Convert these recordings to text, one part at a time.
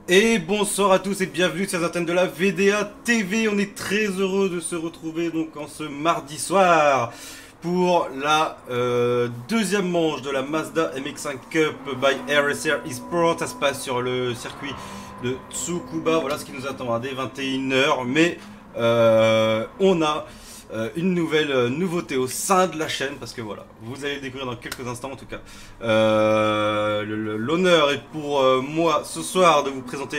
Et bonsoir à tous et bienvenue sur les antennes de la VDA TV. On est très heureux de se retrouver donc en ce mardi soir pour la deuxième manche de la Mazda MX-5 Cup by RSR Esports. Ça se passe sur le circuit de Tsukuba. Voilà ce qui nous attend à dès 21h. Mais on a une nouvelle nouveauté au sein de la chaîne parce que voilà, vous allez le découvrir dans quelques instants en tout cas. L'honneur est pour moi ce soir de vous présenter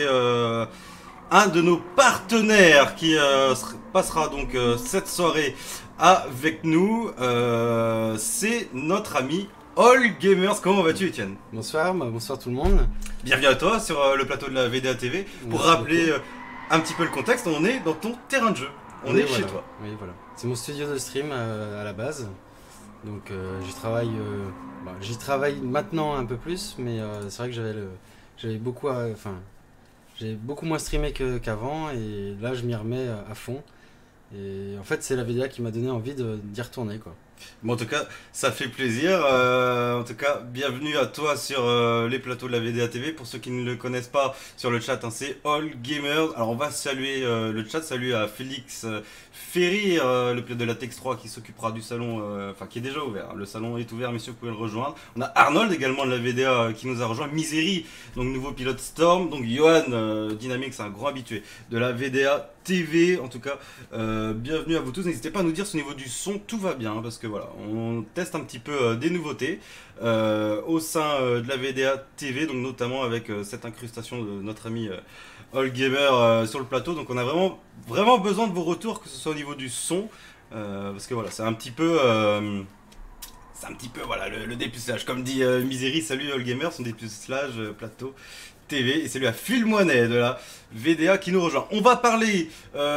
un de nos partenaires qui passera donc cette soirée avec nous. C'est notre ami All Gamers. Comment vas-tu, Étienne? Bonsoir, bonsoir tout le monde. Bienvenue à toi sur le plateau de la VDA TV. Pour Merci rappeler beaucoup. un petit peu le contexte, on est dans ton terrain de jeu. On Oui, est chez voilà. toi. Oui, voilà. C'est mon studio de stream à la base. Donc j'y travaille maintenant un peu plus, mais c'est vrai que j'avais beaucoup j'ai beaucoup moins streamé qu'avant et là je m'y remets à fond. Et en fait, c'est la VDA qui m'a donné envie d'y retourner quoi. Bon, en tout cas, ça fait plaisir. En tout cas, bienvenue à toi sur les plateaux de la VDA TV. Pour ceux qui ne le connaissent pas sur le chat, hein, c'est All Gamers. Alors, on va saluer le chat. Salut à Félix Ferry, le pilote de la Tex 3 qui s'occupera du salon, enfin qui est déjà ouvert. Le salon est ouvert, messieurs, vous pouvez le rejoindre. On a Arnold également de la VDA qui nous a rejoint. Misery, donc nouveau pilote Storm. Donc, Johan Dynamics, c'est un grand habitué de la VDA TV. En tout cas, bienvenue à vous tous. N'hésitez pas à nous dire si au niveau du son tout va bien, hein, parce que voilà, on teste un petit peu des nouveautés au sein de la VDA TV, donc notamment avec cette incrustation de notre ami All Gamer sur le plateau. Donc on a vraiment besoin de vos retours, que ce soit au niveau du son, parce que voilà, c'est un petit peu voilà le dépucelage. Comme dit Misery, salut All Gamer, son dépucelage plateau TV, et c'est lui à Phil Moinet de la VDA qui nous rejoint. On va parler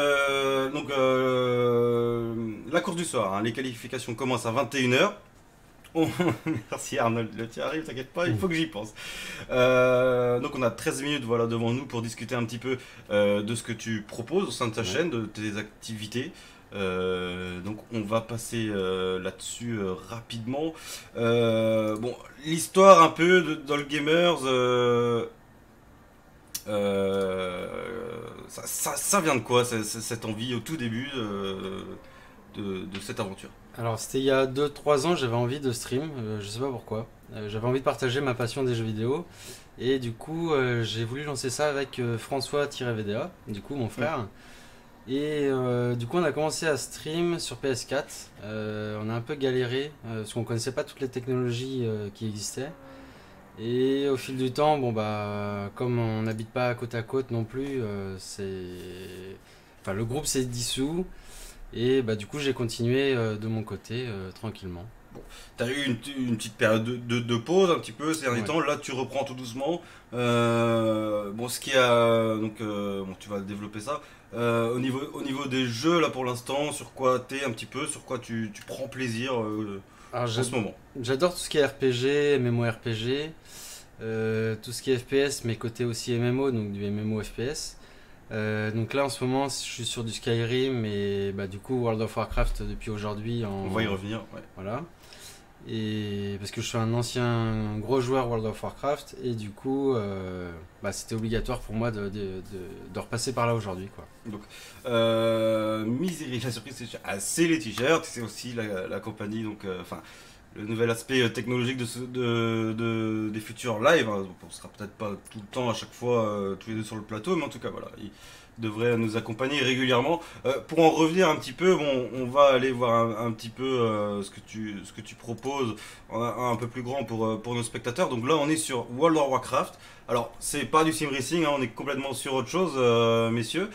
la course du soir, hein. Les qualifications commencent à 21h. Merci Arnold, le tien arrive, t'inquiète pas, il faut que j'y pense. Donc on a 13 minutes voilà, devant nous pour discuter un petit peu de ce que tu proposes au sein de ta Ouais. chaîne, de tes activités. Donc on va passer là-dessus rapidement. Bon, l'histoire un peu dans le Gamers, ça vient de quoi cette envie au tout début de cette aventure? Alors c'était il y a 2 3 ans, j'avais envie de stream, je sais pas pourquoi. J'avais envie de partager ma passion des jeux vidéo. Et du coup, j'ai voulu lancer ça avec François-VDA, du coup mon Hmm. frère. Et du coup, on a commencé à stream sur PS4. On a un peu galéré parce qu'on connaissait pas toutes les technologies qui existaient. Et au fil du temps, bon bah, comme on n'habite pas côte à côte non plus, enfin, le groupe s'est dissous. Et bah, du coup, j'ai continué de mon côté tranquillement. T'as eu une petite période de pause un petit peu ces derniers Ouais. temps, là tu reprends tout doucement. Bon, ce qui a. Donc, bon, tu vas développer ça. Au niveau des jeux, là pour l'instant, sur quoi t'es un petit peu, sur quoi tu prends plaisir Alors, en ce moment? j'adore tout ce qui est RPG, MMORPG. Tout ce qui est FPS, mais côté aussi MMO, donc du MMO FPS. Donc là en ce moment je suis sur du Skyrim et bah, du coup World of Warcraft depuis aujourd'hui On va y en... revenir, ouais. Voilà. Et parce que je suis un ancien gros joueur World of Warcraft et du coup bah, c'était obligatoire pour moi de repasser par là aujourd'hui quoi. Donc, Misery, la surprise, c'est les t-shirts, c'est aussi la compagnie, donc, enfin, le nouvel aspect technologique des futurs lives. Hein. On sera peut-être pas tout le temps à chaque fois tous les deux sur le plateau, mais en tout cas, voilà, il devrait nous accompagner régulièrement. Pour en revenir un petit peu, bon, on va aller voir un petit peu ce que tu proposes un peu plus grand pour nos spectateurs. Donc là, on est sur World of Warcraft. Alors, c'est pas du sim racing, hein, on est complètement sur autre chose, messieurs.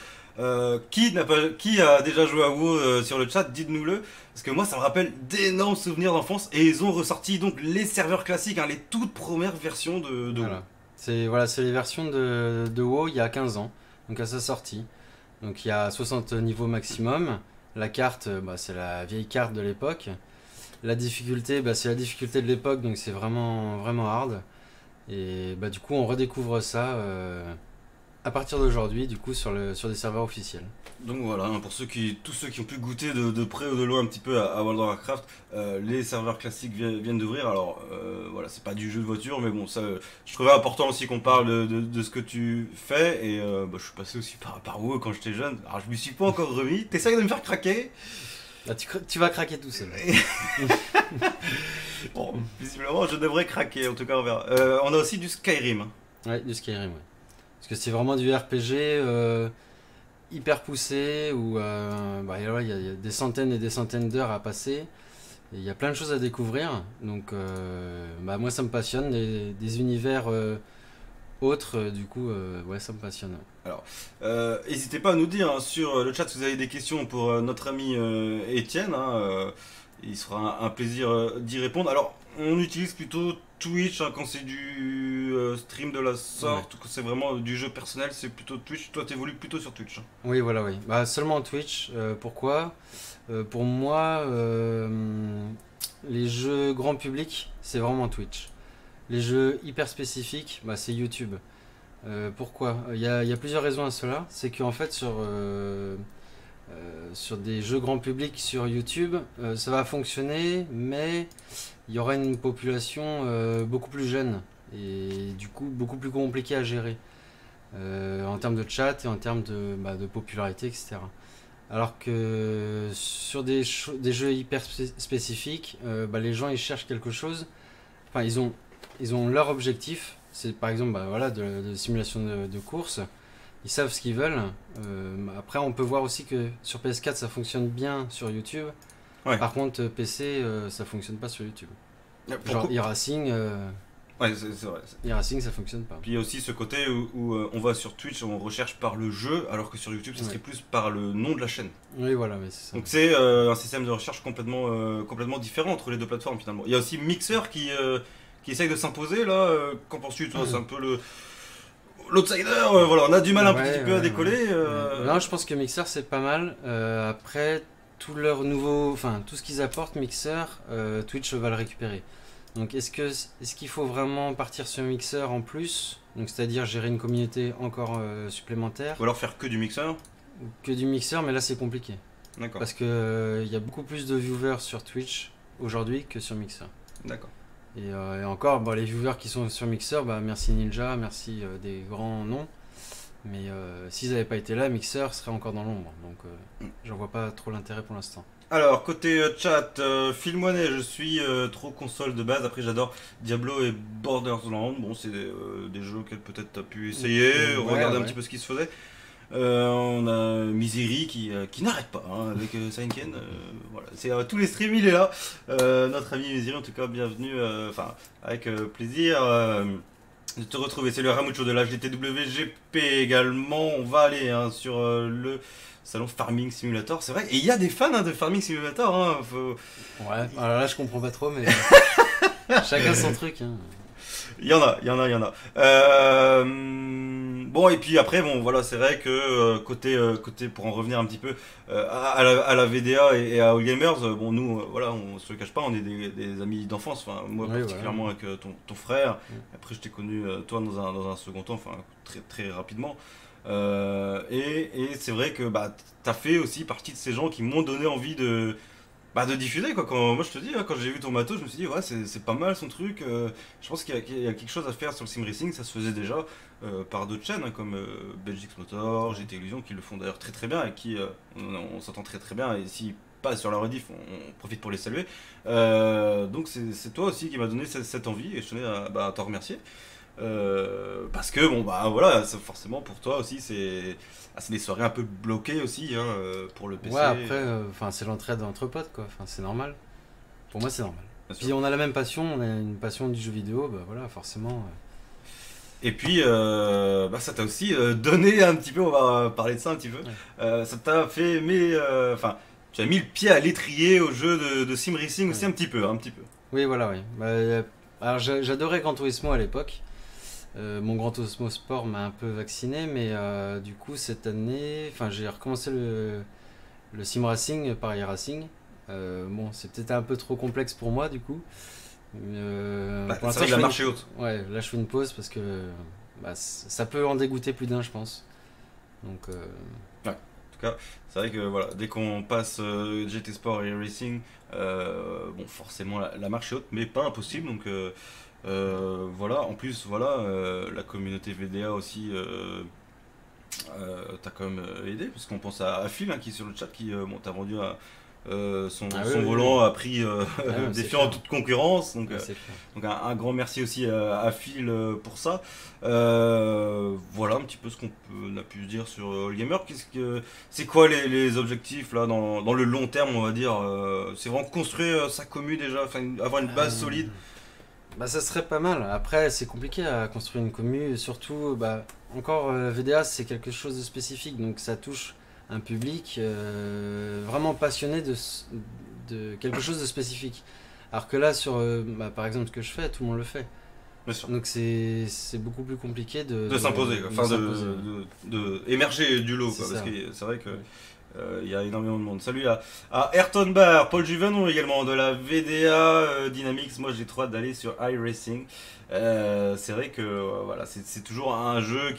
Qui a déjà joué à WoW sur le chat, dites-nous-le. Parce que moi, ça me rappelle d'énormes souvenirs d'enfance. Et ils ont ressorti donc les serveurs classiques, hein, les toutes premières versions de WoW. Voilà, c'est les versions de WoW il y a 15 ans, donc à sa sortie. Donc il y a 60 niveaux maximum. La carte, bah, c'est la vieille carte de l'époque. La difficulté, bah, c'est la difficulté de l'époque, donc c'est vraiment, vraiment hard. Et bah, du coup, on redécouvre ça à partir d'aujourd'hui, du coup, sur des serveurs officiels. Donc voilà, hein, pour tous ceux qui ont pu goûter de près ou de loin un petit peu à World of Warcraft, les serveurs classiques viennent d'ouvrir. Alors voilà, c'est pas du jeu de voiture, mais bon, ça, je trouvais important aussi qu'on parle de ce que tu fais. Et bah, je suis passé aussi par WoW quand j'étais jeune. Alors je m'y suis pas encore remis. T'essayes de me faire craquer. Là, tu vas craquer tout seul. Bon, visiblement, je devrais craquer. En tout cas, on verra. On a aussi du Skyrim. Ouais, du Skyrim, ouais. Parce que c'est vraiment du RPG hyper poussé où bah, il y a des centaines et des centaines d'heures à passer. Et il y a plein de choses à découvrir. Donc, bah, moi, ça me passionne. Des univers autres, du coup, ouais, ça me passionne. Alors, n'hésitez pas à nous dire hein, sur le chat si vous avez des questions pour notre ami Étienne. Hein, il sera un plaisir d'y répondre. Alors, on utilise plutôt Twitch hein, quand c'est du stream de la sorte, quand c'est vraiment du jeu personnel, c'est plutôt Twitch. Toi, t'évolues plutôt sur Twitch. Hein. Oui, voilà, oui. Bah, seulement Twitch. Pourquoi pour moi, les jeux grand public, c'est vraiment Twitch. Les jeux hyper spécifiques, bah, c'est YouTube. Pourquoi il y a plusieurs raisons à cela. C'est qu'en fait, sur des jeux grand public sur YouTube, ça va fonctionner, mais il y aura une population beaucoup plus jeune et du coup beaucoup plus compliquée à gérer en termes de chat et en termes de popularité, etc. Alors que sur des jeux hyper spécifiques, bah, les gens ils cherchent quelque chose, enfin ils ont leur objectif, c'est par exemple bah, voilà, de simulation de course. Ils savent ce qu'ils veulent. Après, on peut voir aussi que sur PS4, ça fonctionne bien sur YouTube. Ouais. Par contre, PC, ça fonctionne pas sur YouTube. Genre Pourquoi e-racing, Ouais, c'est vrai. e-racing, ça fonctionne pas. Puis il y a aussi ce côté où on va sur Twitch, on recherche par le jeu, alors que sur YouTube, ce serait plus par le nom de la chaîne. Oui, voilà, mais c'est ça. Donc c'est un système de recherche complètement différent entre les deux plateformes finalement. Il y a aussi Mixer qui essaye de s'imposer là. Qu'en penses-tu toi? C'est un peu l'outsider. Voilà, on a du mal un petit peu à décoller. Non, je pense que Mixer c'est pas mal. Après, tout leur nouveau, enfin tout ce qu'ils apportent Mixer, Twitch va le récupérer. Donc est-ce qu'il faut vraiment partir sur Mixer en plus, donc c'est-à-dire gérer une communauté encore supplémentaire, Ou alors faire que du Mixer? que du Mixer, mais là c'est compliqué. D'accord. Parce que il y a beaucoup plus de viewers sur Twitch aujourd'hui que sur Mixer. D'accord. Et encore, bah, les viewers qui sont sur Mixer, bah, merci Ninja, merci des grands noms. Mais s'ils n'avaient pas été là, Mixer serait encore dans l'ombre. Donc j'en vois pas trop l'intérêt pour l'instant. Alors, côté chat, Phil Moinet, je suis trop console de base. Après, j'adore Diablo et Borderlands. Bon, c'est des jeux auxquels peut-être tu as pu essayer, regarder un petit peu ce qui se faisait. On a Misery qui n'arrête pas hein, avec Seinken. Voilà, c'est tous les streams, il est là. Notre ami Misery, en tout cas, bienvenue. Enfin, avec plaisir de te retrouver. C'est le Ramucho de la GTWGP également. On va aller hein, sur le salon Farming Simulator, c'est vrai. Et il y a des fans hein, de Farming Simulator. Hein, Ouais, alors là je comprends pas trop, mais chacun son truc. Hein. Il y en a. Bon, et puis après, bon, voilà, c'est vrai que côté, pour en revenir un petit peu à la VDA et à All Gamers, bon, nous, voilà, on se le cache pas, on est des amis d'enfance. Enfin, moi, Oui, particulièrement voilà. avec ton frère. Après, je t'ai connu, toi, dans un second temps, enfin, très, très rapidement. Et c'est vrai que bah, t'as fait aussi partie de ces gens qui m'ont donné envie de diffuser quoi. Moi je te dis, hein, quand j'ai vu ton matos, je me suis dit ouais c'est pas mal son truc. Je pense qu'il y a quelque chose à faire sur le sim racing, ça se faisait déjà par d'autres chaînes hein, comme Belgique Motor, GT Illusion qui le font d'ailleurs très très bien et qui on s'entend très très bien et si pas sur la rediff on profite pour les saluer. Donc c'est toi aussi qui m'a donné cette envie et je tenais à t'en remercier. Parce que bon bah voilà, forcément pour toi aussi c'est des soirées un peu bloquées aussi hein, pour le PC. Ouais, après, c'est l'entraide entre potes, quoi. Enfin, c'est normal. Pour moi, c'est normal. Puis on a la même passion, on a une passion du jeu vidéo, bah voilà, forcément. Et puis, ça t'a aussi donné un petit peu, on va parler de ça un petit peu. Ouais. Ça t'a fait aimer, tu as mis le pied à l'étrier au jeu de sim racing aussi un petit peu. Oui, voilà, oui. Alors j'adorais Gran Turismo à l'époque. Mon Gran Turismo Sport m'a un peu vacciné, mais du coup cette année, j'ai recommencé le sim racing par iRacing. Bon, c'est peut-être un peu trop complexe pour moi du coup. Pour l'instant, il a marché haute. Ouais, là je fais une pause parce que bah, ça peut en dégoûter plus d'un, je pense. Donc, Ouais. En tout cas, c'est vrai que voilà, dès qu'on passe GT Sport et Racing, bon, forcément la marche est haute, mais pas impossible. Donc voilà, en plus, voilà, la communauté VDA aussi t'as quand même aidé, parce qu'on pense à Phil hein, qui est sur le chat, qui bon, t'a vendu ah oui, son oui, volant oui. à prix Ah non, c'est défiant clair. toute concurrence. Ouais, c'est clair. Donc un grand merci aussi à Phil pour ça. Voilà un petit peu ce qu'on a pu dire sur All Gamer. C'est quoi les objectifs là dans le long terme, on va dire c'est vraiment construire sa commu déjà, enfin avoir une base Euh, solide. Bah, ça serait pas mal. Après, c'est compliqué à construire une commu. Surtout, bah, encore, VDA, c'est quelque chose de spécifique. Donc, ça touche un public vraiment passionné de quelque chose de spécifique. Alors que là, sur, bah, par exemple, ce que je fais, tout le monde le fait. Bien sûr. Donc, c'est beaucoup plus compliqué De s'imposer, quoi. Enfin s'imposer. de émerger du lot, C'est quoi, parce ça. que c'est vrai que Ouais. il y a énormément de monde. Salut à Ayrton Bar, Paul Juvenon également de la VDA Dynamics. Moi j'ai trop hâte d'aller sur iRacing. C'est vrai que voilà, c'est toujours un jeu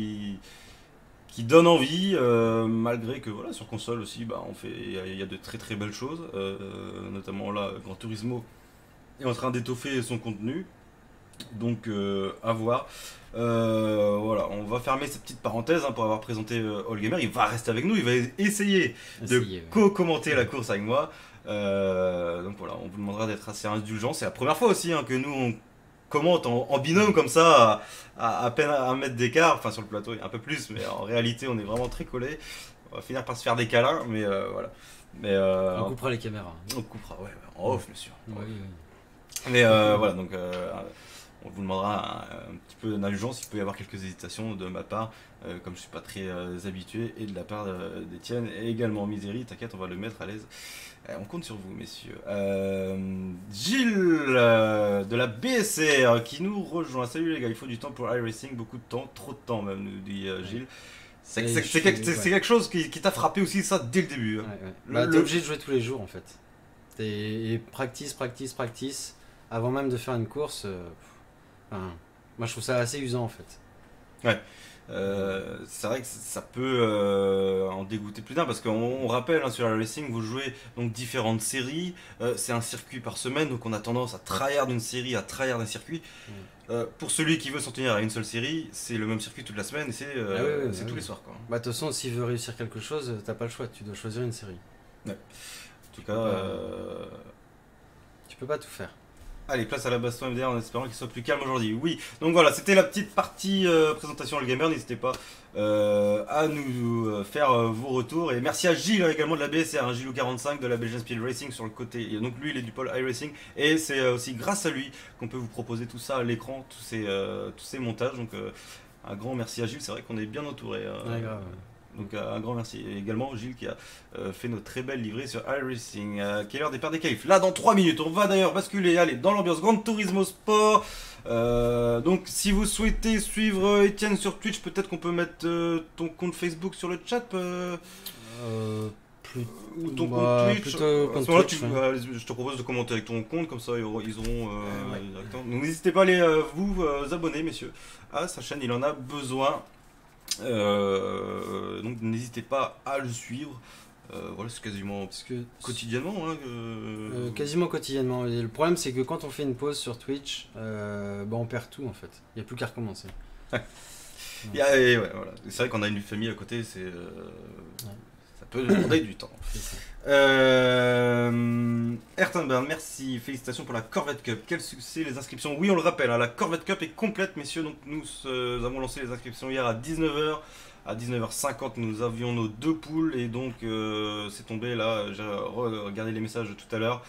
qui donne envie, malgré que voilà, sur console aussi, bah, il y a de très très belles choses. Notamment là, Gran Turismo est en train d'étoffer son contenu. Donc à voir. Voilà, on va fermer cette petite parenthèse hein, pour avoir présenté All Gamer. Il va rester avec nous, il va essayer de Essayez, ouais. co-commenter la course avec moi. Donc voilà, on vous demandera d'être assez indulgent. C'est la première fois aussi hein, que nous on commente en binôme comme ça, à peine à 1 mètre d'écart. Enfin sur le plateau, il y a un peu plus, mais en réalité on est vraiment très collés. On va finir par se faire des câlins, mais voilà. Mais On coupera les caméras. on coupera, ouais, en off bien sûr. Oui, oui. Mais voilà, donc on vous demandera un petit peu d'indulgence, il peut y avoir quelques hésitations de ma part, comme je suis pas très habitué, et de la part d'Etienne, et également Misery, t'inquiète, on va le mettre à l'aise. On compte sur vous, messieurs. Gilles de la BSR qui nous rejoint. Salut les gars, il faut du temps pour iRacing, beaucoup de temps, trop de temps même, nous dit Gilles. Et C'est quelque chose qui t'a frappé aussi, ça, dès le début. Hein. Ouais, ouais. Le- Bah, t'es le- obligé de jouer tous les jours en fait. Et practice, practice, practice. Avant même de faire une course, enfin, moi je trouve ça assez usant en fait. Ouais. C'est vrai que ça peut en dégoûter plus d'un parce qu'on rappelle hein, sur la racing vous jouez donc différentes séries, c'est un circuit par semaine donc on a tendance à tryhard d'une série, à tryhard d'un circuit. Pour celui qui veut s'en tenir à une seule série, c'est le même circuit toute la semaine et c'est Ah oui, oui, c'est bah tous oui. les soirs quoi. Bah, de toute façon, s'il veut réussir quelque chose, t'as pas le choix, tu dois choisir une série. Ouais. En tout cas, Tu peux pas tout faire. allez, place à la baston MDR en espérant qu'il soit plus calme aujourd'hui. Oui, donc voilà, c'était la petite partie présentation All Gamer. N'hésitez pas à nous faire vos retours. Et merci à Gilles également de la BSR, hein, Gilou45 de la Belgian Speed Racing sur le côté. Et donc lui, il est du pôle iRacing. Et c'est aussi grâce à lui qu'on peut vous proposer tout ça à l'écran, tous ces montages. Donc un grand merci à Gilles, c'est vrai qu'on est bien entouré. Ouais, grave. Donc un grand merci. Et également Gilles qui a fait notre très belle livrée sur iRacing. Quelle heure des paires des qualifs? Là dans 3 minutes, on va d'ailleurs basculer allez, dans l'ambiance Gran Turismo Sport. Donc si vous souhaitez suivre Etienne sur Twitch, peut-être qu'on peut mettre ton compte Facebook sur le chat Plus... ou ton bah, compte Twitch. plutôt À compte ce moment-là, Twitch, ouais. je te propose de commenter avec ton compte, comme ça ils auront Ouais. directement. Donc n'hésitez pas à aller vous abonner, messieurs, à sa chaîne, il en a besoin. Donc n'hésitez pas à le suivre. Voilà, c'est quasiment Parce que quotidiennement. Hein, quasiment quotidiennement. Et le problème, c'est que quand on fait une pause sur Twitch, bah, on perd tout en fait. Il n'y a plus qu'à recommencer. et ouais, voilà. C'est vrai qu'on a une famille à côté, ça peut demander du temps. C'est ça. Ayrton Burn, merci, félicitations pour la Corvette Cup. Quel succès les inscriptions. Oui, on le rappelle, hein, la Corvette Cup est complète, messieurs. Donc nous avons lancé les inscriptions hier à 19h. À 19h50, nous avions nos 2 poules et donc c'est tombé là. J'ai regardé les messages de tout à l'heure.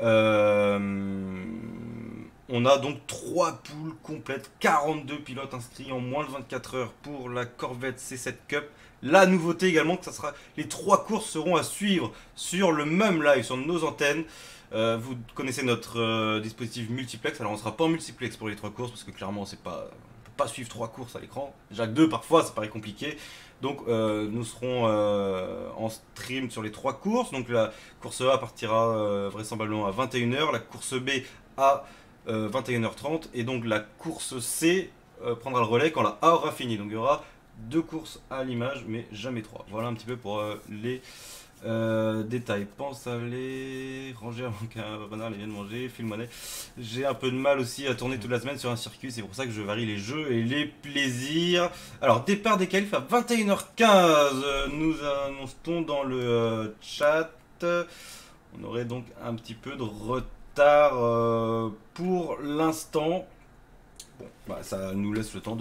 On a donc 3 poules complètes, 42 pilotes inscrits en moins de 24 heures pour la Corvette C7 Cup. La nouveauté également, que ça sera, les 3 courses seront à suivre sur le même live, sur nos antennes. Vous connaissez notre dispositif multiplex. Alors on ne sera pas en multiplex pour les 3 courses parce que clairement on peut pas suivre 3 courses à l'écran. Déjà que 2 parfois ça paraît compliqué. Donc nous serons en stream sur les 3 courses. Donc la course A partira vraisemblablement à 21h, la course B à 21h30 et donc la course C prendra le relais quand la A aura fini. Donc il y aura 2 courses à l'image, mais jamais 3. Voilà un petit peu pour les détails. Pense à les ranger avant qu'un renard les vienne manger. Phil Money. J'ai un peu de mal aussi à tourner toute la semaine sur un circuit. C'est pour ça que je varie les jeux et les plaisirs. Alors, départ des qualifs à 21h15. Nous annonçons dans le chat. On aurait donc un petit peu de retard pour l'instant. Bon, bah, ça nous laisse le temps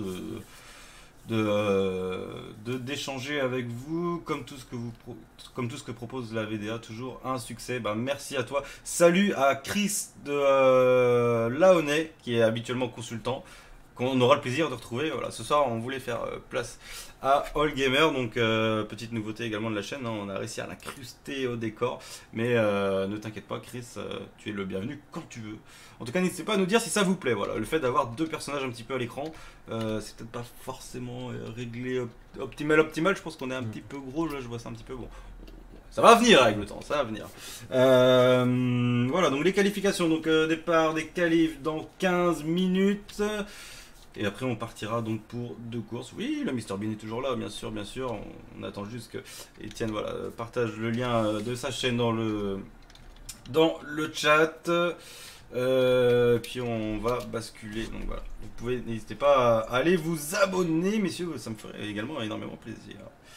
d'échanger avec vous comme tout ce que propose la VDA, toujours un succès. Bah, merci à toi. Salut à Chris de Laonnais qui est habituellement consultant, qu'on aura le plaisir de retrouver. Voilà, ce soir on voulait faire place à All Gamer, donc petite nouveauté également de la chaîne, hein, on a réussi à l'incruster au décor, mais ne t'inquiète pas Chris, tu es le bienvenu quand tu veux. En tout cas n'hésitez pas à nous dire si ça vous plaît, voilà, le fait d'avoir 2 personnages un petit peu à l'écran, c'est peut-être pas forcément réglé optimal, je pense qu'on est un petit peu gros, là je vois ça un petit peu bon. Ça va venir avec le temps, ça va venir. Voilà, donc les qualifications, donc départ des qualifs dans 15 minutes. Et après on partira donc pour 2 courses. Oui, le Mr Bean est toujours là, bien sûr, bien sûr. On attend juste que Etienne voilà, partage le lien de sa chaîne dans le chat. Puis on va basculer. Donc voilà, vous pouvez, n'hésitez pas à aller vous abonner, messieurs, ça me ferait également énormément plaisir.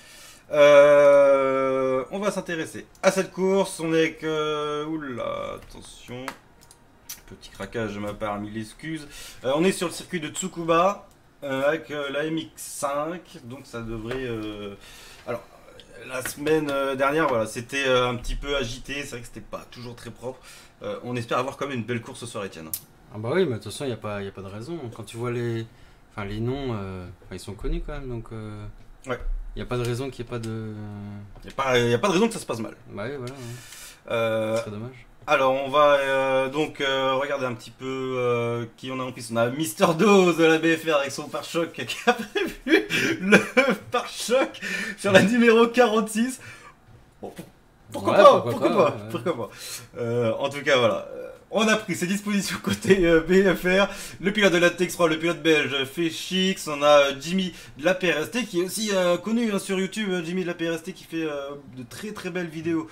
On va s'intéresser à cette course. On est que... Oula, attention. Petit craquage de ma part, mille excuses. On est sur le circuit de Tsukuba avec la MX5. Donc ça devrait... Alors, la semaine dernière, voilà, c'était un petit peu agité. C'est vrai que c'était pas toujours très propre. On espère avoir quand même une belle course ce soir, Etienne. Ah bah oui, mais de toute façon, il n'y a pas de raison. Quand tu vois les noms, ils sont connus quand même, donc ouais. Il n'y a pas de raison qu'il n'y ait pas de... Il n'y a pas de raison que ça se passe mal. Bah oui, voilà. Ouais. C'est dommage. Alors, on va donc regarder un petit peu qui on a en piste. On a Mister Dose de la BFR avec son pare-choc qui a prévu le pare-choc sur la numéro 46. Bon, pourquoi pas. En tout cas, voilà. On a pris ses dispositions côté BFR. Le pilote de la TX3, le pilote belge Féchix. On a Jimmy de la PRST qui est aussi connu hein, sur YouTube. Jimmy de la PRST qui fait de très très belles vidéos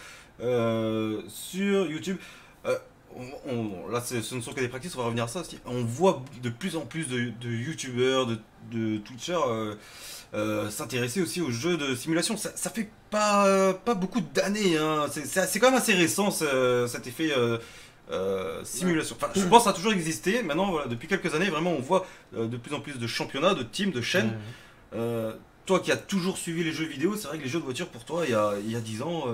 sur YouTube. Là, ce ne sont que des practices, on va revenir à ça aussi. On voit de plus en plus de youtubeurs, de twitchers s'intéresser aussi aux jeux de simulation. Ça fait pas beaucoup d'années, hein. C'est quand même assez récent cet effet simulation. Enfin, je pense que ça a toujours existé. Maintenant, voilà, depuis quelques années, vraiment, on voit de plus en plus de championnats, de teams, de chaînes. Toi qui as toujours suivi les jeux vidéo, c'est vrai que les jeux de voiture pour toi, il y a 10 ans...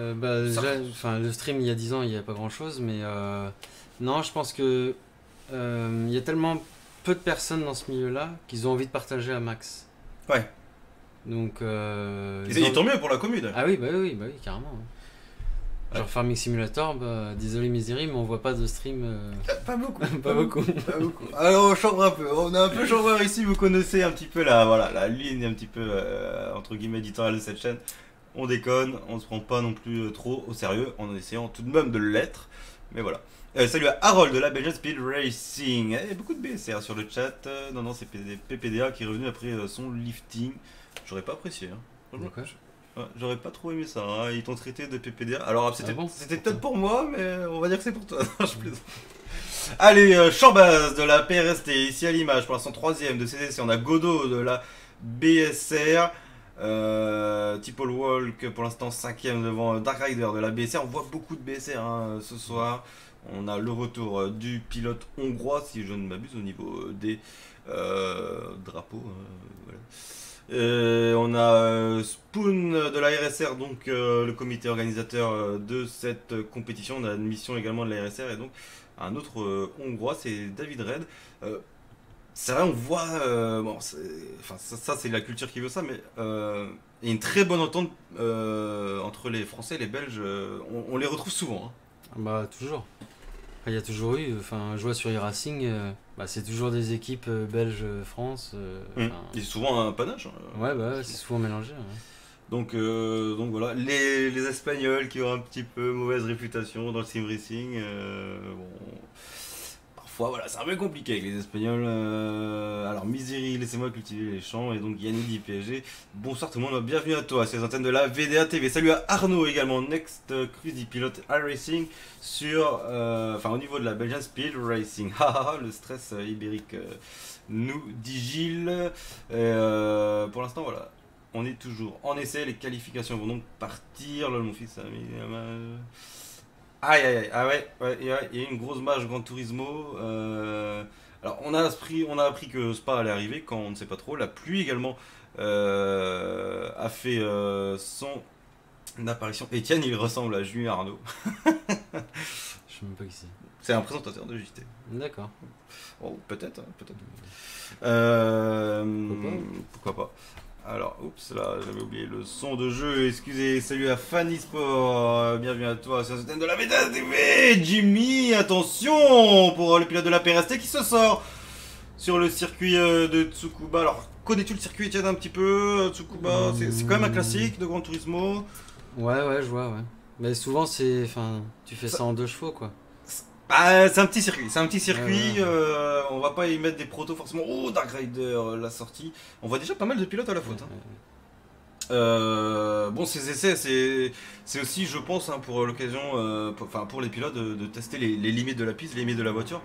déjà, le stream, il y a 10 ans, il n'y a pas grand-chose, mais non, je pense que il y a tellement peu de personnes dans ce milieu-là qu'ils ont envie de partager à max. Ouais. Donc... tant mieux pour la commune. Ah oui, bah oui, carrément. Ouais. Genre Farming Simulator, bah, désolé Misery, mais on voit pas de stream. Pas beaucoup. pas beaucoup. Alors on chambre un peu. On a un peu chambreur ici. Vous connaissez un petit peu la ligne un petit peu entre guillemets éditoriale de cette chaîne. On déconne, on se prend pas non plus trop au sérieux en essayant tout de même de l'être. Mais voilà. Salut à Harold de la Belgian Speed Racing. Il y a beaucoup de BSR sur le chat. Non, c'est PPDA qui est revenu après son lifting. J'aurais pas apprécié. Hein. J'aurais pas trop aimé ça, hein. Ils t'ont traité de PPDA. Alors c'était peut-être pour moi, mais on va dire que c'est pour toi. Non, je plaisante. Allez, Chambaz de la PRST, ici à l'image, pour l'instant 3ème de CDC. On a Godot de la BSR. Tipple Walk pour l'instant 5ème devant Dark Rider de la BSR. On voit beaucoup de BSR hein, ce soir. On a le retour du pilote hongrois, si je ne m'abuse, au niveau des drapeaux. Voilà. On a Spoon de la RSR, donc le comité organisateur de cette compétition. On a une mission également de la RSR et donc un autre hongrois, c'est David Red. C'est vrai, on voit, ça c'est la culture qui veut ça, mais il y a une très bonne entente entre les Français et les Belges. On les retrouve souvent. Hein. Bah toujours. Il y a toujours eu, je vois sur e-racing, c'est toujours des équipes belges, France. C'est souvent un panache. Ouais, c'est souvent mélangé. Ouais. Donc voilà, les Espagnols qui ont un petit peu mauvaise réputation dans le sim racing, parfois, voilà, c'est un peu compliqué avec les Espagnols. Alors, Misery, laissez-moi cultiver les champs. Et donc, Yannick dit PSG. Bonsoir tout le monde, bienvenue à toi, c'est les antennes de la VDA TV. Salut à Arnaud également, Next Cruzy Pilote iRacing sur. Enfin, au niveau de la Belgian Speed Racing. Haha, le stress ibérique, nous dit Gilles. Pour l'instant, voilà. On est toujours en essai, les qualifications vont donc partir. Là, mon fils a mis. Aïe aïe aïe, ah ouais, il y a une grosse mage Gran Turismo. Alors on a appris que Spa allait arriver quand on ne sait pas trop. La pluie également a fait son apparition. Etienne, il ressemble à Julien Arnaud. Je sais même pas qui c'est. C'est un présentateur de JT. D'accord. Oh, peut-être, hein, peut-être. Pourquoi pas. Alors, oups, là, j'avais oublié le son de jeu, excusez, salut à Fanny Sport, bienvenue à toi sur le système de la VDA TV, Jimmy, attention pour le pilote de la PRST qui se sort sur le circuit de Tsukuba. Alors, connais-tu le circuit, Etienne, un petit peu, Tsukuba, c'est quand même un classique de Gran Turismo. Ouais, je vois, ouais. Mais souvent, c'est, enfin, tu fais ça en 2 chevaux, quoi. Ah, c'est un petit circuit, Ouais. On va pas y mettre des protos forcément. Oh, Dark Rider, la sortie. On voit déjà pas mal de pilotes à la faute. Bon, ces essais, c'est aussi, je pense, hein, pour l'occasion, pour les pilotes, de tester les limites de la piste, les limites de la voiture.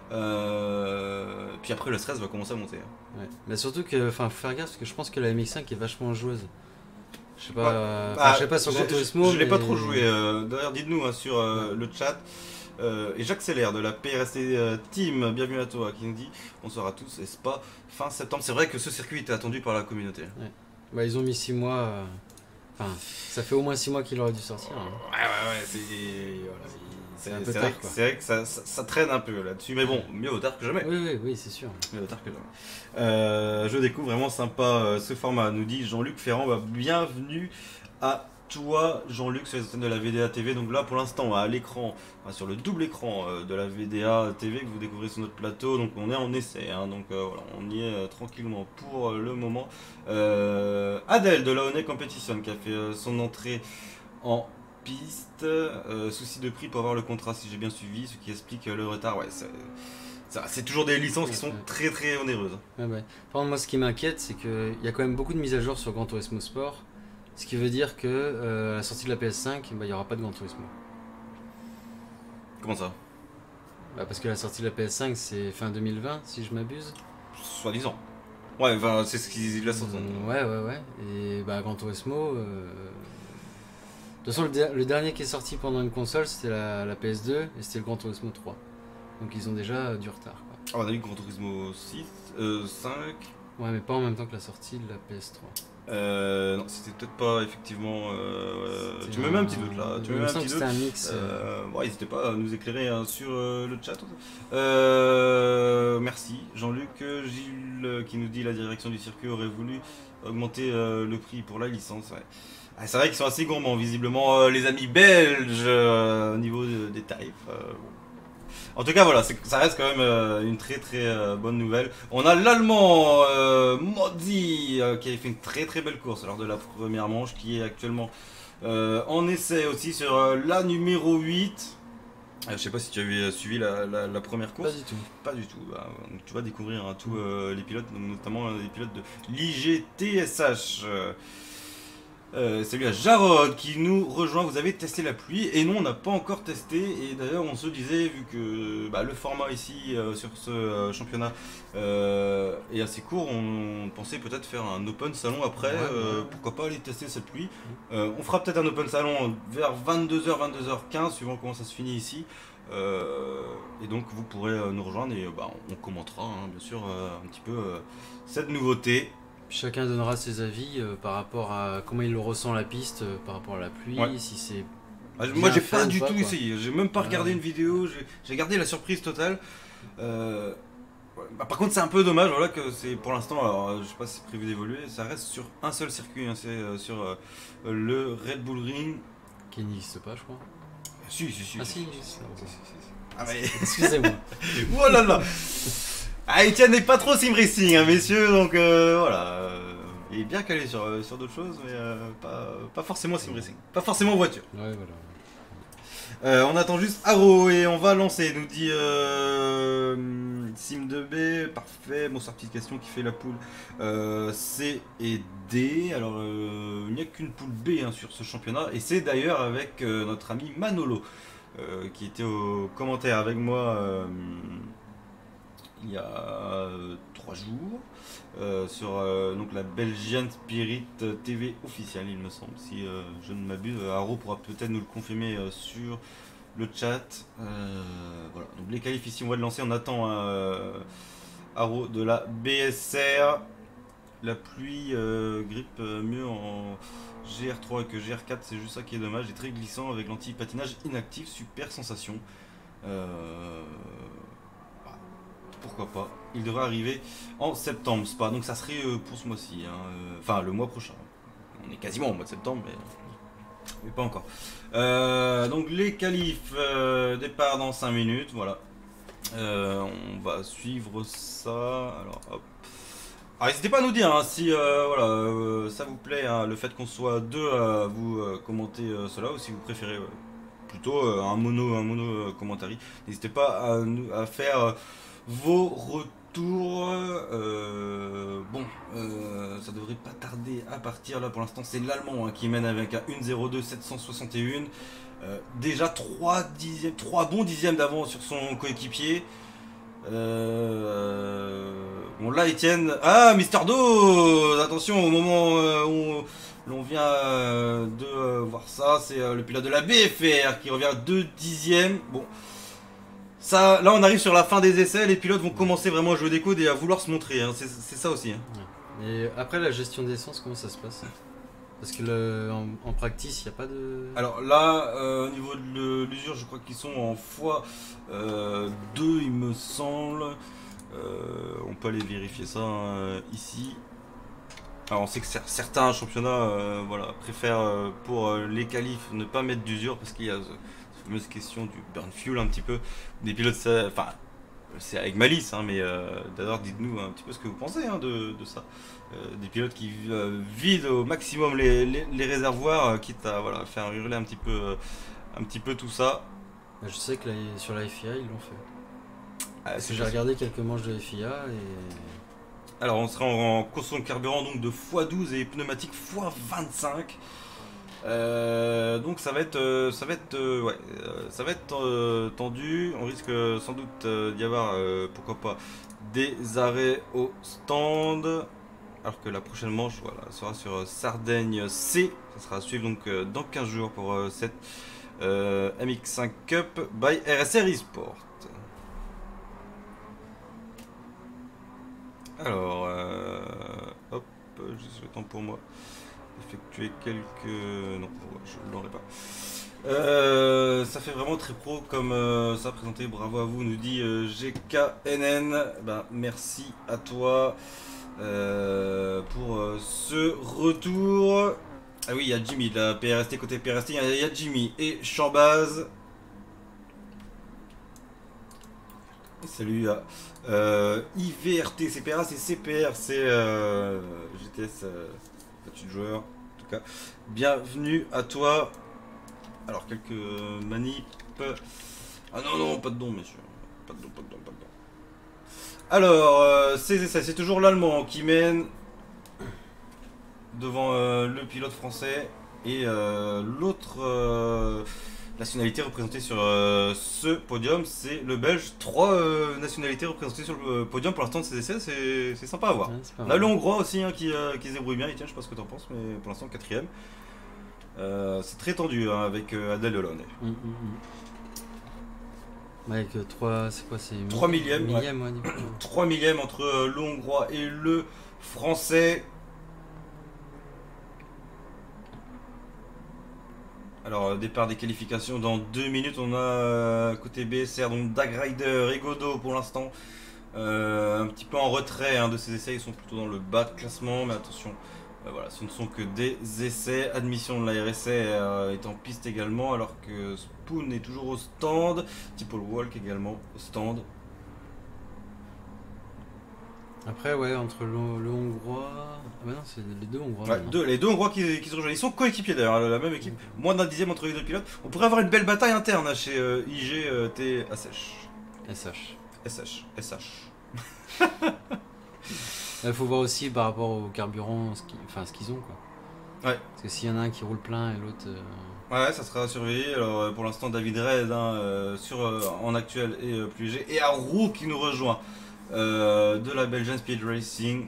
Puis après, le stress va commencer à monter. Ouais. Mais surtout que, enfin, faut faire gaffe parce que je pense que la MX5 est vachement joueuse. Je sais pas, je sais pas sur Gran Turismo. Je l'ai pas trop joué. D'ailleurs, dites-nous hein, sur le chat. Et Jacques Seller de la PRST Team, bienvenue à toi, qui nous dit bonsoir à tous, et Spa fin septembre. C'est vrai que ce circuit était attendu par la communauté. Ouais. Bah, ils ont mis 6 mois. Enfin, ça fait au moins 6 mois qu'il aurait dû sortir. Hein. Ouais, c'est un peu tard, quoi. C'est vrai que ça traîne un peu là-dessus, mais bon, mieux au tard que jamais. Oui, c'est sûr. Mieux au tard que jamais. Je découvre vraiment sympa ce format, nous dit Jean-Luc Ferrand. Bah, bienvenue à toi, Jean-Luc, sur les antennes de la VDA TV. Donc là, pour l'instant, à l'écran, sur le double écran de la VDA TV que vous découvrez sur notre plateau. Donc on est en essai, hein, donc voilà, on y est tranquillement pour le moment. Adèle de la Honey Competition qui a fait son entrée en piste. Souci de prix pour avoir le contrat, si j'ai bien suivi, ce qui explique le retard. Ouais, c'est toujours des licences qui sont très très onéreuses. Ouais. Par contre, moi, ce qui m'inquiète, c'est qu'il y a quand même beaucoup de mises à jour sur Gran Turismo Sport. Ce qui veut dire que à la sortie de la PS5, il n'y aura pas de Gran Turismo. Comment ça? Parce que la sortie de la PS5, c'est fin 2020, si je m'abuse. Soi-disant. Ouais, enfin, c'est ce qu'ils laissent entendre. Ouais. Et Gran Turismo. De toute façon, le dernier qui est sorti pendant une console, c'était la PS2 et c'était le Gran Turismo 3. Donc ils ont déjà du retard, quoi. Ah, on a eu Gran Turismo 6, 5. Ouais, mais pas en même temps que la sortie de la PS3. Non, c'était peut-être pas effectivement. Tu me mets un petit doute là. Tu me mets un petit doute. C'était un mix. N'hésitez pas à nous éclairer hein, sur le chat. Merci. Jean-Luc Gilles qui nous dit la direction du circuit aurait voulu augmenter le prix pour la licence. Ouais. Ah, c'est vrai qu'ils sont assez gourmands, visiblement, les amis belges au niveau des tarifs. En tout cas, voilà, ça reste quand même une très très bonne nouvelle. On a l'Allemand Modi qui avait fait une très très belle course lors de la première manche, qui est actuellement en essai aussi sur la numéro 8. Je sais pas si tu avais suivi la première course. Pas du tout. Pas du tout. Bah, tu vas découvrir hein, tous les pilotes, notamment les pilotes de l'IGTSH. Salut à Jarod qui nous rejoint. Vous avez testé la pluie et non, on n'a pas encore testé. Et d'ailleurs, on se disait, vu que le format ici sur ce championnat est assez court, on pensait peut-être faire un open salon après. Pourquoi pas aller tester cette pluie. On fera peut-être un open salon vers 22h, 22h15, suivant comment ça se finit ici. Et donc, vous pourrez nous rejoindre et on commentera, hein, bien sûr, un petit peu cette nouveauté. Chacun donnera ses avis par rapport à comment il le ressent la piste, par rapport à la pluie, si c'est... Moi j'ai pas du tout essayé, j'ai même pas regardé une vidéo, j'ai gardé la surprise totale. Par contre c'est un peu dommage voilà, que c'est pour l'instant, alors je sais pas si c'est prévu d'évoluer, ça reste sur un seul circuit, hein, c'est sur le Red Bull Ring. Qui n'existe pas je crois. Si. Ah mais excusez-moi. Oh là là. Etienne n'est pas trop sim racing, hein, messieurs, donc voilà. Il est bien calé sur d'autres choses, mais pas forcément sim racing. Pas forcément voiture. Ouais, On attend juste Haro et on va lancer, nous dit Sim2B, parfait. Bon, sa petite question qui fait la poule C et D. Alors, il n'y a qu'une poule B hein, sur ce championnat et c'est d'ailleurs avec notre ami Manolo qui était au commentaire avec moi il y a 3 jours sur donc la Belgian Spirit TV officielle, il me semble, si je ne m'abuse. Haro pourra peut-être nous le confirmer sur le chat. Voilà, donc les qualifs ici, on va le lancer. On attend Haro de la BSR. La pluie grippe mieux en GR3 que GR4, c'est juste ça qui est dommage. Et très glissant avec l'anti-patinage inactif, super sensation. Pourquoi pas. Il devrait arriver en septembre, Spa. Donc ça serait pour ce mois-ci. Hein. Enfin, le mois prochain. On est quasiment au mois de septembre, mais pas encore. Donc les qualifs, départ dans 5 minutes. Voilà. On va suivre ça. Alors, hop. Alors, n'hésitez pas à nous dire hein, si voilà, ça vous plaît, hein, le fait qu'on soit deux à vous commenter cela, ou si vous préférez plutôt un mono commentary. N'hésitez pas à faire vos retours. Ça devrait pas tarder à partir. Là pour l'instant c'est l'Allemand hein, qui mène avec un 1,02 761. Déjà 3 bons dixièmes d'avance sur son coéquipier. Bon là Etienne. Ah Mister Do. Attention au moment où l'on vient de voir ça. C'est le pilote de la BFR qui revient à 2 dixièmes. Bon. Ça, là on arrive sur la fin des essais, les pilotes vont commencer vraiment à jouer des coudes et à vouloir se montrer, hein. C'est ça aussi. Hein. Ouais. Et après la gestion d'essence, comment ça se passe? Parce que en practice, il n'y a pas de... Alors là, au niveau de l'usure, je crois qu'ils sont en x2 il me semble. On peut aller vérifier ça ici. Alors on sait que certains championnats voilà, préfèrent pour les qualifs ne pas mettre d'usure parce qu'il y a fameuse question du burn fuel un petit peu. Des pilotes, enfin, c'est avec malice, hein, mais d'ailleurs, dites-nous un petit peu ce que vous pensez hein, de ça. Des pilotes qui vident au maximum les réservoirs, quitte à voilà, faire hurler un petit peu tout ça. Je sais que sur la FIA, ils l'ont fait. Parce que j'ai possible. regardé quelques manches de FIA et... Alors, on sera en consommation de carburant donc de x12 et pneumatique x25. Donc ça va être tendu. On risque sans doute d'y avoir pourquoi pas des arrêts au stand. Alors que la prochaine manche voilà, sera sur Sardaigne C. Ça sera à suivre donc dans 15 jours pour cette MX5 Cup by RSR Esport. Alors, hop, juste le temps pour moi. Effectuer quelques... Non, je ne l'aurai pas. Ça fait vraiment très pro comme ça présenté, bravo à vous, nous dit GKNN. Ben, merci à toi pour ce retour. Ah oui, il y a Jimmy, la PRST, côté PRST, il y a Jimmy et Chambaz. Salut à IVRT, CPRA, c'est CPR, c'est GTS, statut de joueur. En tout cas, bienvenue à toi. Alors, quelques manips. Ah non, pas de don, messieurs. Pas de don. Alors, c'est toujours l'Allemand qui mène devant le pilote français et l'autre nationalité représentée sur ce podium, c'est le Belge. 3 nationalités représentées sur le podium pour l'instant de ces essais, c'est sympa à voir. Ouais, on a le Hongrois aussi hein, qui se débrouille bien. Tiens, je sais pas ce que tu en penses, mais pour l'instant 4ème. C'est très tendu hein, avec Adèle Hollande. Avec 3, c'est quoi, c'est 3 millièmes. Ouais. 3 millièmes entre le Hongrois et le Français. Alors, départ des qualifications dans 2 minutes. On a côté BSR, donc Dag Rider et Godot pour l'instant. Un petit peu en retrait hein, de ces essais. Ils sont plutôt dans le bas de classement. Mais attention, voilà, ce ne sont que des essais. Admission de la RSR est en piste également. Alors que Spoon est toujours au stand. Tipple Walk également au stand. Après, ouais, entre le Hongrois. Ah bah non, c'est les deux Hongrois. Ouais, les deux Hongrois qui se rejoignent. Ils sont coéquipiers d'ailleurs, la même équipe. Moins d'un dixième entre les deux pilotes. On pourrait avoir une belle bataille interne chez IGTSH. SH. SH. SH. Il faut voir aussi par rapport au carburant, ce qu'ils ont, quoi. Ouais. Parce que s'il y en a un qui roule plein et l'autre. Ouais, ça sera surveillé. Alors pour l'instant, David Red en actuel et plus léger. Et Arrow qui nous rejoint de la Belgian Speed Racing.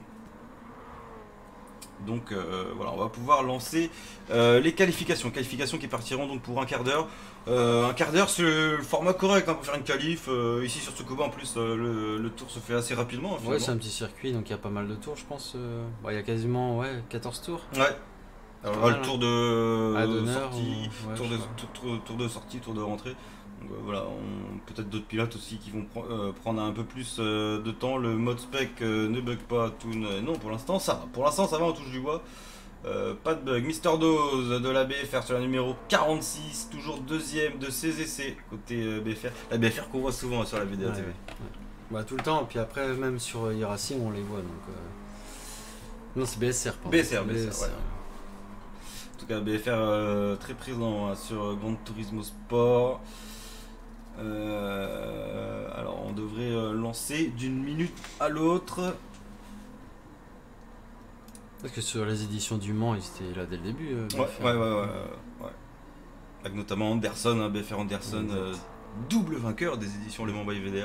Donc voilà, on va pouvoir lancer les qualifications. Qualifications qui partiront donc pour un quart d'heure. Un quart d'heure, c'est le format correct pour faire une qualif. Ici sur Tsukuba, en plus, le tour se fait assez rapidement. Ouais, c'est un petit circuit, donc il y a pas mal de tours, je pense. Il y a quasiment 14 tours. Ouais. Alors, le tour de sortie, tour de sortie, tour de rentrée. Donc, voilà, peut-être d'autres pilotes aussi qui vont prendre un peu plus de temps. Le mode spec ne bug pas, tout non, pour l'instant ça va. Pour l'instant ça va, on touche du bois. Pas de bug. Mister Dose de la BFR sur la numéro 46, toujours deuxième de ses essais côté BFR. La BFR qu'on voit souvent sur la VDA TV. Ouais. Bah, tout le temps, et puis après, même sur Iracing, on les voit. Donc, non, c'est BSR, pardon. BSR, ouais. En tout cas, BFR très présent sur Gran Turismo Sport. Alors, on devrait lancer d'une minute à l'autre. Parce que sur les éditions du Mans, ils étaient là dès le début. Ouais. Avec notamment Anderson, BFR Anderson, double vainqueur des éditions Le Mans by VDA.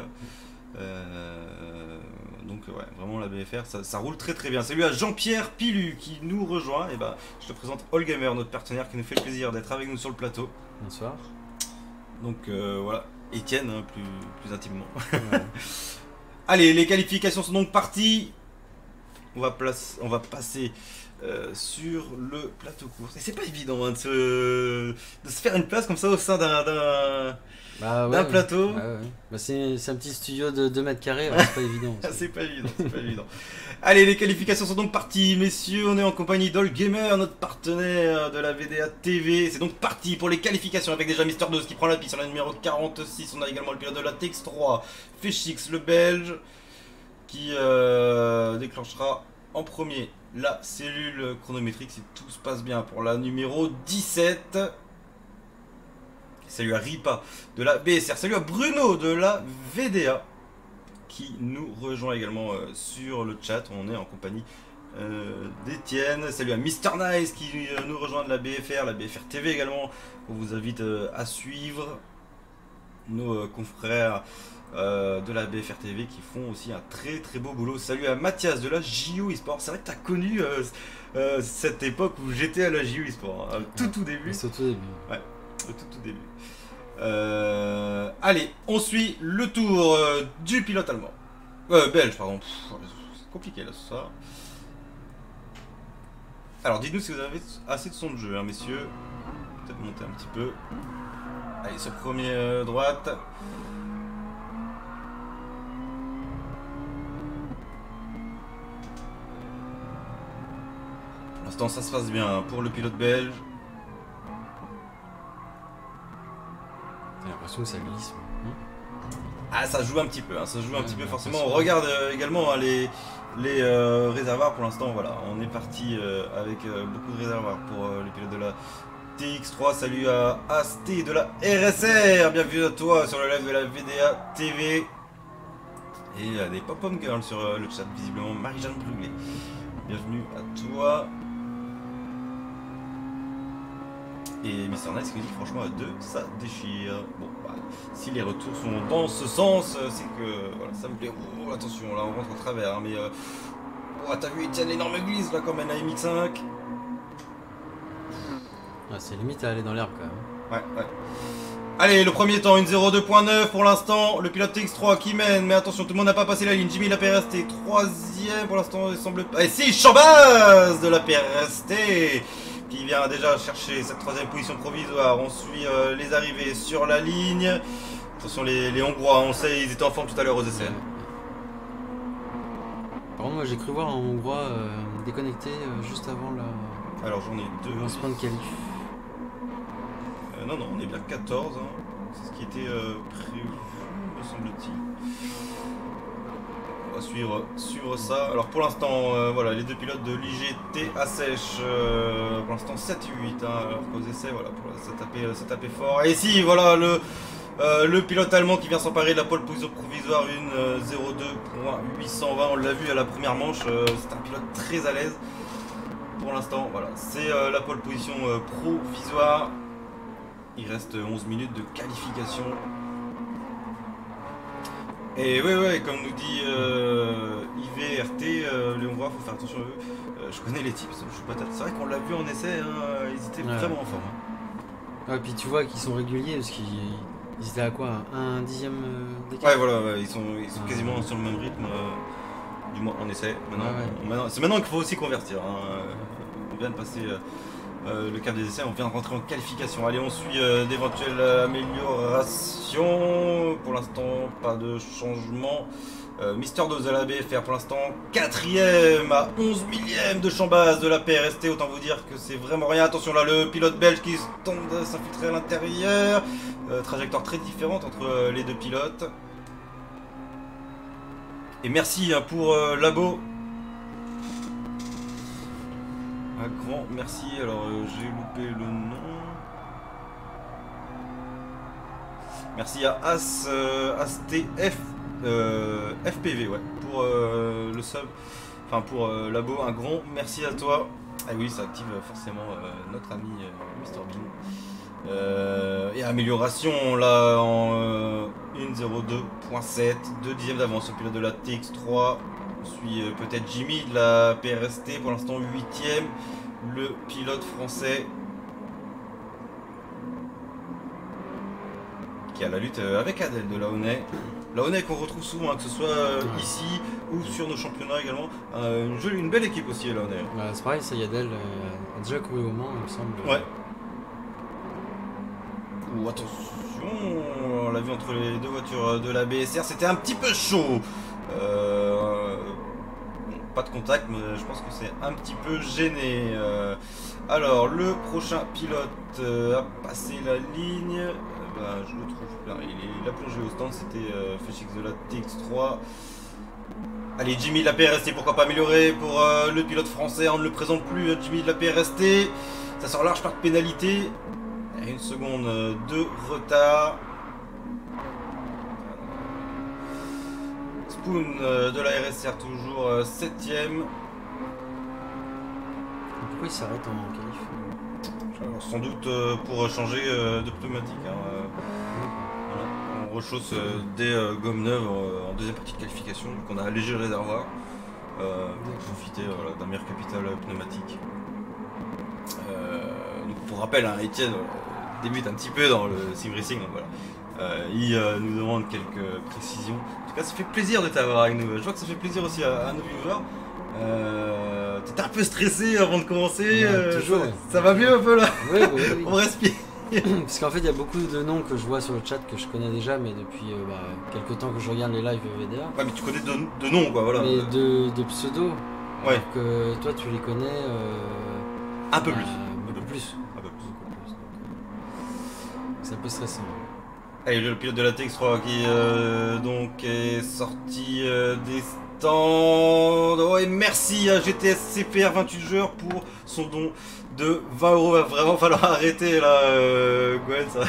Donc ouais, vraiment la BFR, ça roule très très bien. Salut à Jean-Pierre Pilu qui nous rejoint. Et bah, je te présente Allgamer, notre partenaire qui nous fait le plaisir d'être avec nous sur le plateau. Bonsoir. Donc voilà, Étienne, plus intimement. Ouais. Allez, les qualifications sont donc parties. On va passer sur le plateau course. Et c'est pas évident de se faire une place comme ça au sein d'un plateau. Ouais. Bah, c'est un petit studio de 2 mètres carrés, c'est pas évident. C'est pas évident. Allez, les qualifications sont donc parties, messieurs. On est en compagnie d'Allgamer, notre partenaire de la VDA TV. C'est donc parti pour les qualifications avec déjà Mister 2 qui prend la piste sur la numéro 46. On a également le pilote de la TX3, Fechix, le Belge, qui déclenchera en premier la cellule chronométrique si tout se passe bien pour la numéro 17. Salut à Ripa de la BSR, salut à Bruno de la VDA qui nous rejoint également sur le chat. On est en compagnie d'Etienne. Salut à Mister Nice qui nous rejoint de la BFR TV également. On vous invite à suivre nos confrères de la BFR TV qui font aussi un très très beau boulot. Salut à Mathias de la JO eSport. C'est vrai que tu as connu cette époque où j'étais à la JO eSport, tout début. C'est au tout début. Ouais, au tout début. Allez, on suit le tour du pilote allemand. Belge, pardon. C'est compliqué là ce soir. Alors dites-nous si vous avez assez de son de jeu, hein, messieurs. Peut-être monter un petit peu. Allez, ce premier droite. Pour l'instant, ça se passe bien pour le pilote belge. J'ai l'impression que ça glisse. Ah, ça joue un petit peu, ça joue un petit peu forcément. On regarde également les réservoirs pour l'instant. Voilà, on est parti avec beaucoup de réservoirs pour les pilotes de la TX3. Salut à Ast de la RSR. Bienvenue à toi sur le live de la VDA TV. Et des Pop-Pom Girls sur le chat, visiblement Marie-Jeanne Brugler. Bienvenue à toi. Et Mister Nice qui dit franchement à 2 ça déchire. Bon bah, si les retours sont dans ce sens, c'est que voilà, ça me plaît. Oh, attention, là on rentre au travers, hein, mais t'as vu Etienne, l'énorme glisse là quand même à MX5. Ah, c'est limite à aller dans l'herbe quand même. Ouais. Allez, le premier temps, une 0,2.9 pour l'instant. Le pilote TX3 qui mène, mais attention, tout le monde n'a pas passé la ligne. Jimmy la PRST, 3ème pour l'instant, il semble pas. Et si, Chambaz de la PRST qui vient déjà chercher cette 3ème position provisoire. On suit les arrivées sur la ligne. Attention, les Hongrois, on sait, ils étaient en forme tout à l'heure aux essais. Par contre, moi j'ai cru voir un Hongrois déconnecté juste avant la. Alors j'en ai 2. Lancement de qualif. Non, on est bien 14. Hein. C'est ce qui était prévu, me semble-t-il. on va suivre ça. Alors pour l'instant, voilà, les deux pilotes de l'IGT à sèche, pour l'instant 7 et 8, hein, alors qu'aux essais, voilà, pour ça taper fort. Et ici, voilà, le pilote allemand qui vient s'emparer de la pole position provisoire, une 02.820, on l'a vu à la première manche, c'est un pilote très à l'aise. Pour l'instant, voilà, c'est la pole position provisoire. Il reste 11 minutes de qualification. Et ouais, comme nous dit IVRT, les Hongrois, faut faire attention à eux. Je connais les types, je suis pas tête. C'est vrai qu'on l'a vu en essai, hein, ils étaient vraiment en forme. Ouais, puis tu vois qu'ils sont réguliers parce qu'ils étaient à quoi, un dixième d'écart. Ouais, voilà, ouais, ils sont quasiment sur le même rythme, du moins en essai. Maintenant, c'est maintenant qu'il faut aussi convertir. Hein. On vient de passer le cap des essais, on vient de rentrer en qualification. Allez, on suit d'éventuelles améliorations. Pour l'instant, pas de changement. Mister Dose à la BFR, pour l'instant, 4ème à 11 millième de champ base de la PRST. Autant vous dire que c'est vraiment rien. Attention là, le pilote belge qui tente de s'infiltrer à l'intérieur. Trajectoire très différente entre les deux pilotes. Et merci hein, pour Labo. Un grand merci. Alors j'ai loupé le nom. Merci à ASTF FPV, ouais, pour le sub, enfin pour Labo. Un grand merci à toi. Ah oui, ça active forcément notre ami Mr Bean. Et amélioration là en 1.02.7, 2 dixièmes d'avance au pilote de la TX3. On suit peut-être Jimmy de la PRST, pour l'instant 8ème, le pilote français qui a la lutte avec Adèle de Laonay. Laonay qu'on retrouve souvent, hein, que ce soit ici ou sur nos championnats également. Une belle équipe aussi, Laonay. C'est pareil, ça, Adèle a déjà couru au Mans, il me semble. Ouais. Ouh, attention, on l'a vu entre les deux voitures de la BSR, c'était un petit peu chaud. Pas de contact, mais je pense que c'est un petit peu gêné. Alors, le prochain pilote a passé la ligne. Je le trouve là, il a plongé au stand, c'était Félix de la TX3. Allez, Jimmy de la PRST, pourquoi pas améliorer pour le pilote français, on ne le présente plus, Jimmy de la PRST. Ça sort large par pénalité. Une seconde de retard. Spoon de la RSR toujours 7ème. Pourquoi il s'arrête en qualif? Alors, sans doute pour changer de pneumatique. Hein. Voilà. On rechausse des gommes neuves en deuxième partie de qualification, donc on a allégé le réservoir pour profiter d'un meilleur capital pneumatique. Donc pour rappel, hein, Etienne débute un petit peu dans le sim racing, donc voilà. Il nous demande quelques précisions. En tout cas, ça fait plaisir de t'avoir avec nous. Je vois que ça fait plaisir aussi à nos viewers. T'étais un peu stressé avant de commencer. Toujours, ça va mieux un peu là. Oui. On respire. Parce qu'en fait, il y a beaucoup de noms que je vois sur le chat que je connais déjà, mais depuis quelques temps que je regarde les lives VDA. Ouais, mais tu connais de noms, quoi, voilà. Mais de pseudo. Ouais. Alors que toi, tu les connais. Un peu plus. Beaucoup plus. Un peu plus. Donc, c'est un peu stressant. Allez, le pilote de la TX3 qui donc est sorti des stands. Oh, et merci à GTS CPR 28 joueurs pour son don de 20 €. Va vraiment falloir arrêter là, Gwen. Ça...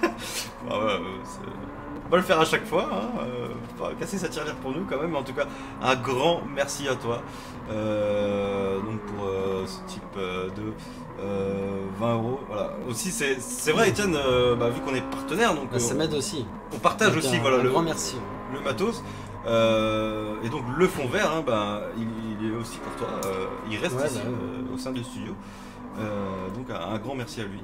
on va le faire à chaque fois. Hein. Faut pas casser sa tirelire pour nous quand même. Mais en tout cas, un grand merci à toi. Donc pour ce type de 20 €. Voilà. Aussi, c'est vrai, Etienne, vu qu'on est partenaire, donc ça m'aide aussi. On partage donc aussi, voilà, grand merci. Le matos. Et donc le fond vert, hein, il est aussi pour toi. Il reste ici au sein du studio. Donc un grand merci à lui.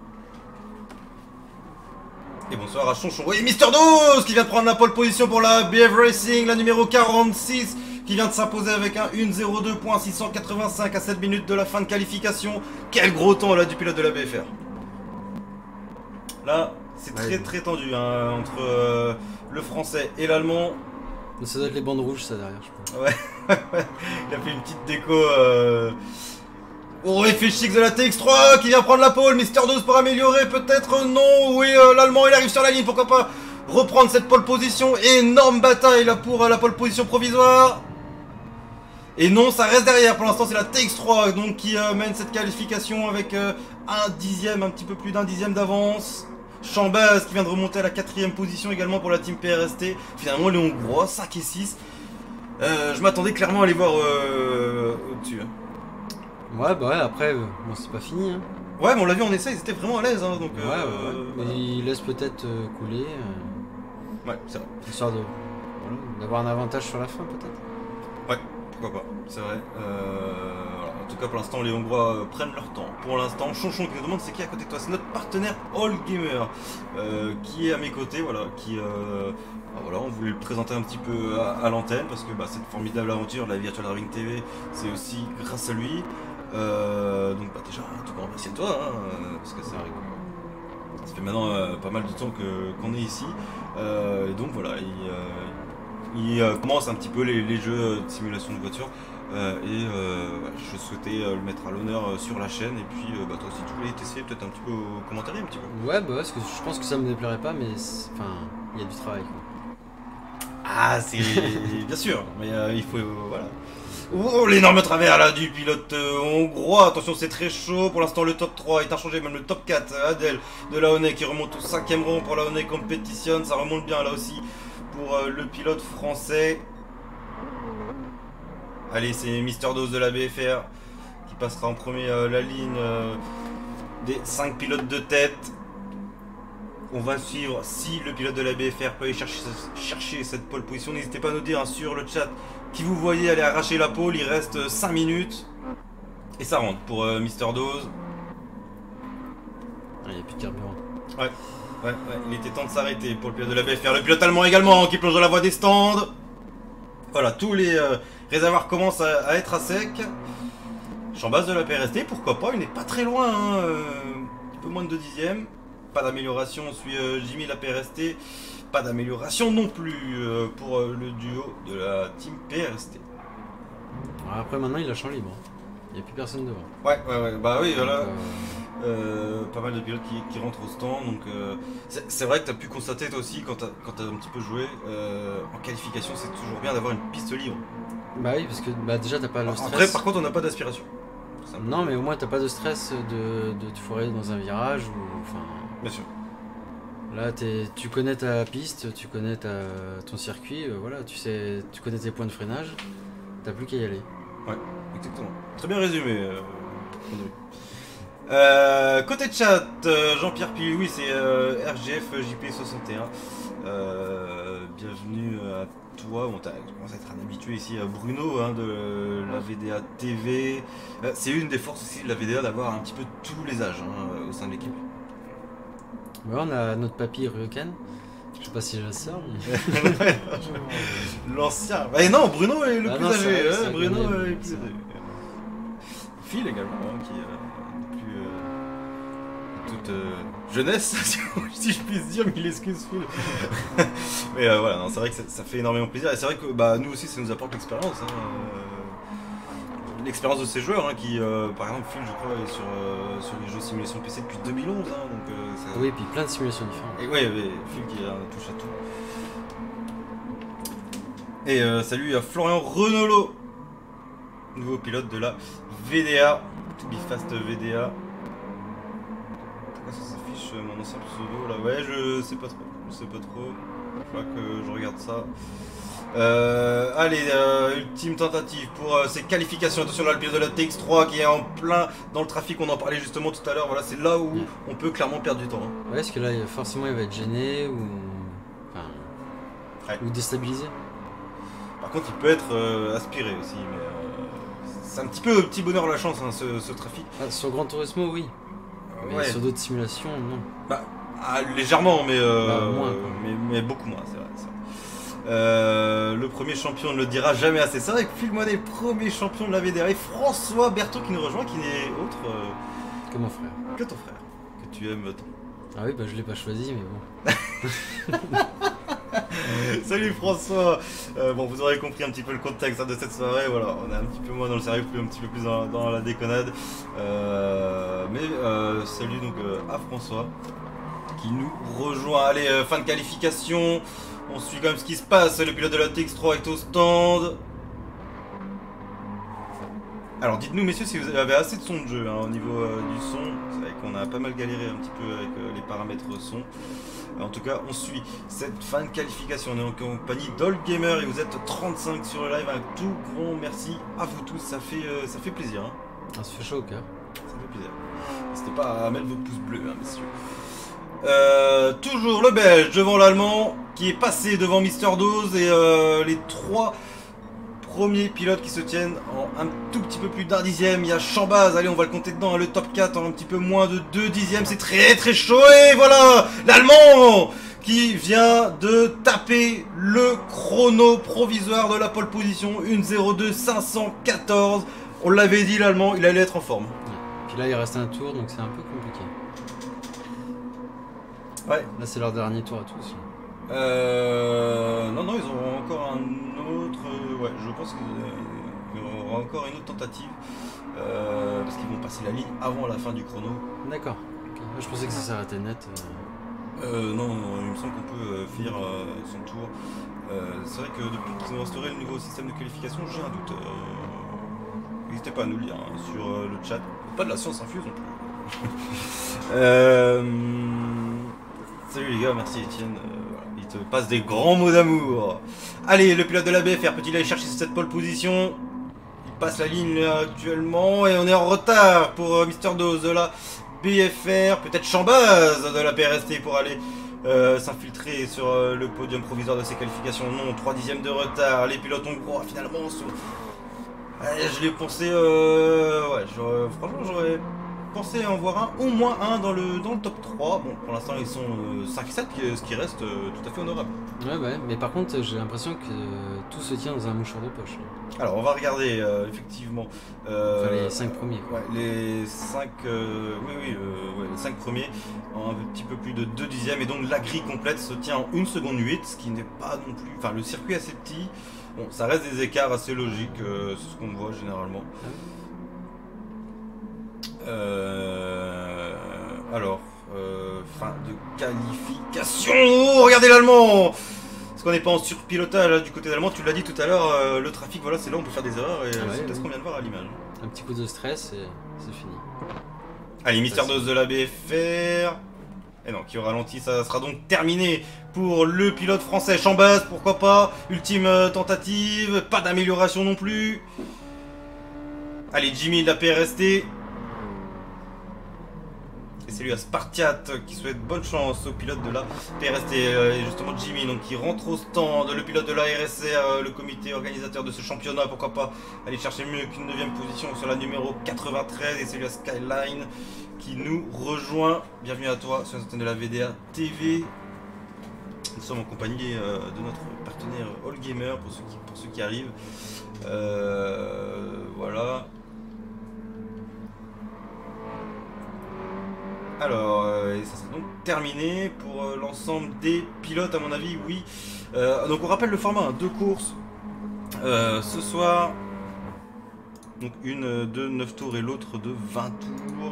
Et bonsoir à Chonchon. Oui, Mister Dose qui vient de prendre la pole position pour la BF Racing, la numéro 46, qui vient de s'imposer avec un 1.02.685 à 7 minutes de la fin de qualification. Quel gros temps là du pilote de la BFR. Là, c'est très tendu hein, entre le français et l'allemand. Ça doit être les bandes rouges ça derrière, je pense. Ouais, il a fait une petite déco. Oh, et Félix de la TX3 qui vient prendre la pole. Mister Dose pour améliorer, peut-être non. Oui, l'allemand il arrive sur la ligne, pourquoi pas reprendre cette pole position. Énorme bataille là pour la pole position provisoire. Et non, ça reste derrière. Pour l'instant, c'est la TX3 donc, qui mène cette qualification avec un dixième, un petit peu plus d'un dixième d'avance. Chambaz qui vient de remonter à la 4ème position également pour la team PRST. Finalement, les Hongrois, 5 et 6. Je m'attendais clairement à les voir au-dessus. Ouais, bah ouais, après, bon, c'est pas fini. Hein. Ouais, mais on l'a vu en essai, ils étaient vraiment à l'aise. Hein, donc, ouais. voilà. Ils laissent peut-être couler. Ouais, c'est vrai. Histoire de, voilà, d'avoir un avantage sur la fin, peut-être. Ouais, pourquoi pas, c'est vrai. Voilà. En tout cas, pour l'instant, les Hongrois prennent leur temps. Pour l'instant, Chonchon qui nous demande c'est qui à côté de toi. C'est notre partenaire All Gamer qui est à mes côtés. Voilà, voilà, on voulait le présenter un petit peu à l'antenne parce que cette formidable aventure, la Virtual Driving TV, c'est aussi grâce à lui. Donc déjà, un tout grand merci à toi, hein, parce que c'est vrai que ça fait maintenant pas mal de temps qu'on est ici. Et donc voilà, il commence un petit peu les jeux de simulation de voiture. Je souhaitais le mettre à l'honneur sur la chaîne. Et puis toi aussi tu voulais t'essayer peut-être un petit peu au commentaire un petit peu. Ouais, bah parce que je pense que ça me déplairait pas, mais enfin, il y a du travail quoi. Ah, c'est bien sûr, mais il faut voilà. Oh, l'énorme travers là du pilote hongrois. Attention, c'est très chaud. Pour l'instant, le top 3 est inchangé, même le top 4. Adèle de la Laonnais qui remonte au 5ème rang pour la Laonnais Competition. Ça remonte bien là aussi pour le pilote français. Allez, c'est Mister Dose de la BFR qui passera en premier la ligne des 5 pilotes de tête. On va suivre si le pilote de la BFR peut aller chercher cette pole position. N'hésitez pas à nous dire sur le chat qui vous voyez aller arracher la pole. Il reste 5 minutes. Et ça rentre pour Mister Dose. Il n'y a plus de carburant. Ouais, il était temps de s'arrêter pour le pilote de la BFR. Le pilote allemand également qui plonge dans la voie des stands. Voilà, tous les réservoirs commencent à être à sec. Chambaz de la PRST, pourquoi pas, il n'est pas très loin, hein, un peu moins de 2 dixièmes. Pas d'amélioration, on suit Jimmy la PRST. Pas d'amélioration non plus pour le duo de la team PRST. Après maintenant il a champ libre. Il n'y a plus personne devant. Ouais, bah oui, voilà. Pas mal de pilotes qui rentrent au stand. Donc c'est vrai que tu as pu constater toi aussi quand tu as un petit peu joué. En qualification, c'est toujours bien d'avoir une piste libre. Bah oui, parce que déjà t'as pas le stress. Après, par contre, on n'a pas d'aspiration. Non, mais au moins t'as pas de stress de te foirer dans un virage ou enfin. Bien sûr. Là, tu connais ta piste, tu connais ton circuit, voilà, tu connais tes points de freinage, t'as plus qu'à y aller. Ouais, exactement. Très bien résumé. Côté chat, Jean-Pierre Pili, oui, c'est RGF JP61. Bienvenue à toi. On commence à être un habitué ici à Bruno de la VDA TV. C'est une des forces aussi de la VDA d'avoir un petit peu tous les âges au sein de l'équipe. Ouais, on a notre papy Ryokan. Je sais pas si je le sors. Mais... L'ancien. Bah non, Bruno est le plus âgé. Bruno est le plus âgé. Phil également, qui est plus toute jeunesse, si je puis dire, mais excuse Phil. Mais voilà, c'est vrai que ça fait énormément plaisir. Et c'est vrai que nous aussi, ça nous apporte l'expérience. L'expérience de ces joueurs qui, par exemple, Phil, je crois, est sur les jeux simulation PC depuis 2011. Donc, oui, et puis plein de simulations différentes. Et ouais, Phil qui touche à tout. Et salut à Florian Renolo, nouveau pilote de la VDA, To Be Fast VDA. Pourquoi ça s'affiche mon ancien pseudo là? Ouais, je sais pas trop. Il faudra que je regarde ça. Allez, ultime tentative pour ces qualifications. Attention là, le pilote de la TX3 qui est en plein dans le trafic, on en parlait justement tout à l'heure. Voilà, c'est là où on peut clairement perdre du temps. Ouais, parce que là, forcément, il va être gêné ou, ou déstabilisé. Par contre, il peut être aspiré aussi, mais c'est un petit bonheur la chance, ce trafic. Sur Gran Turismo, oui. Mais sur d'autres simulations, non. Légèrement, mais, moins, mais beaucoup moins, c'est vrai. Le premier champion ne le dira jamais assez. C'est vrai que Phil Monet, premier champion de la VDA, et François Berthaud qui nous rejoint, qui n'est autre que mon frère. Que ton frère, que tu aimes tant. Ah oui, je l'ai pas choisi, mais bon. Salut François. Bon, vous aurez compris un petit peu le contexte de cette soirée. Voilà, on est un petit peu moins dans le sérieux, un petit peu plus dans la déconnade. Mais salut donc à François. qui nous rejoint. Allez, fin de qualification. On suit quand même ce qui se passe. Le pilote de la TX3 est au stand. Alors dites-nous messieurs si vous avez assez de son de jeu au niveau du son. C'est vrai qu'on a pas mal galéré un petit peu avec les paramètres son. En tout cas on suit cette fin de qualification. On est en compagnie d'Oldgamer et vous êtes 35 sur le live. Un tout grand merci à vous tous. Ça fait plaisir. Ça se fait chaud au cœur. Ça fait plaisir. N'hésitez pas à mettre vos pouces bleus messieurs. Toujours le Belge devant l'Allemand qui est passé devant Mister Dose et les 3 premiers pilotes qui se tiennent en un tout petit peu plus d'1 dixième. Il y a Chambaz, allez on va le compter dedans, le top 4 en un petit peu moins de 2 dixièmes. C'est très chaud et voilà l'Allemand qui vient de taper le chrono provisoire de la pole position. 1:02 514. On l'avait dit, l'Allemand il allait être en forme. Puis là il reste un tour donc c'est un peu compliqué. Ouais. Là c'est leur dernier tour à tous. Non, ils auront encore un autre. Ouais, je pense qu'il y aura encore une autre tentative. Parce qu'ils vont passer la ligne avant la fin du chrono. D'accord. Okay. Je pensais que ça s'arrêtait net. Non, il me semble qu'on peut finir son tour. C'est vrai que depuis qu'ils ont instauré le nouveau système de qualification, j'ai un doute. N'hésitez pas à nous le dire sur le chat. Pas de la science infuse non plus. Salut les gars, merci Etienne. Il te passe des grands mots d'amour. Allez, le pilote de la BFR peut-il aller chercher cette pole position? Il passe la ligne là, actuellement et on est en retard pour Mister Dose de la BFR. Peut-être Chambaz de la PRST pour aller s'infiltrer sur le podium provisoire de ses qualifications. Non, 3 dixièmes de retard. Les pilotes hongrois finalement sont... je l'ai pensé... Ouais, franchement j'aurais... pensé en voir un, au moins un dans le top 3. Bon, pour l'instant ils sont 5-7, ce qui reste tout à fait honorable. Ouais, mais par contre j'ai l'impression que tout se tient dans un mouchoir de poche. Alors on va regarder effectivement. Enfin, les 5 premiers. Ouais, les 5 les 5 premiers en un petit peu plus de 2 dixièmes et donc la grille complète se tient en 1 seconde 8, ce qui n'est pas non plus. Enfin, le circuit est assez petit. Bon, ça reste des écarts assez logiques, c'est ce qu'on voit généralement. Alors, fin de qualification. Oh, regardez l'Allemand. Parce qu'on n'est pas en surpilotage là, du côté d'Allemand, tu l'as dit tout à l'heure, le trafic, voilà, c'est là où on peut faire des erreurs et c'est peut-être ce qu'on vient de voir à l'image. Un petit coup de stress et c'est fini. Allez, Mister Dose de la BFR. Et non, qui ralentit, ça sera donc terminé pour le pilote français Chambaz, pourquoi pas. Ultime tentative, pas d'amélioration non plus. Allez, Jimmy de la PRST. Et c'est lui à Spartiate qui souhaite bonne chance au pilote de la PRST. Et justement Jimmy donc, qui rentre au stand, le pilote de la RSR, le comité organisateur de ce championnat, pourquoi pas aller chercher mieux qu'une 9ème position sur la numéro 93. Et c'est lui à Skyline qui nous rejoint. Bienvenue à toi sur l'antenne de la VDA TV. Nous sommes en compagnie de notre partenaire Oldgamer pour ceux qui arrivent. Voilà. Alors, ça sera donc terminé pour l'ensemble des pilotes, à mon avis, oui. Donc on rappelle le format, 2 courses ce soir. Donc une de 9 tours et l'autre de 20 tours.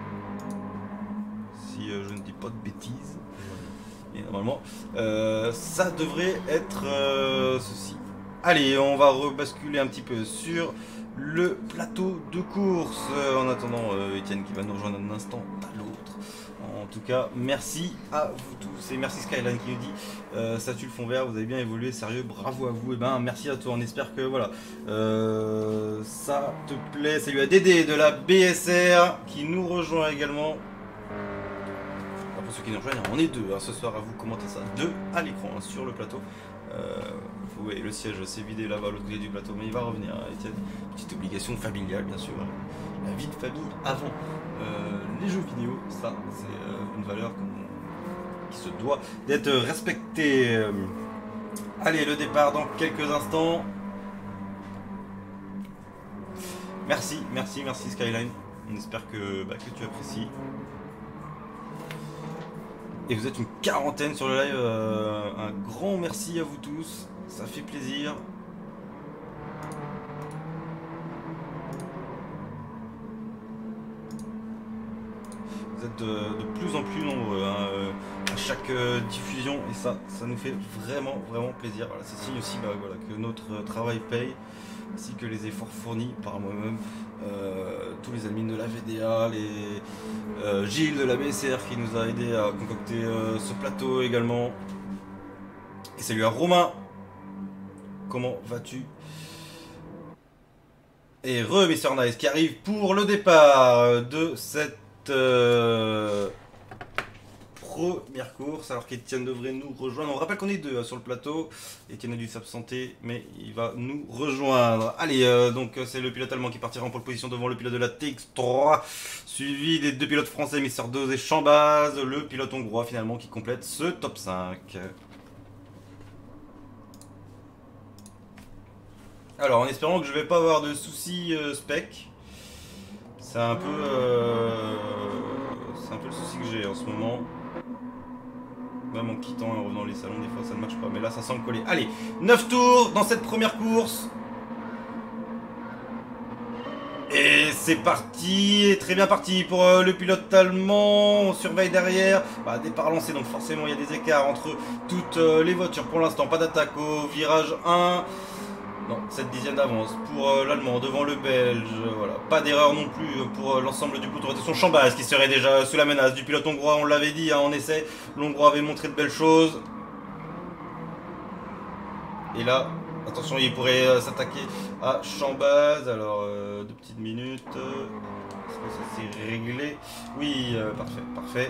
Si je ne dis pas de bêtises. Et normalement, ça devrait être ceci. Allez, on va rebasculer un petit peu sur le plateau de course. En attendant, Etienne qui va nous rejoindre un instant à l'autre. En tout cas, merci à vous tous et merci Skyline qui nous dit statut le fond vert, vous avez bien évolué, sérieux, bravo à vous. Et ben merci à toi, on espère que voilà ça te plaît. Salut à Dédé de la BSR qui nous rejoint également. Pour ceux qui nous rejoignent, on est 2 ce soir à vous commenter ça, 2 à l'écran sur le plateau. Vous voyez, le siège s'est vidé là-bas à l'autre côté du plateau, mais il va revenir, Etienne. Petite obligation familiale, bien sûr. La vie de famille avant les jeux vidéo, ça, c'est une valeur qui se doit d'être respectée. Allez, le départ dans quelques instants. Merci Skyline. On espère que tu apprécies. Et vous êtes une quarantaine sur le live, un grand merci à vous tous, ça fait plaisir. Vous vous êtes de plus en plus nombreux hein, à chaque diffusion et ça nous fait vraiment plaisir. Voilà, c'est signe aussi voilà, que notre travail paye, ainsi que les efforts fournis par moi-même, tous les admins de la VDA, Gilles de la BSR qui nous a aidé à concocter ce plateau également. Et salut à Romain, comment vas-tu? Et Mr Nice qui arrive pour le départ de cette première course, alors qu'Etienne devrait nous rejoindre. On rappelle qu'on est deux sur le plateau. Etienne a dû s'absenter, mais il va nous rejoindre. Allez, donc c'est le pilote allemand qui partira en pole position devant le pilote de la TX3, suivi des deux pilotes français, Mister Dose et Chambaz, le pilote hongrois finalement qui complète ce top 5. Alors, en espérant que je vais pas avoir de soucis spec, c'est un peu le souci que j'ai en ce moment. Même en quittant et en revenant les salons, des fois ça ne marche pas, mais là ça semble coller. Allez, 9 tours dans cette première course. Et c'est parti, très bien parti pour le pilote allemand. On surveille derrière, départ lancé, donc forcément il y a des écarts entre toutes les voitures. Pour l'instant, pas d'attaque au virage 1. Non, 7 dixièmes d'avance pour l'allemand devant le belge, voilà. Pas d'erreur non plus pour l'ensemble du peloton. Attention, Chambaz qui serait déjà sous la menace du pilote hongrois, on l'avait dit hein, en essai. L'hongrois avait montré de belles choses. Et là, attention, il pourrait s'attaquer à Chambaz. Alors, 2 petites minutes. Est-ce que ça s'est réglé? Oui, parfait.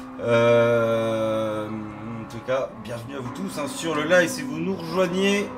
En tout cas, bienvenue à vous tous hein, sur le live si vous nous rejoignez.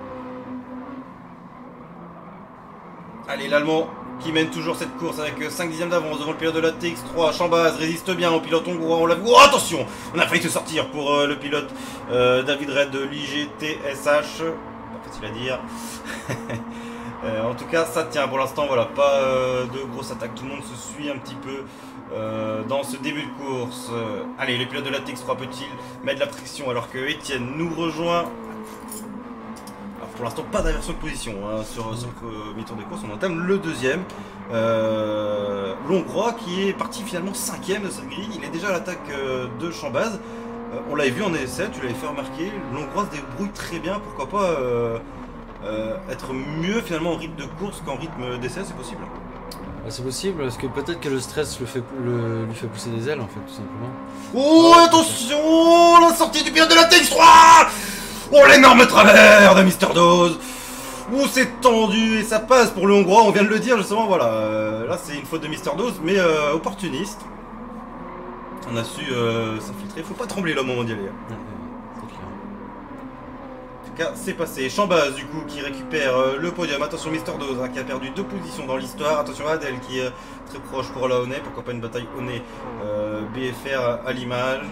Allez, l'Allemand qui mène toujours cette course avec 5 dixièmes d'avance devant le pilote de la TX3. Chambaz résiste bien au pilote hongrois, on l'a vu. Oh, attention, on a failli se sortir pour le pilote David Red de l'IGTSH. Pas facile à dire. En tout cas, ça tient pour l'instant. Voilà, pas de grosse attaque. Tout le monde se suit un petit peu dans ce début de course. Allez, le pilote de la TX3 peut-il mettre de la pression alors que Etienne nous rejoint? Pour l'instant, pas d'inversion de position hein, sur ce premier tour de course. On entame le deuxième. L'Hongrois qui est parti finalement 5ème de sa grille. Il est déjà à l'attaque de Chambaz. On l'avait vu en essai, tu l'avais fait remarquer. L'Hongrois se débrouille très bien. Pourquoi pas être mieux finalement en rythme de course qu'en rythme d'essai, c'est possible. C'est possible parce que peut-être que le stress lui fait pousser des ailes en fait, tout simplement. Oh, attention, la sortie du pilote de la TX3. Oh, l'énorme travers de Mister Dose. Oh, c'est tendu et ça passe pour le Hongrois, on vient de le dire justement, voilà. Là, c'est une faute de Mister Dose, mais opportuniste. On a su s'infiltrer, faut pas trembler l'homme au mondial. C'est clair. En tout cas, c'est passé. Chambaz, du coup, qui récupère le podium. Attention, Mister Dose, hein, qui a perdu 2 positions dans l'histoire. Attention, Adel, qui est très proche pour la Honnay. Pourquoi pas une bataille Honnay BFR à l'image.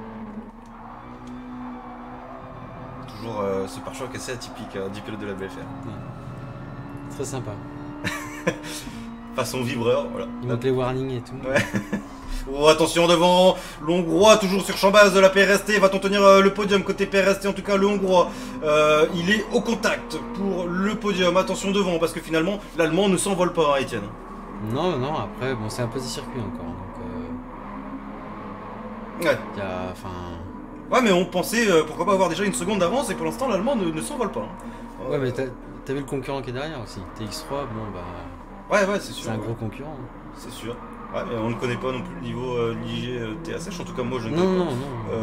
Toujours ce pare-choc assez atypique du pilote de la BFR. Ouais. Très sympa. Façon vibreur, voilà. Il manque les warnings et tout. Ouais. Oh, attention devant, l'Hongrois toujours sur Chambaz de la PRST. Va-t-on tenir le podium côté PRST? En tout cas, le Hongrois, il est au contact pour le podium. Attention devant, parce que finalement, l'Allemand ne s'envole pas, hein, Etienne. Non, après, bon, c'est un petit circuit encore. Donc, ouais. Ouais, mais on pensait pourquoi pas avoir déjà une seconde d'avance et pour l'instant l'Allemand ne s'envole pas. Hein. Ouais, mais t'as vu le concurrent qui est derrière aussi. TX3, bon bah. Ouais, c'est sûr. C'est un gros concurrent. C'est sûr. Ouais, mais on ne connaît pas non plus le niveau l'IGTSH. En tout cas, moi je ne connais pas. Non.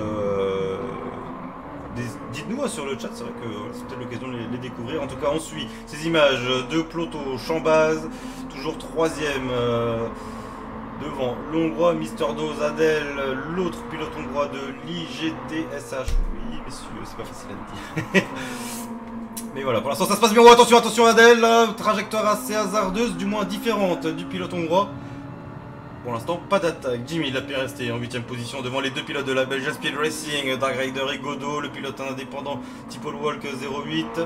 Dites-nous sur le chat, c'est vrai que c'est peut-être l'occasion de les découvrir. En tout cas, on suit ces images de Ploto, Chambaz, toujours 3ème. Devant l'Hongrois, Mister Dose, Adel, l'autre pilote hongrois de l'IGTSH. Oui, messieurs, c'est pas facile à dire. Mais voilà, pour l'instant ça se passe bien. Oh, attention Adel, trajectoire assez hasardeuse, du moins différente du pilote hongrois. Pour l'instant, pas d'attaque. Jimmy, il a pu rester en 8ème position devant les deux pilotes de la Belgian Speed Racing, Dark Rider et Godot, le pilote indépendant Tipol Walk 08.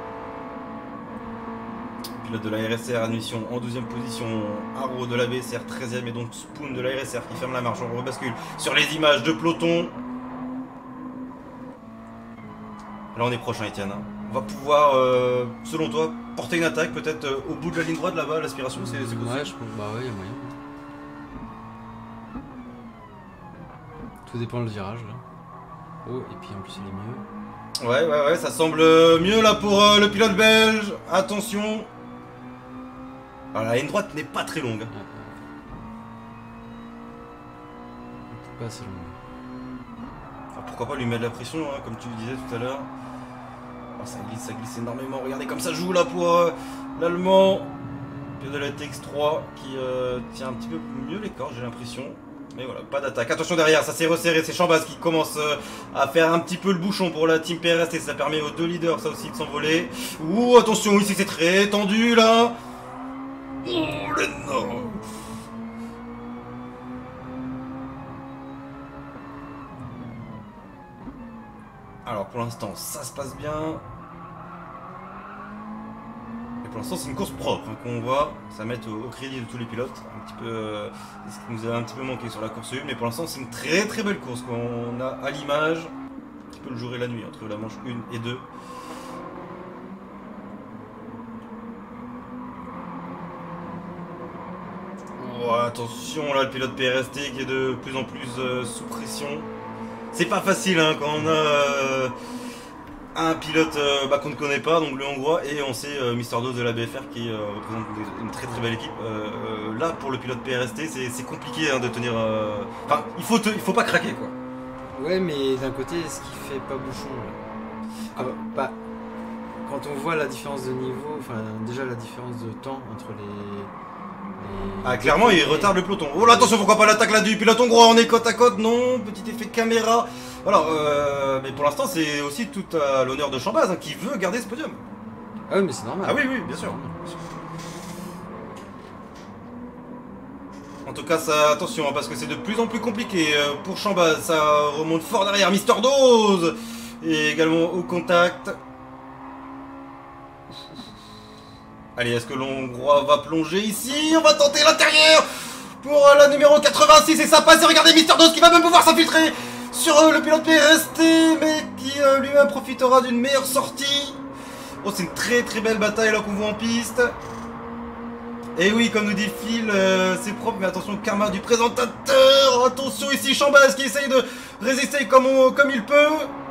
Pilote de la RSR, admission en 12ème position, Haro de la BSR 13ème et donc Spoon de la RSR qui ferme la marche. On rebascule sur les images de peloton. Là on est prochain, Etienne. On va pouvoir, selon toi, porter une attaque peut-être au bout de la ligne droite là-bas, l'aspiration c'est possible. Ouais, je pense, bah ouais, il y a moyen. Tout dépend le virage là. Oh, et puis en plus il est mieux. Ouais, ça semble mieux là pour le pilote belge. Attention. Alors, la ligne droite n'est pas très longue. Pas assez long. Alors, pourquoi pas lui mettre de la pression, hein, comme tu le disais tout à l'heure. Oh, ça glisse énormément. Regardez comme ça joue là pour l'Allemand. Pilote de la TX3 qui tient un petit peu mieux les cordes, j'ai l'impression. Mais voilà, pas d'attaque. Attention derrière, ça s'est resserré. C'est Chambaz qui commence à faire un petit peu le bouchon pour la team PRST. Et ça permet aux deux leaders, ça aussi, de s'envoler. Ouh, attention, ici c'est très tendu là. Oh, l'énorme. Alors pour l'instant, ça se passe bien. Et pour l'instant, c'est une course propre hein, qu'on voit. Ça met au crédit de tous les pilotes. Un petit peu, ce qui nous a un petit peu manqué sur la course 1. Mais pour l'instant, c'est une très très belle course qu'on a à l'image. Un petit peu le jour et la nuit entre la manche 1 et 2. Oh, attention là, le pilote PRST qui est de plus en plus sous pression. C'est pas facile hein, quand on a un pilote qu'on ne connaît pas, donc le hongrois, et on sait Mister Dose de la BFR qui représente une très très belle équipe. Là pour le pilote PRST c'est compliqué hein, de tenir. Enfin il faut pas craquer quoi. Ouais mais d'un côté ce qui fait pas bouchon là. Quand on voit la différence de niveau, enfin déjà la différence de temps entre les Ah clairement il retarde le peloton. Oh là attention, pourquoi pas l'attaque là du pilote hongrois, on est côte à côte, non, petit effet caméra. Alors mais pour l'instant c'est aussi tout à l'honneur de Chambaz hein, qui veut garder ce podium. Ah oui mais c'est normal. Ah oui bien sûr. En tout cas ça, attention hein, parce que c'est de plus en plus compliqué pour Chambaz, ça remonte fort derrière Mister Dose et également au contact. Allez, est-ce que l'Hongrois va plonger ici? On va tenter l'intérieur pour la numéro 86 et ça passe. Et regardez Mister Dose qui va même pouvoir s'infiltrer sur le pilote PRST, mais qui lui-même profitera d'une meilleure sortie. Oh, c'est une très très belle bataille là qu'on voit en piste. Et oui, comme nous dit Phil, c'est propre, mais attention au karma du présentateur. Attention ici, Chambaz qui essaye de résister comme il peut.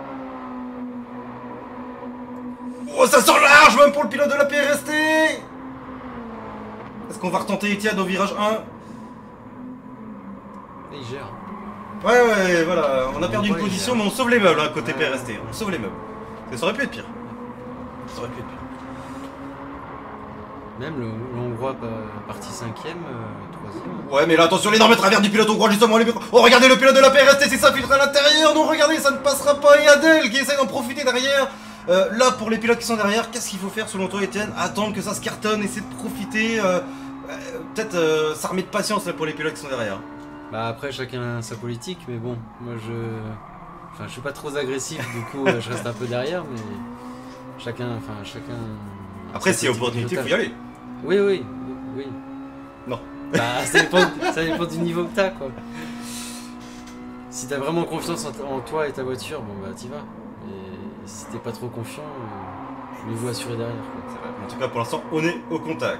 Oh, ça sort large même pour le pilote de la PRST. Est-ce qu'on va retenter Etienne au virage 1? Et il gère. Ouais, voilà. On a perdu une position, mais on sauve les meubles, hein, côté PRST. On sauve les meubles. Ça aurait pu être pire. Ça aurait pu être pire. Même le Hongrois parti 5ème, 3ème. Ouais, mais là, attention, l'énorme travers du pilote hongrois, justement. Oh, regardez le pilote de la PRST, c'est s'infiltre à l'intérieur. Non, regardez, ça ne passera pas. Et Adèle qui essaie d'en profiter derrière. Là, pour les pilotes qui sont derrière, qu'est-ce qu'il faut faire selon toi, Etienne? Attendre que ça se cartonne, essayer de profiter. Peut-être s'armer de patience là, pour les pilotes qui sont derrière. Bah après, chacun a sa politique, mais bon, moi je suis pas trop agressif, du coup je reste un peu derrière, mais chacun. Après, s'il y a opportunité, il faut y aller. Oui. Non. Bah ça dépend du niveau que t'as quoi. Si t'as vraiment confiance en toi et ta voiture, bon bah t'y vas. Et si t'es pas trop confiant, le vous assurer derrière quoi. En tout cas, pour l'instant, on est au contact.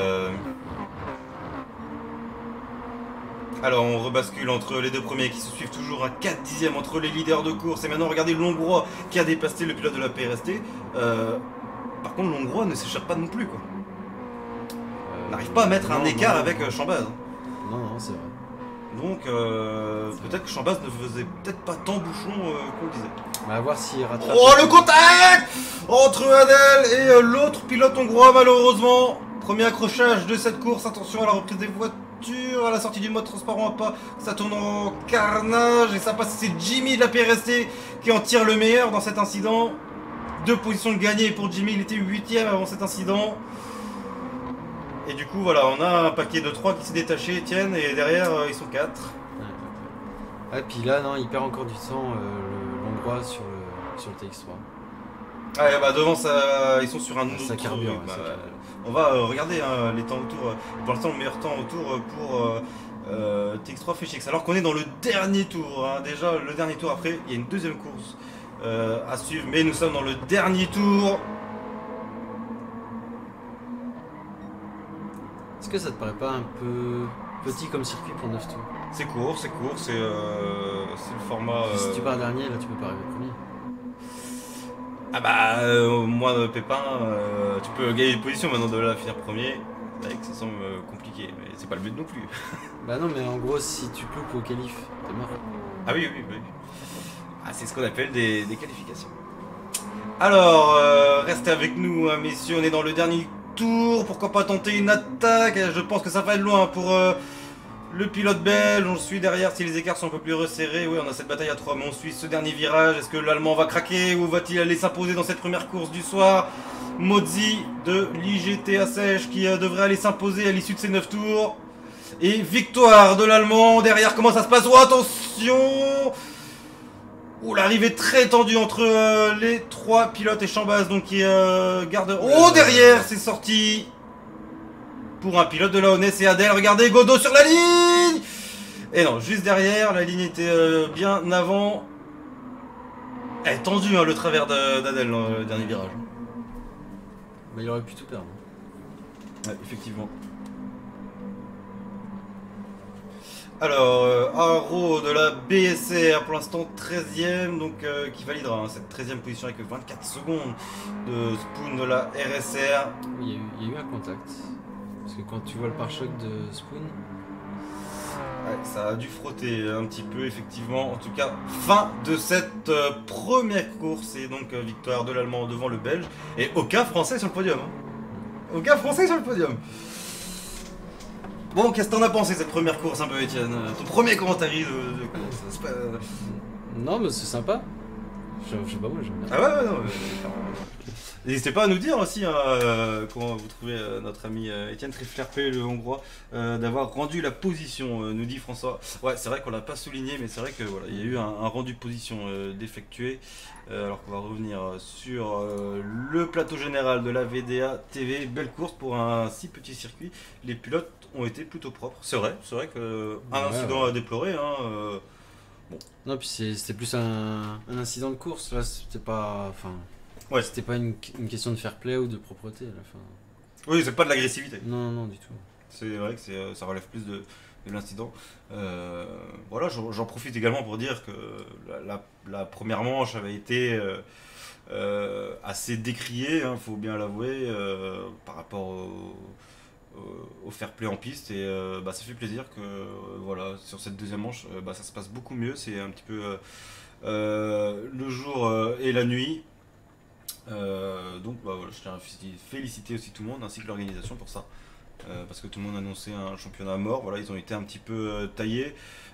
Alors, on rebascule entre les deux premiers qui se suivent toujours à 4 dixièmes entre les leaders de course. Et maintenant, regardez l'Hongrois qui a dépassé le pilote de la PRST. Par contre, l'Hongrois ne s'échappe pas non plus, quoi. On n'arrive pas à mettre un écart avec Chambaz. Non, c'est vrai. Donc, peut-être que Chambaz ne faisait peut-être pas tant bouchon qu'on disait. On va voir s'il rattrape. Oh, le contact entre Adèle et l'autre pilote hongrois, malheureusement. Premier accrochage de cette course. Attention à la reprise des voitures, à la sortie du mode transparent à pas. Ça tourne en carnage et ça passe. C'est Jimmy de la PRST qui en tire le meilleur dans cet incident. 2 positions de gagnées pour Jimmy. Il était 8ème avant cet incident. Et du coup, voilà, on a un paquet de 3 qui s'est détaché, Etienne, et derrière, ils sont 4. Et puis là, non, il perd encore du temps, l'Hongrois sur le TX3. Ah, bah devant, ça, ils sont sur un autre. Ça carbure. On va regarder hein, les temps autour. Pour l'instant, le meilleur temps autour pour TX3 Fechix. Alors qu'on est dans le dernier tour. Hein. Déjà, le dernier tour, après, il y a une deuxième course à suivre. Mais nous sommes dans le dernier tour. Est-ce que ça te paraît pas un peu petit comme circuit pour 9 tours. C'est court, c'est le format. Si tu pars dernier, là tu peux pas arriver premier. Ah bah, moi, Pépin, tu peux gagner une position maintenant de là finir premier. C'est vrai que ça semble compliqué, mais c'est pas le but non plus. Bah non, mais en gros, si tu te loupes au qualif, t'es mort. Ah oui, oui, oui. Ah, c'est ce qu'on appelle des qualifications. Alors, restez avec nous, hein, messieurs, on est dans le dernier tour. Pourquoi pas tenter une attaque? Je pense que ça va être loin pour le pilote belge. On le suit derrière si les écarts sont un peu plus resserrés. Oui, on a cette bataille à 3, mais on suit ce dernier virage. Est-ce que l'Allemand va craquer ou va-t-il aller s'imposer dans cette première course du soir? Mozzi de l'IGT Sèche qui devrait aller s'imposer à l'issue de ces 9 tours. Et victoire de l'Allemand. Derrière, comment ça se passe? Oh, attention! Ouh, l'arrivée très tendue entre les 3 pilotes et Chambas, donc qui garde... Oh, derrière, c'est sorti pour un pilote de la Honès et Adel. Regardez, Godot sur la ligne! Et non, juste derrière, la ligne était bien avant. Elle est tendue, hein, le travers d'Adel dans le dernier virage. Bah il aurait pu tout perdre. Ouais, effectivement. Alors, Haro de la BSR pour l'instant 13ème, donc qui validera hein, cette 13ème position avec 24 secondes de Spoon de la RSR. Il y a eu un contact. Parce que quand tu vois le pare-choc de Spoon. Ouais, ça a dû frotter un petit peu, effectivement. En tout cas, fin de cette première course et donc victoire de l'Allemand devant le Belge. Et aucun Français sur le podium. Hein. Aucun Français sur le podium. Bon, qu'est-ce que t'en as pensé cette première course un peu, Étienne? Ton premier commentaire de course? Non, mais c'est sympa. Je sais pas, moi j'aime bien. Ah ouais, non. N'hésitez pas à nous dire aussi hein, comment vous trouvez notre ami Étienne Triflerpé, le Hongrois, d'avoir rendu la position, nous dit François. Ouais, c'est vrai qu'on l'a pas souligné, mais c'est vrai que voilà, il y a eu un rendu de position d'effectué. Alors qu'on va revenir sur le plateau général de la VDA TV. Belle course pour un si petit circuit. Les pilotes ont été plutôt propres. C'est vrai que un incident à déplorer. Hein, bon. Non, puis c'était plus un incident de course. Là, c'était pas. Enfin. Ouais. C'était pas une question de fair play ou de propreté à la fin. Oui, c'est pas de l'agressivité. Non, non, du tout. C'est vrai que ça relève plus de l'incident. Voilà, j'en profite également pour dire que la première manche avait été assez décriée, hein, faut bien l'avouer, par rapport au fair play en piste. Et ça fait plaisir que voilà, sur cette deuxième manche, ça se passe beaucoup mieux. C'est un petit peu le jour et la nuit. Donc voilà, je tiens à féliciter aussi tout le monde ainsi que l'organisation pour ça parce que tout le monde annonçait un championnat à mort. Voilà, ils ont été un petit peu taillés.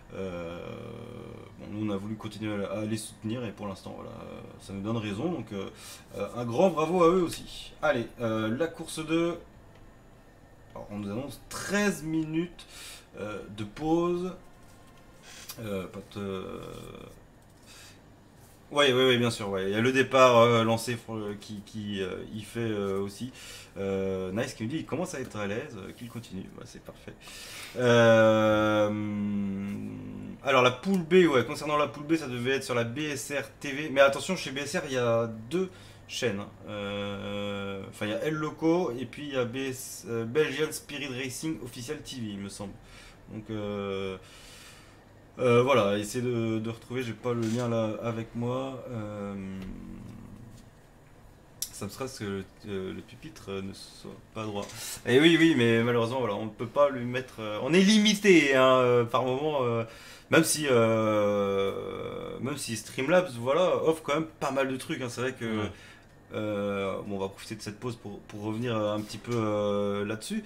Bon, nous on a voulu continuer à les soutenir et pour l'instant voilà, ça nous donne raison, donc un grand bravo à eux aussi. Allez, la course 2. Alors, on nous annonce 13 minutes de pause. Oui, bien sûr. Ouais. Il y a le départ lancé qui y fait aussi. Nice qui me dit il commence à être à l'aise, qu'il continue. Ouais, c'est parfait. Alors la poule B, ouais, concernant la poule B, ça devait être sur la BSR TV. Mais attention, chez BSR, il y a 2 chaînes. Enfin, il y a L Loco et puis il y a Belgian Spirit Racing Official TV, il me semble. Donc voilà, essayez de retrouver, j'ai pas le lien là avec moi. Ça me stresse que le pupitre ne soit pas droit. Et oui, mais malheureusement, voilà, on ne peut pas lui mettre. On est limité hein, par moment, même si Streamlabs voilà, offre quand même pas mal de trucs. Hein. C'est vrai que. Ouais. Bon, on va profiter de cette pause pour revenir un petit peu là-dessus.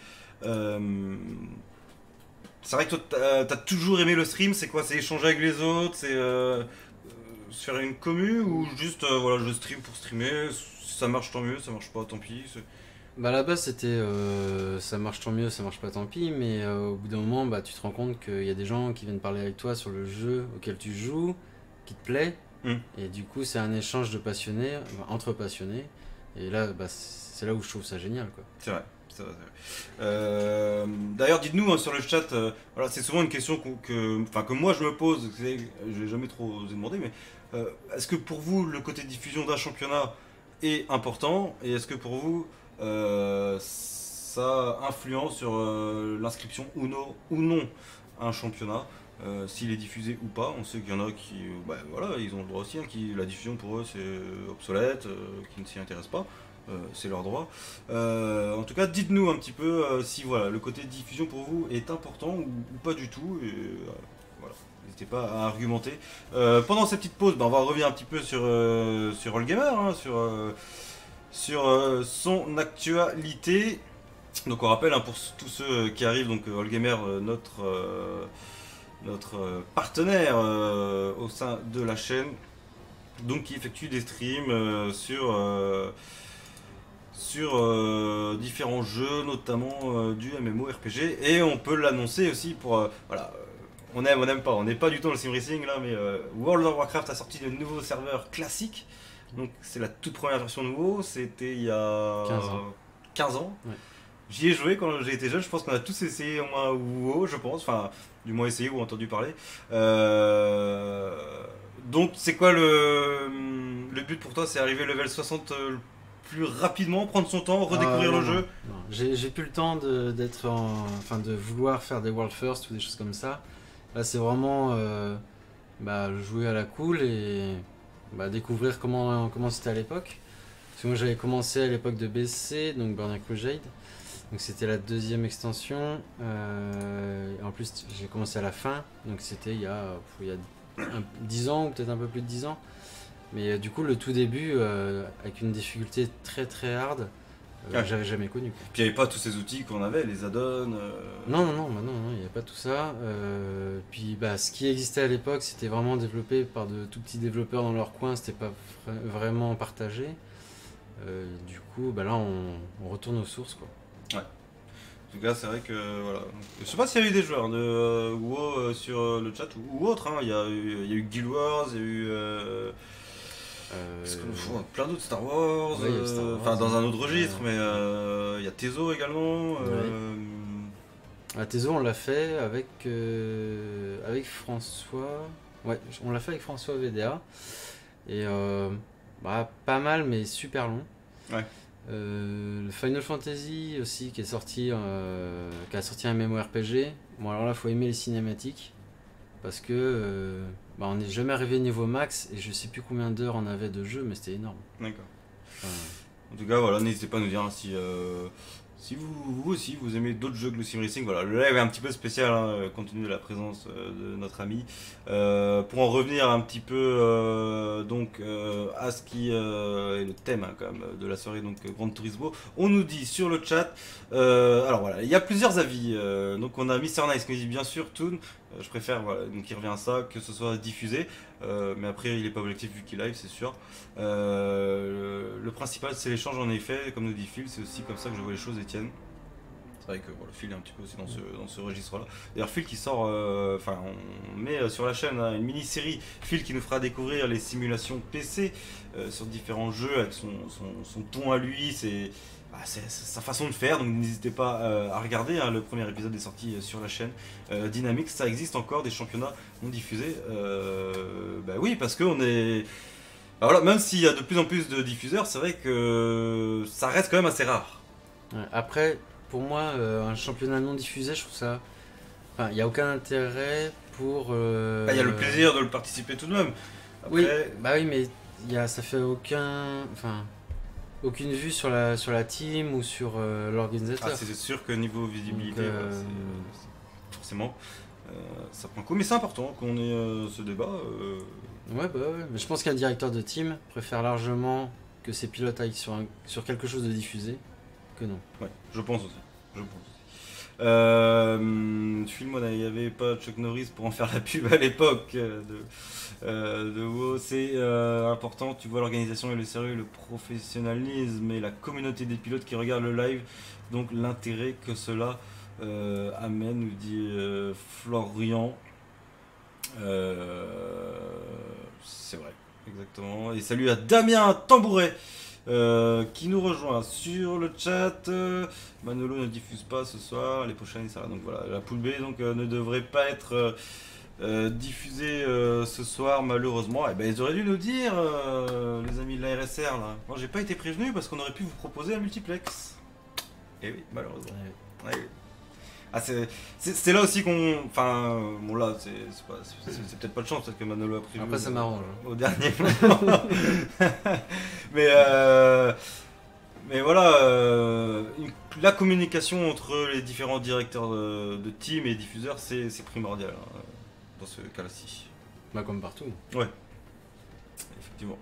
C'est vrai que toi, t'as toujours aimé le stream, c'est quoi? C'est échanger avec les autres, c'est se faire une commu ou juste voilà, je stream pour streamer, si ça marche tant mieux, ça marche pas tant pis. Bah à la base c'était ça marche tant mieux, ça marche pas tant pis, mais au bout d'un moment bah, tu te rends compte qu'il y a des gens qui viennent parler avec toi sur le jeu auquel tu joues, qui te plaît, et du coup c'est un échange de passionnés, entre passionnés, et là bah, c'est là où je trouve ça génial quoi. C'est vrai. D'ailleurs, dites-nous hein, sur le chat, voilà, c'est souvent une question que moi je me pose, je n'ai jamais trop osé demander, mais est-ce que pour vous le côté diffusion d'un championnat est important et est-ce que pour vous ça influence sur l'inscription ou non à un championnat. S'il est diffusé ou pas, on sait qu'il y en a qui, voilà, ils ont le droit aussi, hein, qui la diffusion pour eux c'est obsolète, qui ne s'y intéressent pas, c'est leur droit. En tout cas, dites-nous un petit peu si voilà le côté diffusion pour vous est important ou pas du tout. Et, voilà, n'hésitez pas à argumenter. Pendant cette petite pause, on va revenir un petit peu sur All Gamer, hein, sur son actualité. Donc on rappelle, hein, pour tous ceux qui arrivent, donc All Gamer, notre partenaire au sein de la chaîne, donc qui effectue des streams sur différents jeux, notamment du MMORPG, et on peut l'annoncer aussi pour voilà, on n'aime pas, on n'est pas du tout dans le sim racing là, mais World of Warcraft a sorti de nouveaux serveurs classiques, donc c'est la toute première version nouveau, c'était il y a 15 ans. Ouais. J'y ai joué quand j'ai été jeune, je pense qu'on a tous essayé au moins WoW, je pense, enfin, du moins essayé ou entendu parler. Donc, c'est quoi le but pour toi? C'est arriver level 60 le plus rapidement, prendre son temps, redécouvrir le jeu? Non. J'ai plus le temps de vouloir faire des World First ou des choses comme ça. Là, c'est vraiment jouer à la cool et découvrir comment c'était à l'époque. Parce que moi, j'avais commencé à l'époque de BC, donc Burning Crusade. Donc c'était la deuxième extension. En plus, j'ai commencé à la fin. Donc c'était il y a 10 ans ou peut-être un peu plus de 10 ans. Mais du coup, le tout début, avec une difficulté très très hard, j'avais jamais connu. Puis il n'y avait pas tous ces outils qu'on avait, les add-ons. Non, il n'y avait pas tout ça. Puis ce qui existait à l'époque, c'était vraiment développé par de tout petits développeurs dans leur coin. C'était pas vraiment partagé. Du coup, là, on retourne aux sources, quoi. Ouais. En tout cas, c'est vrai que voilà. Je sais pas s'il y a eu des joueurs de WoW sur le chat ou autre. Hein. Il y a eu Guild Wars, il y a eu plein d'autres Star Wars. Ouais, Star Wars, enfin, dans un autre registre, mais il y a Tezo également. Tezo, on l'a fait avec François. Ouais, on l'a fait avec François VDA. Et pas mal, mais super long. Ouais. Le Final Fantasy aussi qui a sorti un MMORPG. Bon, alors là, faut aimer les cinématiques parce que on n'est jamais arrivé niveau max et je sais plus combien d'heures on avait de jeu, mais c'était énorme. D'accord. En tout cas, voilà, n'hésitez pas à nous dire si vous aussi vous aimez d'autres jeux que le sim racing. Voilà, le live est un petit peu spécial, hein, compte tenu de la présence de notre ami. Pour en revenir un petit peu à ce qui est le thème, hein, quand même, de la soirée, donc Gran Turismo, on nous dit sur le chat. Alors voilà, il y a plusieurs avis. Donc on a Mister Nice qui nous dit bien sûr Toon. Je préfère, voilà, donc il revient à ça, que ce soit diffusé. Mais après il n'est pas objectif vu qu'il live, c'est sûr. Le principal c'est l'échange, en effet, comme nous dit Phil, c'est aussi comme ça que je vois les choses, Étienne. C'est vrai que voilà, Phil est un petit peu aussi dans ce registre là. D'ailleurs Phil qui sort, on met sur la chaîne, hein, une mini-série, Phil qui nous fera découvrir les simulations PC sur différents jeux avec son ton à lui, c'est sa façon de faire, donc n'hésitez pas à regarder, hein, le premier épisode est sorti sur la chaîne Dynamix. Ça existe encore des championnats non diffusés, oui, parce qu'on est... voilà, même s'il y a de plus en plus de diffuseurs, c'est vrai que ça reste quand même assez rare. Ouais, après, pour moi, un championnat non diffusé, je trouve ça... Enfin, il n'y a aucun intérêt pour... Il y a le plaisir de le participer tout de même. Après... oui, mais ça fait aucune vue sur la team ou sur l'organisateur. C'est sûr que niveau visibilité, forcément, ça prend un coup. Mais c'est important qu'on ait ce débat. Ouais, mais je pense qu'un directeur de team préfère largement que ses pilotes aillent sur quelque chose de diffusé que non. Ouais, je pense aussi. Film, il n'y avait pas Chuck Norris pour en faire la pub à l'époque de WoW. C'est important, tu vois l'organisation et le sérieux, le professionnalisme et la communauté des pilotes qui regardent le live, donc l'intérêt que cela amène, nous dit Florian. C'est vrai, exactement. Et salut à Damien Tambouret qui nous rejoint sur le chat. Manolo ne diffuse pas ce soir, les prochaines ça. Donc voilà, la poule B ne devrait pas être diffusée ce soir malheureusement. Ils auraient dû nous dire, les amis de la RSR là. Moi j'ai pas été prévenu parce qu'on aurait pu vous proposer un multiplex. Et oui, malheureusement. Ouais. Ouais. Ah, c'est là aussi qu'on. Enfin, bon, là, c'est peut-être pas de chance, peut-être que Manolo a prévu. Après, ça m'arrange. Au dernier moment. mais, mais voilà, la communication entre les différents directeurs de team et diffuseurs, c'est primordial dans ce cas-ci. Bah, comme partout. Ouais, effectivement.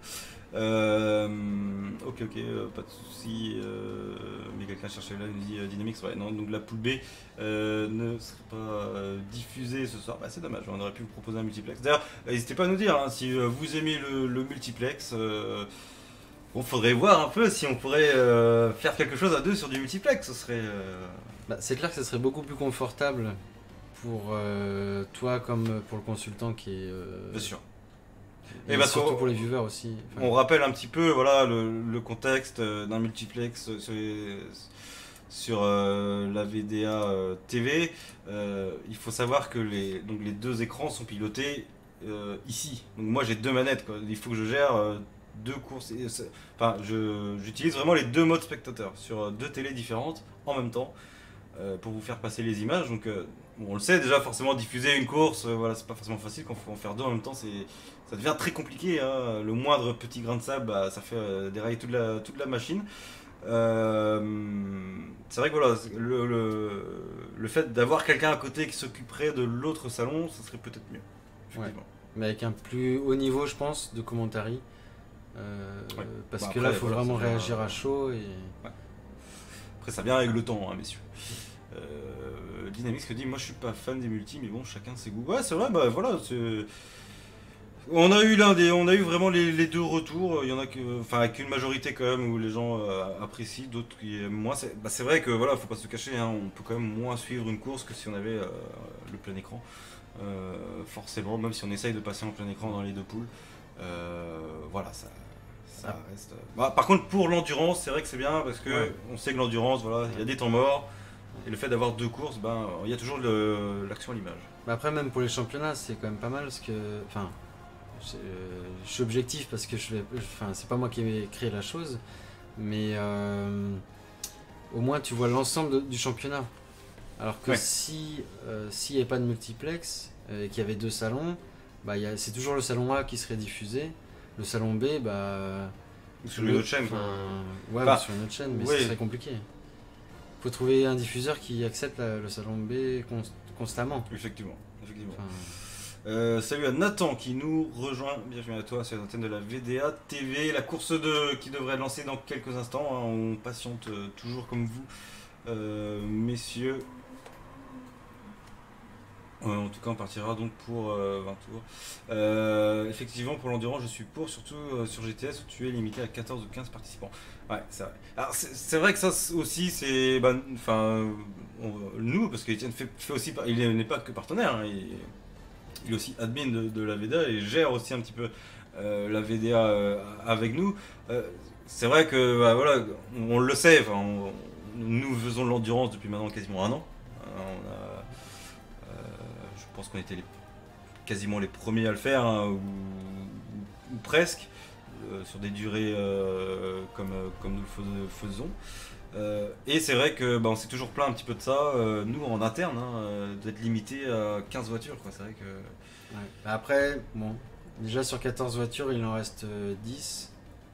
Ok, pas de soucis. Mais quelqu'un cherchait là, il nous dit Dynamics, ouais, non, donc la poule B ne serait pas diffusée ce soir. Bah, c'est dommage, on aurait pu vous proposer un multiplex. D'ailleurs, n'hésitez pas à nous dire hein, si vous aimez le multiplex. Bon, faudrait voir un peu si on pourrait faire quelque chose à deux sur du multiplex. Ce serait. Bah, c'est clair que ce serait beaucoup plus confortable pour toi comme pour le consultant qui est. Bien sûr. Et bah, surtout pour les viewers aussi. On rappelle un petit peu voilà, le contexte d'un multiplex sur la VDA TV. Il faut savoir que donc les deux écrans sont pilotés ici. Donc moi j'ai deux manettes, quoi. Il faut que je gère deux courses. Enfin, j'utilise vraiment les deux modes spectateurs sur deux télés différentes en même temps pour vous faire passer les images. Donc bon, on le sait déjà, forcément diffuser une course, voilà, c'est pas forcément facile. Quand il faut en faire deux en même temps, ça devient très compliqué. Hein. Le moindre petit grain de sable, bah, ça fait dérailler toute la machine. C'est vrai que voilà, le fait d'avoir quelqu'un à côté qui s'occuperait de l'autre salon, ça serait peut-être mieux. Ouais. Mais avec un plus haut niveau, je pense, de commentary. Ouais. Parce Bon, que après, là, il faut voilà, vraiment ça vient, réagir à chaud. Et... Ouais. Après, ça vient avec le temps, hein, messieurs. Dynamics dit moi je suis pas fan des multis, mais bon, chacun ses goûts. Ouais, c'est vrai, bah voilà. On a eu vraiment les deux retours. Il y en a enfin, avec une majorité quand même où les gens apprécient, d'autres qui aiment moins. C'est vrai que voilà, faut pas se cacher, hein, on peut quand même moins suivre une course que si on avait le plein écran. Forcément, même si on essaye de passer en plein écran dans les deux poules. Voilà, ça reste. Bah, par contre, pour l'endurance, c'est vrai que c'est bien parce que on sait que l'endurance, voilà, il y a des temps morts. Et le fait d'avoir deux courses, ben, il y a toujours l'action à l'image. Mais après, même pour les championnats, c'est quand même pas mal parce que. Enfin, je suis objectif parce que c'est pas moi qui ai créé la chose, mais au moins tu vois l'ensemble du championnat. Alors que s'il n'y avait pas de multiplex et qu'il y avait deux salons, bah, c'est toujours le salon A qui serait diffusé. Le salon B, bah. Sur une autre chaîne, quoi. Ouais, sur une autre chaîne, mais ce serait compliqué. Faut trouver un diffuseur qui accepte le salon B constamment. Effectivement. Salut à Nathan qui nous rejoint. Bienvenue à toi sur l'antenne de la VDA TV. La course qui devrait lancer dans quelques instants. Hein. On patiente toujours comme vous, messieurs. En tout cas, on partira donc pour 20 tours. Effectivement, pour l'endurance, je suis pour, surtout sur GTS où tu es limité à 14 ou 15 participants. Ouais, c'est vrai. Alors, c'est vrai que ça aussi, c'est. Nous, parce qu'Etienne fait aussi. Il n'est pas que partenaire, hein, il est aussi admin de la VDA et gère aussi un petit peu la VDA avec nous. C'est vrai que, bah, voilà, on le sait, nous faisons de l'endurance depuis maintenant quasiment un an. Je pense qu'on était quasiment les premiers à le faire, hein, ou presque, sur des durées comme nous le faisons. Et c'est vrai que on s'est toujours plaint un petit peu de ça, nous en interne, hein, d'être limité à 15 voitures. C'est vrai que... Ouais. Après, bon, déjà sur 14 voitures, il en reste 10.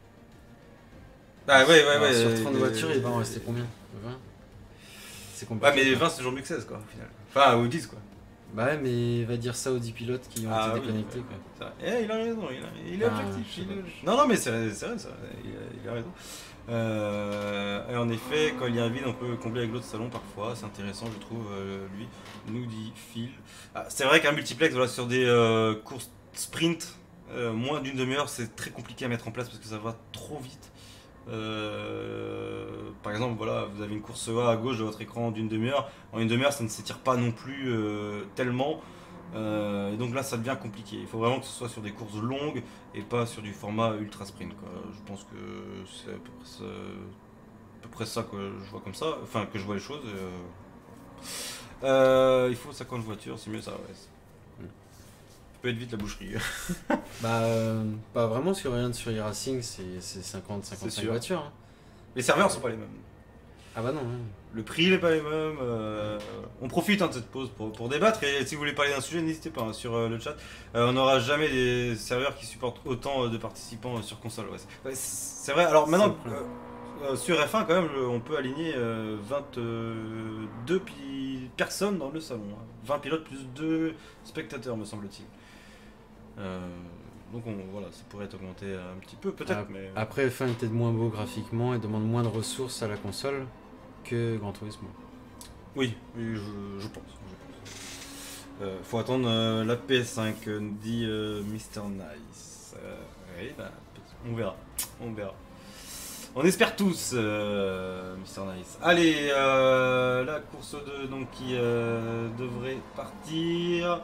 Ah ouais. Sur 30 voitures, il va en rester combien? 20? C'est compliqué. Ouais, mais 20 c'est toujours mieux que 16, quoi, au final. Enfin, ou 10, quoi. Bah ouais, mais va dire ça aux 10 pilotes qui ont été déconnectés. Quoi. Il a raison, il est objectif. Non, mais c'est vrai, ça, il a raison. Et en effet, quand il y a un vide, on peut combler avec l'autre salon parfois. C'est intéressant, je trouve, lui, nous dit Phil. C'est vrai qu'un multiplex, voilà, sur des courses sprint, moins d'une demi-heure, c'est très compliqué à mettre en place parce que ça va trop vite. Par exemple, voilà, vous avez une course A à gauche de votre écran d'une demi-heure. En une demi-heure, ça ne s'étire pas non plus tellement. Et donc là, ça devient compliqué. Il faut vraiment que ce soit sur des courses longues et pas sur du format ultra sprint, quoi. Je pense que c'est à peu près ça que je vois comme ça. Enfin, que je vois les choses. Il faut 50 voitures, c'est mieux ça. Ouais. Peut être vite la boucherie. Pas vraiment, parce que rien sur e-racing, c'est 50-55 voitures. Hein. Les serveurs sont pas les mêmes. Ah bah non. Le prix n'est pas les mêmes. On profite de cette pause pour débattre. Et si vous voulez parler d'un sujet, n'hésitez pas sur le chat. On n'aura jamais des serveurs qui supportent autant de participants sur console. Ouais, c'est vrai. Alors maintenant, sur F1, quand même, on peut aligner 22 personnes dans le salon. 20 pilotes plus 2 spectateurs, me semble-t-il. Donc voilà, ça pourrait être augmenté un petit peu, peut-être. Mais... Après, F1 est peut-être moins beau graphiquement et demande moins de ressources à la console que Gran Turismo. Oui, je pense. Faut attendre la PS5, nous dit Mr. Nice. Oui, bah, on verra. On espère tous, Mr. Nice. Allez, la course 2 donc, qui devrait partir.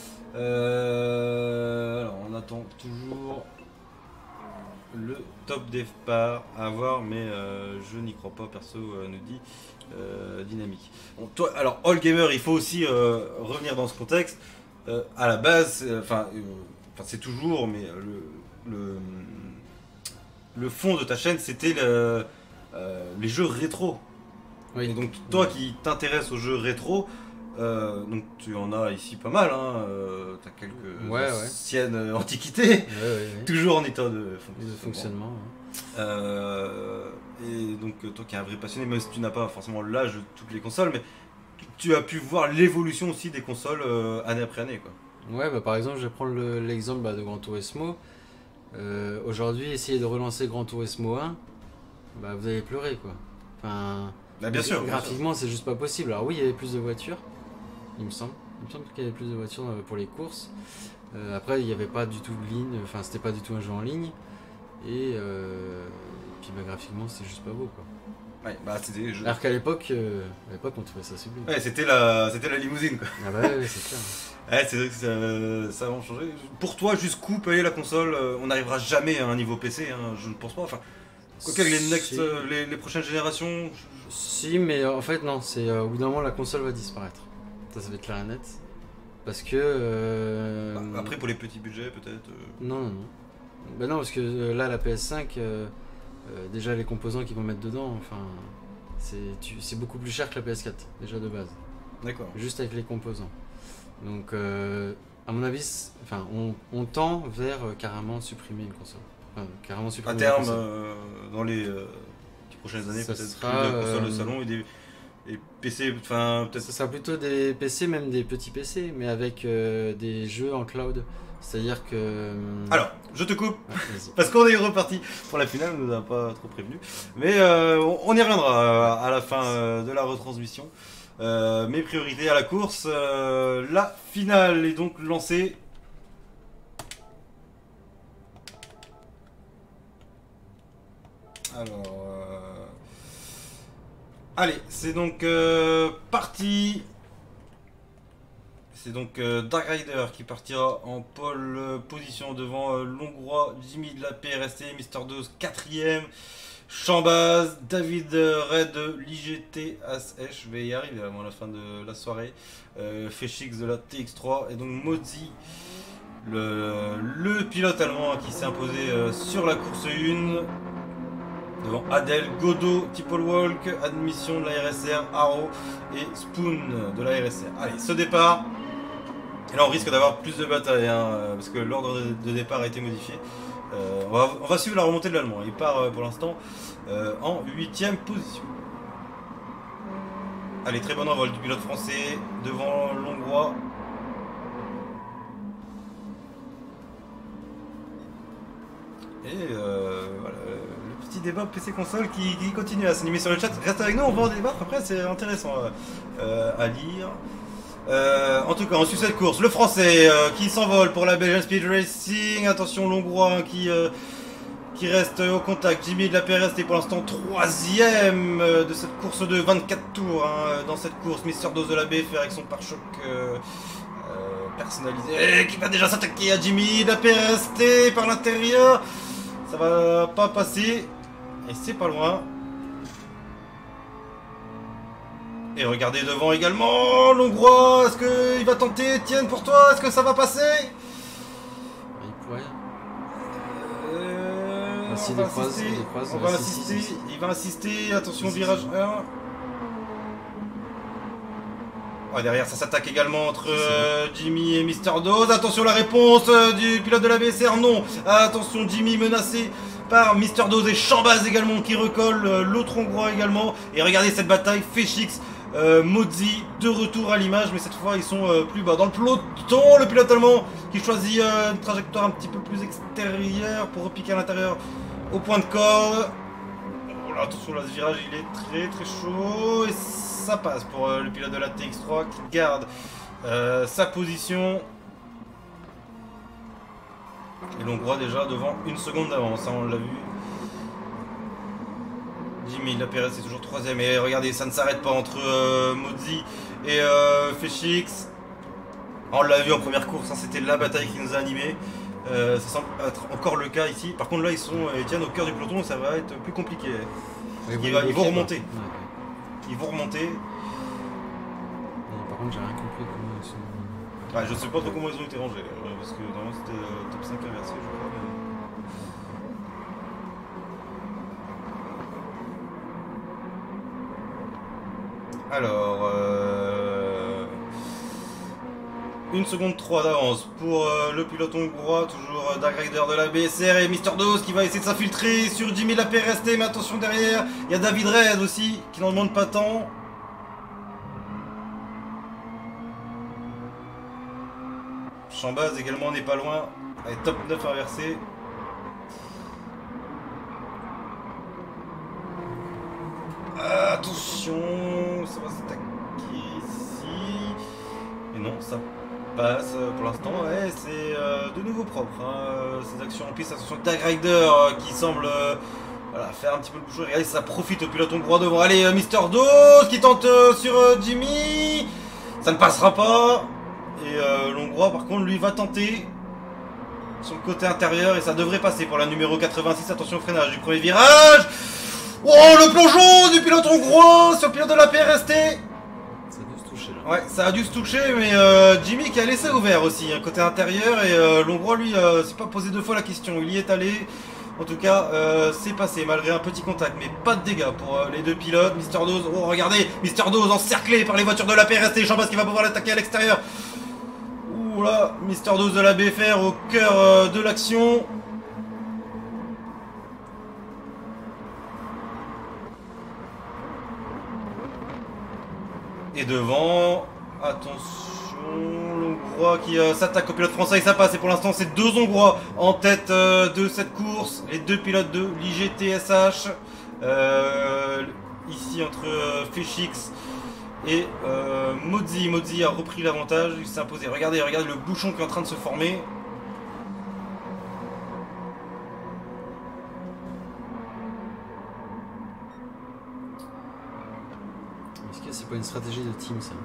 Alors, on attend toujours le top départ à voir, mais je n'y crois pas, perso, nous dit Dynamique. Bon, toi, alors, All Gamer, il faut aussi revenir dans ce contexte. À la base, c'est toujours, mais le fond de ta chaîne, c'était les jeux rétro. Oui. Et donc, toi qui t'intéresses aux jeux rétro, donc tu en as ici pas mal, hein. Tu as quelques anciennes antiquités, toujours en état de fonctionnement. Et donc toi qui es un vrai passionné, même si tu n'as pas forcément l'âge de toutes les consoles, mais tu as pu voir l'évolution aussi des consoles année après année, quoi. Ouais, bah par exemple, je vais prendre l'exemple de Gran Turismo. Aujourd'hui, essayer de relancer Gran Turismo 1, bah vous allez pleurer, quoi. Enfin, bah, bien sûr. Graphiquement, c'est juste pas possible. Alors oui, il y avait plus de voitures, il me semble qu'il y avait plus de voitures pour les courses. Après, il n'y avait pas du tout de ligne, enfin, c'était pas du tout un jeu en ligne. Et puis bah, graphiquement, c'était juste pas beau, quoi. Ouais, bah c'était des jeux. Alors qu'à l'époque, on trouvait ça sublime. Ouais, c'était la limousine, quoi. Ah bah ouais, c'est clair. Ouais, c'est vrai que ça a vraiment changé. Pour toi, jusqu'où peut aller la console? On n'arrivera jamais à un niveau PC, hein, je ne pense pas. Enfin, quoique avec les prochaines générations. Si, mais en fait, non. C'est au bout d'un moment, la console va disparaître. Ça va être clair et net. Parce que. Après, pour les petits budgets, peut-être. Non. Ben non, parce que là, la PS5, déjà les composants qu'ils vont mettre dedans, enfin, c'est beaucoup plus cher que la PS4, déjà de base. D'accord. Juste avec les composants. Donc, à mon avis, on tend vers carrément supprimer une console. Enfin, carrément supprimer à terme, dans les prochaines années, ça peut-être sera, plus de consoles de salon et des PC, enfin peut-être. Ça sera plutôt des PC, même des petits PC, mais avec des jeux en cloud. C'est-à-dire que. Alors, je te coupe, parce qu'on est reparti pour la finale, on nous a pas trop prévenu. Mais on y reviendra à la fin de la retransmission. Mes priorités à la course, la finale est donc lancée. Alors, allez, c'est donc parti. C'est donc Dark Rider qui partira en pole position devant l'Hongrois Jimmy de la PRST, Mister Dose 4ème, Chambaz, David Red, l'IGT ASH, je vais y arriver avant la fin de la soirée, Feshix de la TX3 et donc Mozi, le pilote allemand qui s'est imposé sur la course 1. Devant Adel, Godot, Tipolwalk, Admission de la RSR, Haro et Spoon de la RSR. Allez, ce départ. Et là on risque d'avoir plus de batailles, hein, parce que l'ordre de départ a été modifié. On va suivre la remontée de l'Allemand. Il part pour l'instant en 8ème position. Allez, très bon envol du pilote français devant l'Hongrois. Et voilà, le petit débat PC console qui continue à s'animer sur le chat. Reste avec nous, on va en débattre. Après, c'est intéressant à lire. En tout cas, on suit cette course. Le français qui s'envole pour la Belgian Speed Racing. Attention, l'Hongrois qui reste au contact. Jimmy de la PRST pour l'instant 3ème de cette course de 24 tours. Hein, dans cette course, Mister Dose de la BFR avec son pare-choc personnalisé qui va déjà s'attaquer à Jimmy de la PRST par l'intérieur. Ça va pas passer. Et c'est pas loin. Et regardez devant également l'Hongrois. Est-ce qu'il va tenter? Etienne, pour toi, est-ce que ça va passer? Il pourrait. si, on va des croises, assister. des croises, On va si, assister. si. Il va insister. Attention, Si, virage si. 1. Ah, derrière, ça s'attaque également entre Jimmy et Mister Dose. Attention, la réponse du pilote de la BSR, non. Attention, Jimmy menacé par Mister Dose et Chambaz également qui recolle. L'autre hongrois également. Et regardez cette bataille. Feshix, Mozzi de retour à l'image, mais cette fois ils sont plus bas. Dans le peloton, le pilote allemand qui choisit une trajectoire un petit peu plus extérieure pour repiquer à l'intérieur au point de corde. Oh là, attention, là, ce virage il est très très chaud. Et ça passe pour le pilote de la TX3 qui garde sa position. Et l'Hongrois déjà devant une seconde d'avance, hein, on l'a vu. Jimmy Lapérez est toujours troisième et regardez, ça ne s'arrête pas entre Mozzi et Feshix. On l'a vu en première course, hein, c'était la bataille qui nous a animés. Ça semble être encore le cas ici. Par contre là ils tiennent au cœur du peloton, ça va être plus compliqué. Ouais, Ils vont remonter. Ouais. Ils vont remonter. Par contre, j'ai rien compris comment ils sont. Ouais, je sais pas trop comment ils ont été rangés, parce que normalement c'était top 5 inversé, je crois. Mais... Alors, 1 seconde 3 d'avance pour le pilote hongrois, toujours Dark Rider de la BSR et Mister Dose qui va essayer de s'infiltrer sur Jimmy Lapérez, mais attention derrière, il y a David Red aussi qui n'en demande pas tant. Chambaz également n'est pas loin, avec top 9 inversé. Attention, ça va s'attaquer ici. Et non, ça passe pour l'instant. Ouais, c'est de nouveau propre. Hein. Ces actions en piste, attention, Tag Rider qui semble voilà, faire un petit peu le bouchon. Regardez, ça profite au pilote hongrois devant. Allez, Mister Dose qui tente sur Jimmy. Ça ne passera pas. Et l'Hongrois, par contre, lui va tenter sur le côté intérieur et ça devrait passer pour la numéro 86. Attention au freinage du premier virage. Oh, le plongeon du pilote hongrois sur le pilote de la PRST. Ça a dû se toucher là. Ouais, ça a dû se toucher, mais Jimmy qui a laissé ouvert aussi, hein, côté intérieur. Et l'Hongrois, lui, s'est pas posé deux fois la question. Il y est allé. En tout cas, c'est passé malgré un petit contact, mais pas de dégâts pour les deux pilotes. Mister Dose, oh regardez, Mister Dose encerclé par les voitures de la PRST. Chambas qui va pouvoir l'attaquer à l'extérieur. Ouh là, Mister Dose de la BFR au cœur de l'action. Et devant, attention, l'Hongrois qui s'attaque au pilote français et ça passe. Et pour l'instant, c'est deux Hongrois en tête de cette course. Les deux pilotes de l'IGTSH. Ici entre Feshix et Mozzi. Mozzi a repris l'avantage, il s'est imposé. Regardez, regardez le bouchon qui est en train de se former. Est-ce que c'est pas une stratégie de team ça?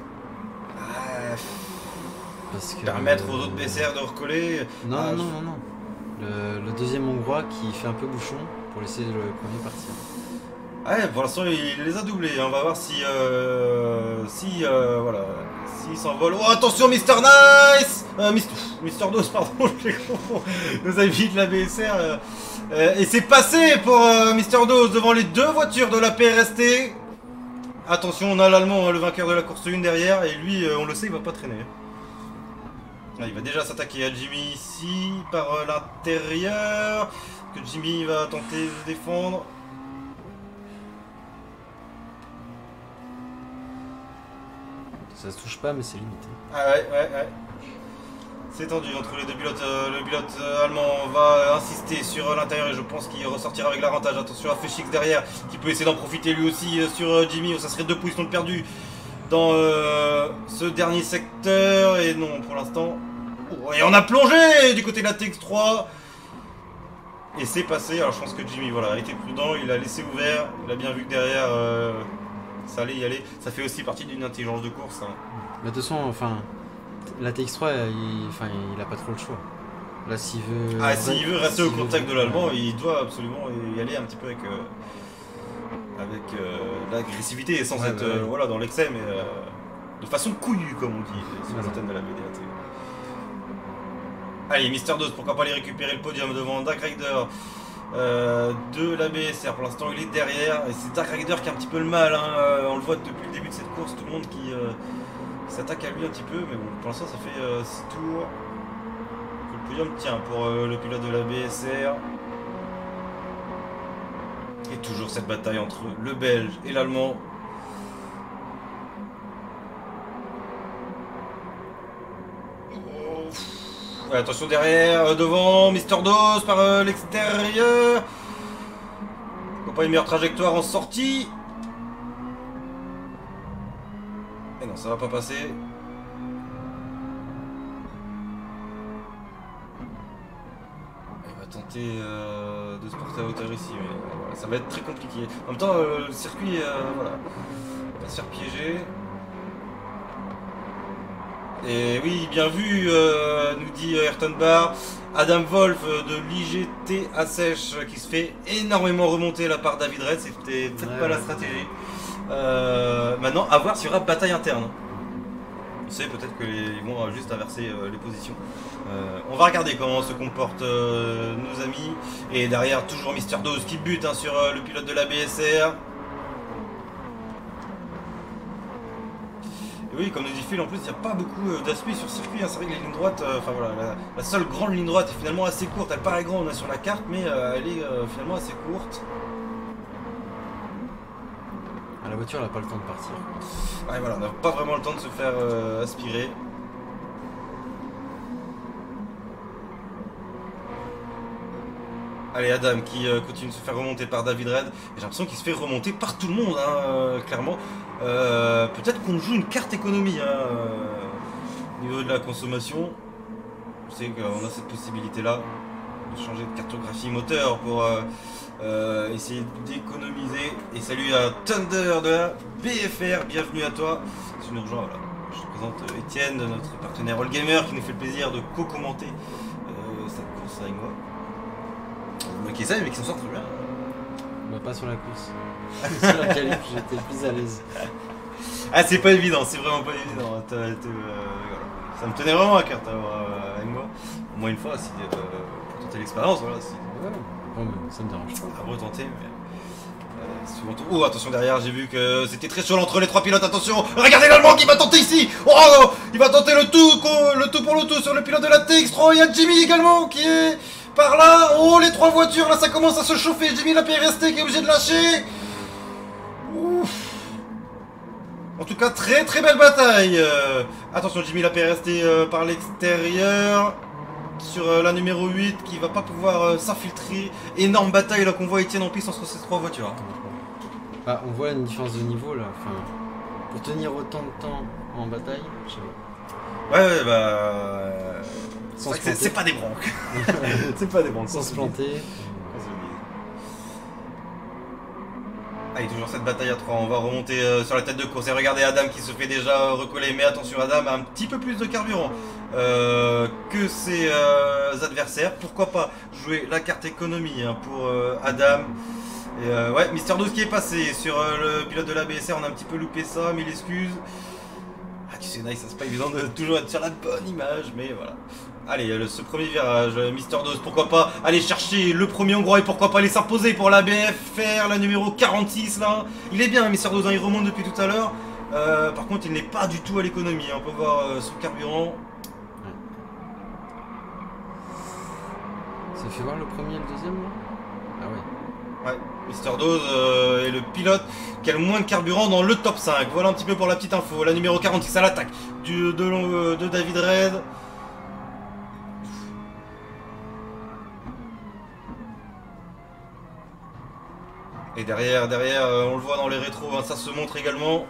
Parce que Permettre aux autres BCR de recoller. Non, non, non, non. Le deuxième Hongrois qui fait un peu bouchon pour laisser le premier partir. Ouais, pour l'instant il les a doublés. On va voir si voilà, s'il s'envole. Oh attention, Mister Nice, Mister Dose, pardon, je les confonds. Nos amis de la BSR. Et c'est passé pour Mister Dose devant les deux voitures de la PRST. Attention, on a l'Allemand, hein, le vainqueur de la course 1 derrière, et lui, on le sait, il va pas traîner. Ah, il va déjà s'attaquer à Jimmy ici, par l'intérieur, que Jimmy va tenter de défendre. Ça se touche pas, mais c'est limité. Ah ouais. C'est tendu entre les deux pilotes. Le pilote allemand va insister sur l'intérieur et je pense qu'il ressortira avec l'avantage. Attention à Feshix derrière qui peut essayer d'en profiter lui aussi sur Jimmy. Ça serait deux positions de perdu dans ce dernier secteur. Et non, pour l'instant. Oh, et on a plongé du côté de la TX3. Et c'est passé. Alors je pense que Jimmy voilà, a été prudent. Il a laissé ouvert. Il a bien vu que derrière ça allait y aller. Ça fait aussi partie d'une intelligence de course. Hein. Mais de toute façon, enfin. La TX3, il a pas trop le choix. Là, s'il veut. Ah, s'il veut rester au contact de l'Allemand, ouais. il doit absolument y aller un petit peu avec l'agressivité et sans être voilà, dans l'excès, mais de façon couillue, comme on dit sur les antennes de la VDAT. Allez, Mister Dose, pourquoi pas aller récupérer le podium devant Dark Rider de la BSR. Pour l'instant, il est derrière. Et c'est Dark Rider qui a un petit peu le mal. Hein. On le voit depuis le début de cette course, tout le monde qui s'attaque à lui un petit peu. Mais bon, pour l'instant, ça fait 6 tours. Le podium tient pour le pilote de la BSR. Et toujours cette bataille entre le Belge et l'Allemand. Ouais, attention derrière, devant, Mister Dose par l'extérieur. Pourquoi pas une meilleure trajectoire en sortie? Et non, ça va pas passer. Il va tenter de se porter à hauteur ici, mais voilà, ça va être très compliqué. En même temps, le circuit, voilà, va se faire piéger. Et oui, bien vu, nous dit Ayrton Barr. Adam Wolf de l'IGT à sèche qui se fait énormément remonter la part David Red. C'était peut-être pas la stratégie. Maintenant, à voir s'il y aura bataille interne. On sait peut-être qu'ils vont juste inverser les positions. On va regarder comment se comportent nos amis. Et derrière, toujours Mister Dose qui bute hein, sur le pilote de la BSR. Oui, comme nous dit Phil, en plus il n'y a pas beaucoup d'aspect sur circuit, hein. C'est vrai que les lignes droites, enfin voilà, la seule grande ligne droite est finalement assez courte, elle paraît grande sur la carte, mais elle est finalement assez courte. Ah, la voiture n'a pas le temps de partir. Ouais, voilà, on n'a pas vraiment le temps de se faire aspirer. Allez, Adam qui continue de se faire remonter par David Red. Et j'ai l'impression qu'il se fait remonter par tout le monde, hein, clairement. Peut-être qu'on joue une carte économie hein, au niveau de la consommation. Je sais qu'on a cette possibilité-là de changer de cartographie moteur pour essayer d'économiser. Et salut à Thunder de la BFR, bienvenue à toi. Si tu nous rejoins, voilà. Je te présente Étienne, notre partenaire All Gamer, qui nous fait le plaisir de co-commenter cette course avec moi. Qui essaye mais qui s'en sort très bien. Bah, pas sur la course. Sur la qualif, j'étais plus à l'aise. Ah, c'est pas évident, c'est vraiment pas évident. Voilà. Ça me tenait vraiment à cœur d'avoir avec moi. Au moins une fois, si, pour tenter l'expérience. Voilà, si... Ouais, bon, mais ça me dérange pas. À retenter, mais. Souvent tout... Oh, attention derrière, j'ai vu que c'était très chaud entre les trois pilotes. Attention, regardez l'Allemand qui va tenter ici. Oh, il va tenter le tout pour le tout sur le pilote de la TX3. Il y a Jimmy également qui est. Par là, oh les trois voitures, là ça commence à se chauffer. Jimmy la PRST qui est obligé de lâcher. Ouf. En tout cas, très très belle bataille. Attention, Jimmy la PRST par l'extérieur. Sur la numéro 8 qui va pas pouvoir s'infiltrer. Énorme bataille là qu'on voit Etienne en piste entre ces trois voitures. Ah, on voit une différence de niveau là. Enfin, pour tenir autant de temps en bataille, je sais pas. Ouais, bah. C'est pas des branques. C'est pas des branques. Sans se planter. Allez, toujours cette bataille à 3. On va remonter sur la tête de course. Et regardez Adam qui se fait déjà recoller. Mais attention, Adam a un petit peu plus de carburant que ses adversaires. Pourquoi pas jouer la carte économie hein, pour Adam. Et ouais, Mister 12 qui est passé sur le pilote de la BSR. On a un petit peu loupé ça, mais il excuse. Ah, tu sais, nice, c'est pas évident de toujours être sur la bonne image, mais voilà. Allez, ce premier virage, Mister Dose, pourquoi pas aller chercher le premier hongrois et pourquoi pas aller s'imposer pour la BFR, la numéro 46 là. Il est bien, Mister Dose, hein, il remonte depuis tout à l'heure. Par contre, il n'est pas du tout à l'économie, hein. On peut voir son carburant. Ça fait voir le premier et le deuxième là. Ah ouais. Ouais, Mister Dose est le pilote qui a le moins de carburant dans le top 5. Voilà un petit peu pour la petite info. La numéro 46 à l'attaque de David Red. Et derrière, on le voit dans les rétros, hein, ça se montre également.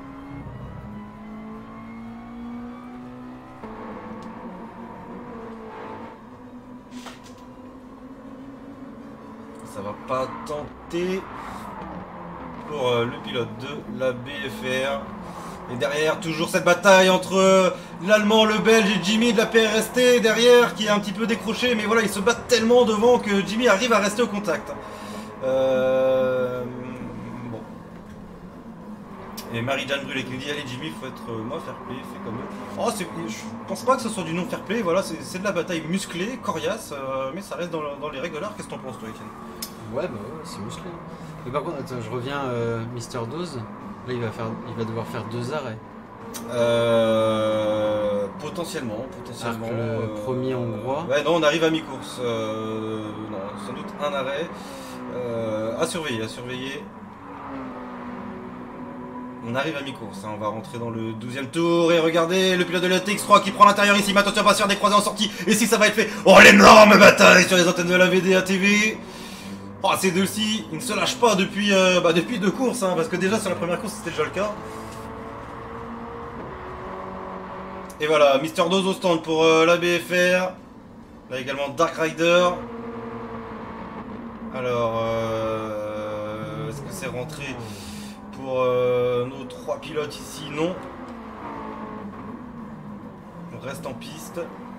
Ça va pas tenter pour le pilote de la BFR. Et derrière, toujours cette bataille entre l'Allemand, le Belge et Jimmy de la PRST. Derrière, qui est un petit peu décroché, mais voilà, ils se battent tellement devant que Jimmy arrive à rester au contact. Bon. Et Marie-Jeanne Brûlé qui nous dit allez Jimmy, faut être moi fair play, fais comme eux. Oh, je pense pas que ce soit du non fair play, voilà, c'est de la bataille musclée, coriace, mais ça reste dans les règles de l'art. Qu'est-ce que t'en penses toi, Etienne? Ouais, bah ouais, c'est musclé. Mais par contre, attends, je reviens Mister Dose. Là, il va devoir faire 2 arrêts. Potentiellement. Alors que le premier hongrois. Ouais, non, on arrive à mi-course. Non, sans doute un arrêt. À surveiller. On arrive à mi-course, hein. On va rentrer dans le 12e tour et regardez le pilote de la TX3 qui prend l'intérieur ici. Mais attention, pas se faire des croisés en sortie. Et si ça va être fait. Oh, l'énorme bataille sur les antennes de la VDA TV. Oh, ces deux-ci, ils ne se lâchent pas depuis 2 courses, hein, parce que déjà sur la première course c'était déjà le cas. Et voilà, Mister Dose au stand pour la BFR. Là également Dark Rider. Alors, est-ce que c'est rentré pour nos 3 pilotes ici? Non. On reste en piste.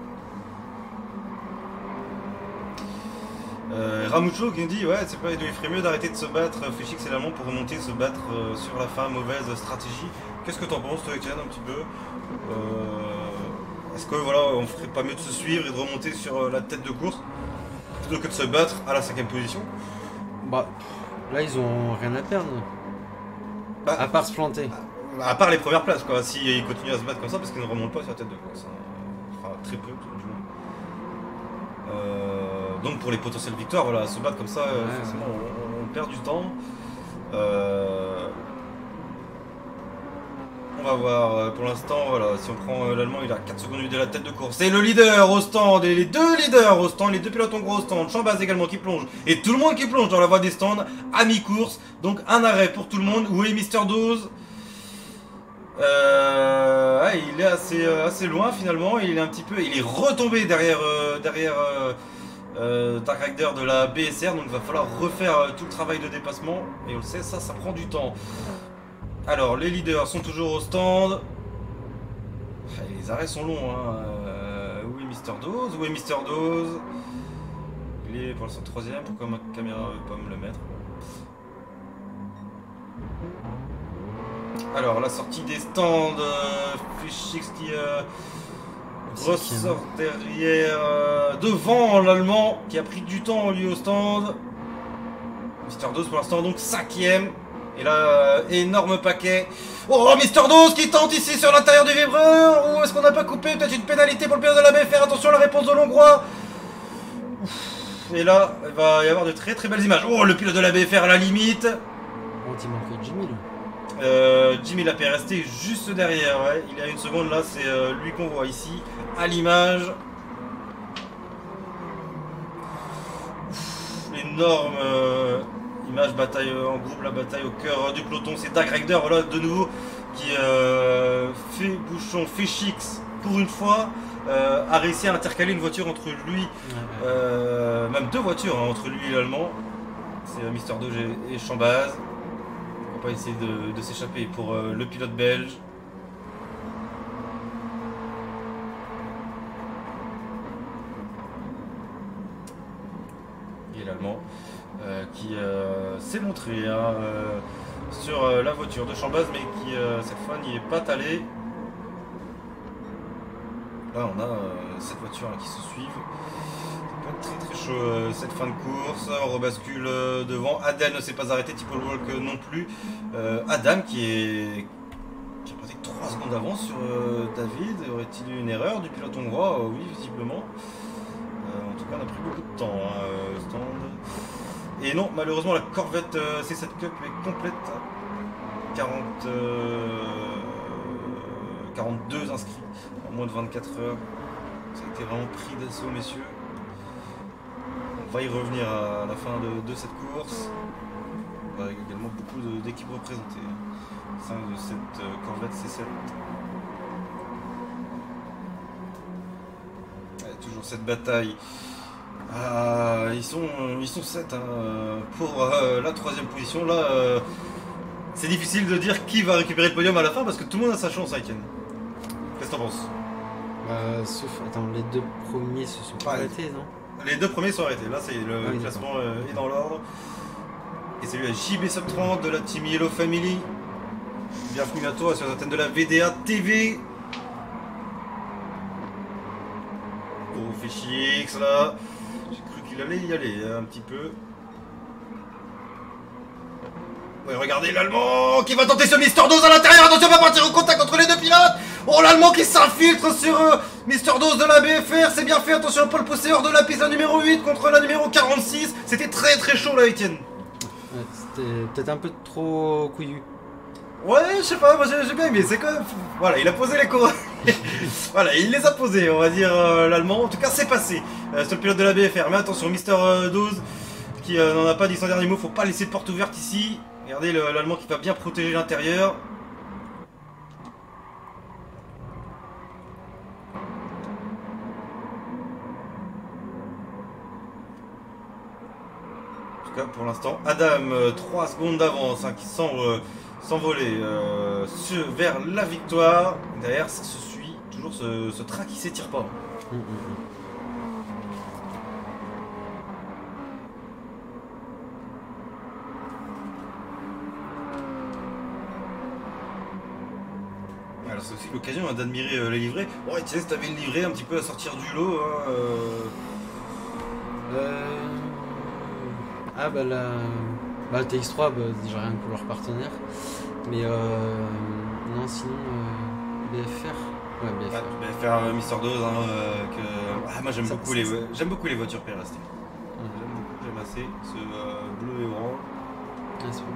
Ramucho qui nous dit ouais, c'est pas, il ferait mieux d'arrêter de se battre, Féchix et Lallement pour remonter, se battre sur la fin, mauvaise stratégie. Qu'est-ce que t'en penses toi, Etienne, un petit peu? Est-ce que voilà, on ferait pas mieux de se suivre et de remonter sur la tête de course plutôt que de se battre à la 5ème position? Bah là ils ont rien à perdre. Bah, à part se planter. À part les premières places quoi, s'ils continuent à se battre comme ça parce qu'ils ne remontent pas sur la tête de course. Enfin très peu du moins. Donc pour les potentielles victoires, voilà, se battre comme ça, ouais, forcément on perd du temps. On va voir pour l'instant, voilà, si on prend l'Allemand, il a 4 secondes de la tête de course. Et le leader au stand, et les 2 leaders au stand, les 2 pilotes hongrois au stand, Chambaz également qui plonge, et tout le monde qui plonge dans la voie des stands à mi-course. Donc un arrêt pour tout le monde. Où est Mister Dose? Il est assez loin finalement, il est retombé derrière Dark Rider de la BSR, donc il va falloir refaire tout le travail de dépassement, et on le sait, ça prend du temps. Alors les leaders sont toujours au stand. Les arrêts sont longs, hein. Où est Mister Dose? Il est pour l'instant 3ème, pourquoi ma caméra ne veut pas me le mettre? Alors la sortie des stands, Fischix qui ressort derrière, devant l'Allemand qui a pris du temps lui au stand. Mister Dose pour l'instant donc 5ème. Et là, énorme paquet. Oh, Mister Dose qui tente ici sur l'intérieur du vibreur. Ou est-ce qu'on n'a pas coupé? Peut-être une pénalité pour le pilote de la BFR. Attention à la réponse de l'Hongrois. Et là, il va y avoir de très très belles images. Oh, le pilote de la BFR à la limite. Oh, il manquait Jimmy là. Jimmy la est resté juste derrière. Ouais. Il y a 1 seconde là, c'est lui qu'on voit ici à l'image. Énorme image, bataille en groupe, la bataille au cœur du peloton. C'est Dark Rider, voilà, de nouveau, qui fait bouchon, fait Chix pour une fois, a réussi à intercaler une voiture entre lui, même 2 voitures hein, entre lui et l'Allemand. C'est Mister Doge et Chambaz. On va pas essayer de s'échapper pour le pilote belge. Et l'Allemand. Qui s'est montré hein, sur la voiture de Chambaz, mais qui cette fois n'y est pas allé. Là on a cette voiture hein, qui se suivent. Ça peut être très très chaud cette fin de course. On rebascule devant. Adel ne s'est pas arrêté, Tipo Walk non plus. Adam qui a passé 3 secondes d'avance sur David. Aurait-il eu une erreur du pilote hongrois? Oui, visiblement. En tout cas on a pris beaucoup de temps hein, stand. Et non, malheureusement la Corvette C7 Cup est complète. 42 inscrits en moins de 24 heures. Ça a été vraiment pris d'assaut, messieurs. On va y revenir à la fin de cette course. Avec également beaucoup d'équipes représentées au sein de cette Corvette C7. Toujours cette bataille. Ils sont 7 hein, pour la 3ème position. Là, c'est difficile de dire qui va récupérer le podium à la fin parce que tout le monde a sa chance, Etienne. Qu'est-ce que t'en penses? Sauf, attends, les 2 premiers se sont arrêtés, non? Les 2 premiers sont arrêtés. Là, c'est le classement est dans l'ordre. Et c'est lui à JB Sub 30 de la Team Yellow Family. Bienvenue à toi sur l'antenne de la VDA TV. Oh, Féchix là. J'ai cru qu'il allait y aller un petit peu. Ouais, regardez l'Allemand qui va tenter ce Mister Dose à l'intérieur. Attention, va partir au contact entre les deux pilotes. Oh, l'Allemand qui s'infiltre sur Mister Dose de la BFR. C'est bien fait. Attention, Paul Posseur de la piste, la numéro 8 contre la numéro 46. C'était très très chaud là, Etienne. Ouais, c'était peut-être un peu trop couillu. Ouais, je sais pas, moi j'ai bien aimé. C'est quand même. Voilà, il a posé les couronnes. Voilà, il les a posés, on va dire, l'Allemand. En tout cas, c'est passé. C'est le pilote de la BFR. Mais attention, Mister 12 qui n'en a pas dit son dernier mot. Faut pas laisser de porte ouverte ici. Regardez l'Allemand qui va bien protéger l'intérieur. En tout cas, pour l'instant, Adam, 3 secondes d'avance, hein, qui semble s'envoler vers la victoire. Derrière, ça se suit. Toujours ce train qui s'étire pas. Alors c'est aussi l'occasion d'admirer les livrets. Oh, tiens, si t'avais une livrée un petit peu à sortir du lot. Hein, Ah bah le TX3, bah, déjà rien que leur partenaire. Mais non, sinon BFR. Ouais, BFR. BFR Mister Dose. Hein, Ah, moi j'aime beaucoup, beaucoup les voitures PRST. J'aime assez ce bleu et orange. Ah, c'est bon.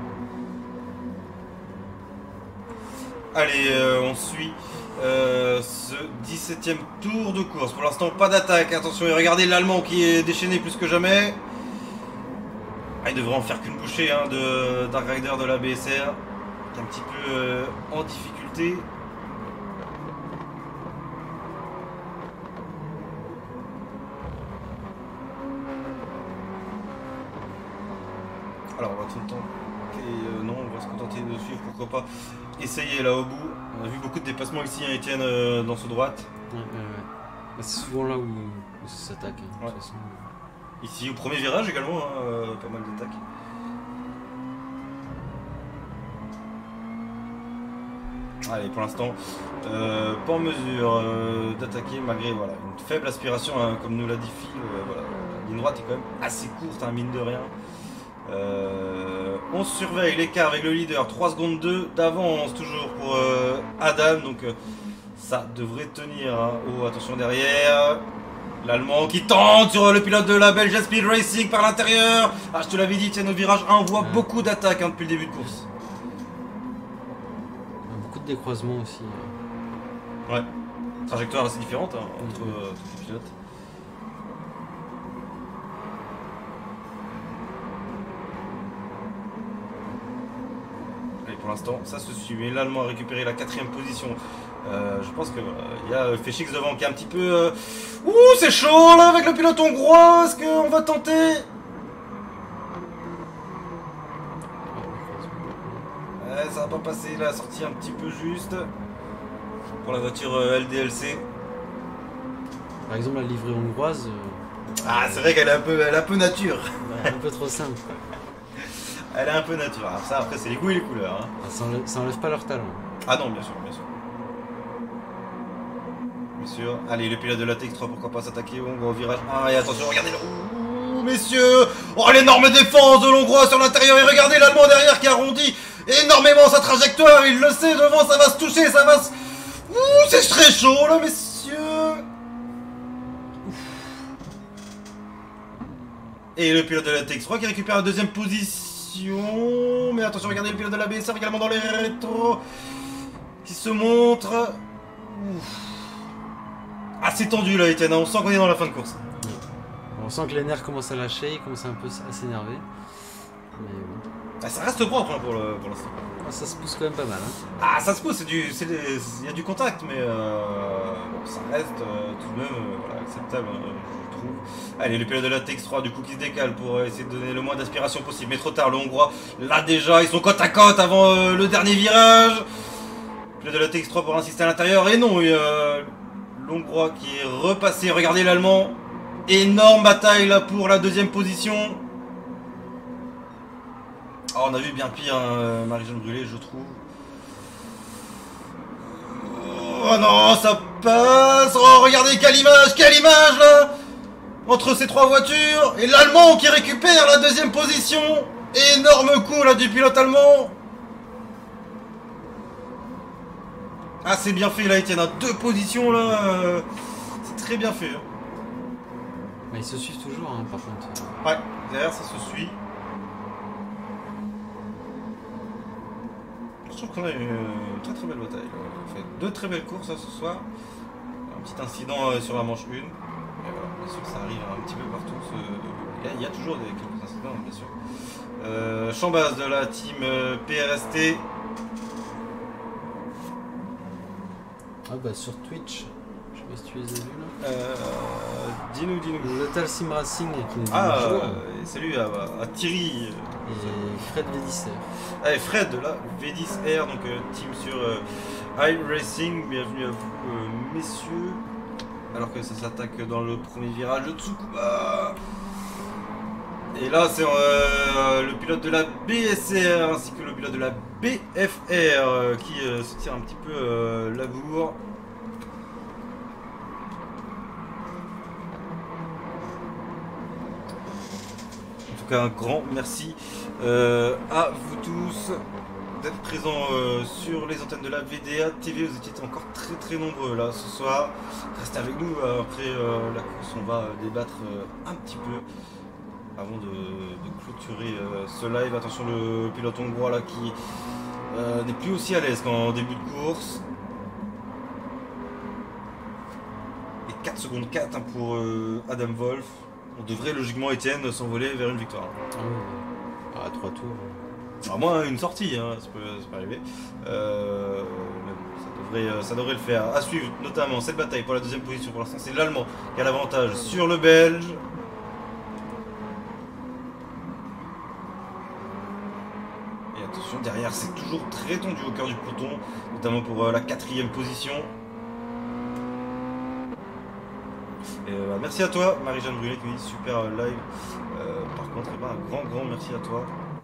Allez, on suit ce 17ème tour de course. Pour l'instant, pas d'attaque. Attention, et regardez l'Allemand qui est déchaîné plus que jamais. Ah, il devrait en faire qu'une bouchée, hein, de Dark Rider de la BSR, qui est un petit peu en difficulté. Alors, on va tout le temps. Non, on va se contenter de suivre, pourquoi pas essayer là au bout. On a vu beaucoup de dépassements ici, hein, Etienne, dans ce droite. Ouais. Bah, c'est souvent là où ça s'attaque. Hein, Ouais. de toute façon. Ici au premier virage également, hein, pas mal d'attaques. Allez, pour l'instant, pas en mesure d'attaquer malgré voilà, une faible aspiration, hein, comme nous l'a dit Phil. Voilà. La ligne droite est quand même assez courte, hein, mine de rien. On surveille l'écart avec le leader, 3 secondes 2 d'avance toujours pour Adam, donc ça devrait tenir. Hein. Oh, attention derrière. L'Allemand qui tente sur le pilote de la Belge Speed Racing par l'intérieur. Ah, je te l'avais dit, tiens, au virage 1, on voit beaucoup d'attaques, hein, depuis le début de course. Beaucoup de décroisements aussi. Ouais, trajectoire assez différente, hein, entre tous les pilotes. Allez, pour l'instant, ça se suit. Mais l'Allemand a récupéré la 4ème position. Je pense que y a Féchix devant qui est un petit peu. Ouh, c'est chaud là avec le pilote hongrois. Est-ce qu'on va tenter? Ouais, ça va pas passer la sortie un petit peu juste pour la voiture LDLC. Par exemple, la livrée hongroise. Ah, c'est vrai qu'elle est un peu nature. Un peu trop simple. Elle est un peu nature. Alors ça, après, c'est les goûts et les couleurs. Hein. Ça enlève pas leur talent. Ah non, bien sûr, bien sûr. Bien sûr. Allez, le pilote de la TX3, pourquoi pas s'attaquer au Hongrois au virage 1. Et attention, regardez le... Ouh, messieurs. Oh, l'énorme défense de l'Hongrois sur l'intérieur. Et regardez l'Allemand derrière qui arrondit énormément sa trajectoire. Il le sait, devant, ça va se toucher, ça va se... Ouh, c'est très chaud, là, messieurs. Et le pilote de la TX3 qui récupère la 2ème position. Mais attention, regardez le pilote de la BSR également dans les rétros. Qui se montre... Ouf. Ah, c'est tendu là, Etienne, on sent qu'on est dans la fin de course. On sent que les nerfs commencent à lâcher, ils commencent un peu à s'énerver. Mais bon. Ah, ça reste propre, hein, pour l'instant. Ah, ça se pousse quand même pas mal. Hein. Ah, ça se pousse, il y a du contact, mais bon, ça reste tout de même voilà, acceptable, hein, je trouve. Allez, le pilote de la TX3 du coup qui se décale pour essayer de donner le moins d'aspiration possible. Mais trop tard, le Hongrois, là déjà, ils sont côte à côte avant le dernier virage. Le pilote de la TX3 pour insister à l'intérieur, et non, l'Hongrois qui est repassé. Regardez l'Allemand. Énorme bataille là pour la 2ème position. Oh, on a vu bien pire, hein, Marie-Jeanne Brûlé, je trouve. Oh non, ça passe. Oh, regardez quelle image là. Entre ces trois voitures. Et l'Allemand qui récupère la deuxième position. Énorme coup là du pilote allemand. Ah, c'est bien fait là, Etienne, à deux positions là. C'est très bien fait. Hein. Mais ils se suivent toujours, hein, par contre. Ouais, derrière ça se suit. Je trouve qu'on a une très belle bataille. On a fait deux très belles courses là, ce soir. Un petit incident sur la manche 1. Mais voilà, bien sûr, ça arrive un petit peu partout. Il y a toujours quelques incidents, bien sûr. Chambaz de la team PRST. Ah bah sur Twitch, je sais pas si tu les as vus là. Dis-nous. Total Sim Racing qui nous dit Ah, bonjour. salut à Thierry. Et Fred Védisser. Allez, Fred de la V10R, donc team sur iRacing. Bienvenue à vous, messieurs. Alors que ça s'attaque dans le premier virage de Tsukuba. Et là, c'est le pilote de la BSR ainsi que le pilote de la BFR qui se tire un petit peu la bourre. En tout cas, un grand merci à vous tous d'être présents sur les antennes de la VDA TV. Vous étiez encore très nombreux là ce soir. Restez avec nous après la course. On va débattre un petit peu avant de clôturer ce live. Attention, le pilote hongrois là qui n'est plus aussi à l'aise qu'en début de course. Et 4 secondes 4 hein, pour Adam Wolf. On devrait logiquement, Etienne, s'envoler vers une victoire. Ah oui, à 3 tours. Alors moi, une sortie, hein, ça peut arriver. Mais bon, ça devrait le faire. À suivre notamment cette bataille pour la deuxième position. Pour l'instant, c'est l'Allemand qui a l'avantage sur le Belge. Et attention, derrière, c'est toujours très tendu au cœur du peloton, notamment pour la 4e position. Et, merci à toi, Marie-Jeanne Brûlé, qui me dit super live. Par contre, un grand merci à toi.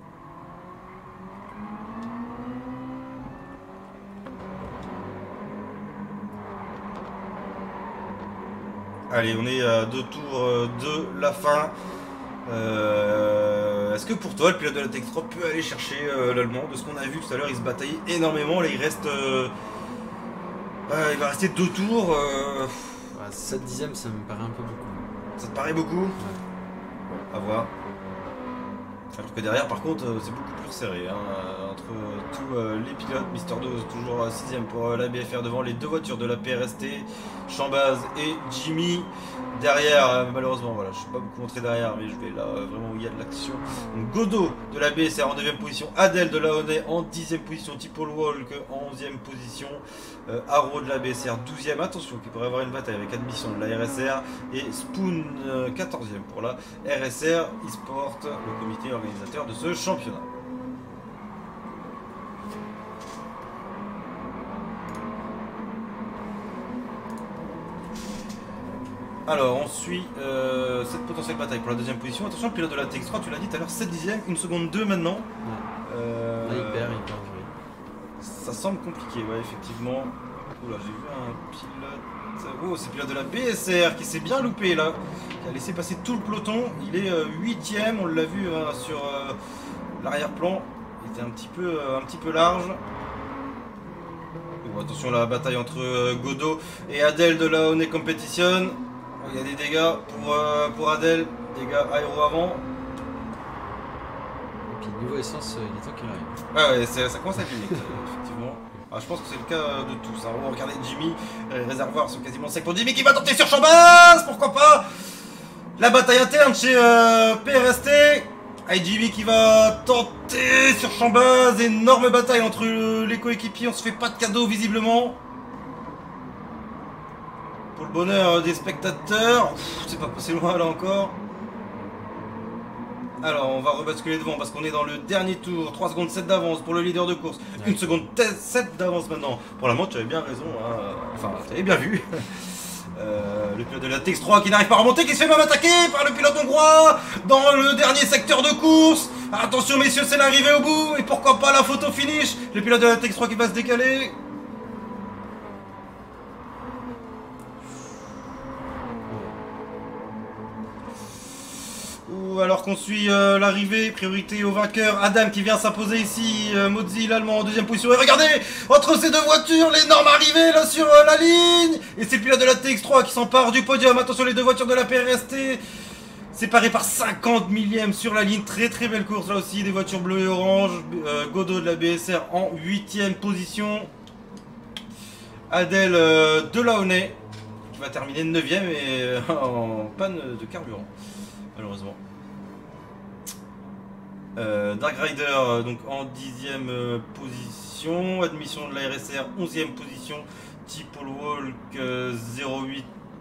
Allez, on est à 2 tours de la fin. Est-ce que pour toi, le pilote de la Tech 3 peut aller chercher l'Allemand? De ce qu'on a vu tout à l'heure, il se bataillait énormément. Là, il reste. Il va rester 2 tours. 7 dixièmes, ça me paraît un peu beaucoup. Ça te paraît beaucoup? Ouais. À voir. Alors que derrière, par contre, c'est beaucoup plus serré. Hein, entre tous les pilotes. Mister 2 toujours 6ème pour la BFR devant les deux voitures de la PRST. Chambaz et Jimmy. Derrière, malheureusement, voilà, je ne suis pas beaucoup montré derrière, mais je vais là vraiment où il y a de l'action. Donc Godot de la BSR en 9ème position. Adel de la Honnet en 10ème position. Tipol Walk en 11ème position. Haro de la BSR 12ème. Attention, qu'il pourrait avoir une bataille avec admission de la RSR. Et Spoon 14ème pour la RSR eSport, le comité organisateur de ce championnat. Alors, on suit cette potentielle bataille pour la deuxième position. Attention, le pilote de la TX3, tu l'as dit tout à l'heure, 7 dixièmes, 1 seconde 2 maintenant. Ouais. Il perd. Ça semble compliqué, ouais, effectivement. Oula, j'ai vu un pilote. Oh, c'est le pilote de la BSR qui s'est bien loupé là. Qui a laissé passer tout le peloton. Il est 8ème, on l'a vu sur l'arrière-plan. Il était un petit peu large. Bon, attention, la bataille entre Godot et Adel de la Honnet Competition. Il y a des dégâts pour Adel, dégâts aéro avant. Et puis niveau essence, il est temps qu'il arrive. Ah ouais, ça commence à être limite, effectivement. Ah, je pense que c'est le cas de tous. Hein. Oh, regardez Jimmy, les réservoirs sont quasiment secs pour Jimmy qui va tenter sur Chambaz, pourquoi pas. La bataille interne chez PRST. Et Jimmy qui va tenter sur Chambaz, énorme bataille entre les coéquipiers, on se fait pas de cadeau visiblement. Pour le bonheur des spectateurs, c'est pas passé loin là encore. Alors on va rebasculer devant parce qu'on est dans le dernier tour. 3 secondes 7 d'avance pour le leader de course. 1 seconde 7 d'avance maintenant. Pour la montre, tu avais bien raison. Hein. Enfin, tu avais bien vu. Le pilote de la TX3 qui n'arrive pas à remonter, qui se fait même attaquer par le pilote hongrois dans le dernier secteur de course. Attention messieurs, c'est l'arrivée au bout. Et pourquoi pas la photo finish. Le pilote de la TX3 qui va se décaler. Alors qu'on suit l'arrivée, priorité au vainqueur, Adam qui vient s'imposer ici, Mozzi l'allemand en deuxième position. Et regardez, entre ces deux voitures, l'énorme arrivée là sur la ligne. Et c'est le pilote de la TX3 qui s'empare du podium. Attention, les deux voitures de la PRST séparées par 50 millièmes sur la ligne. Très très belle course là aussi, des voitures bleues et oranges. Godot de la BSR en 8ème position. Adèle Delahaunay qui va terminer 9ème et en panne de carburant, malheureusement. Dark Rider donc en 10ème position, admission de la RSR 11ème position, Tipol Walk 08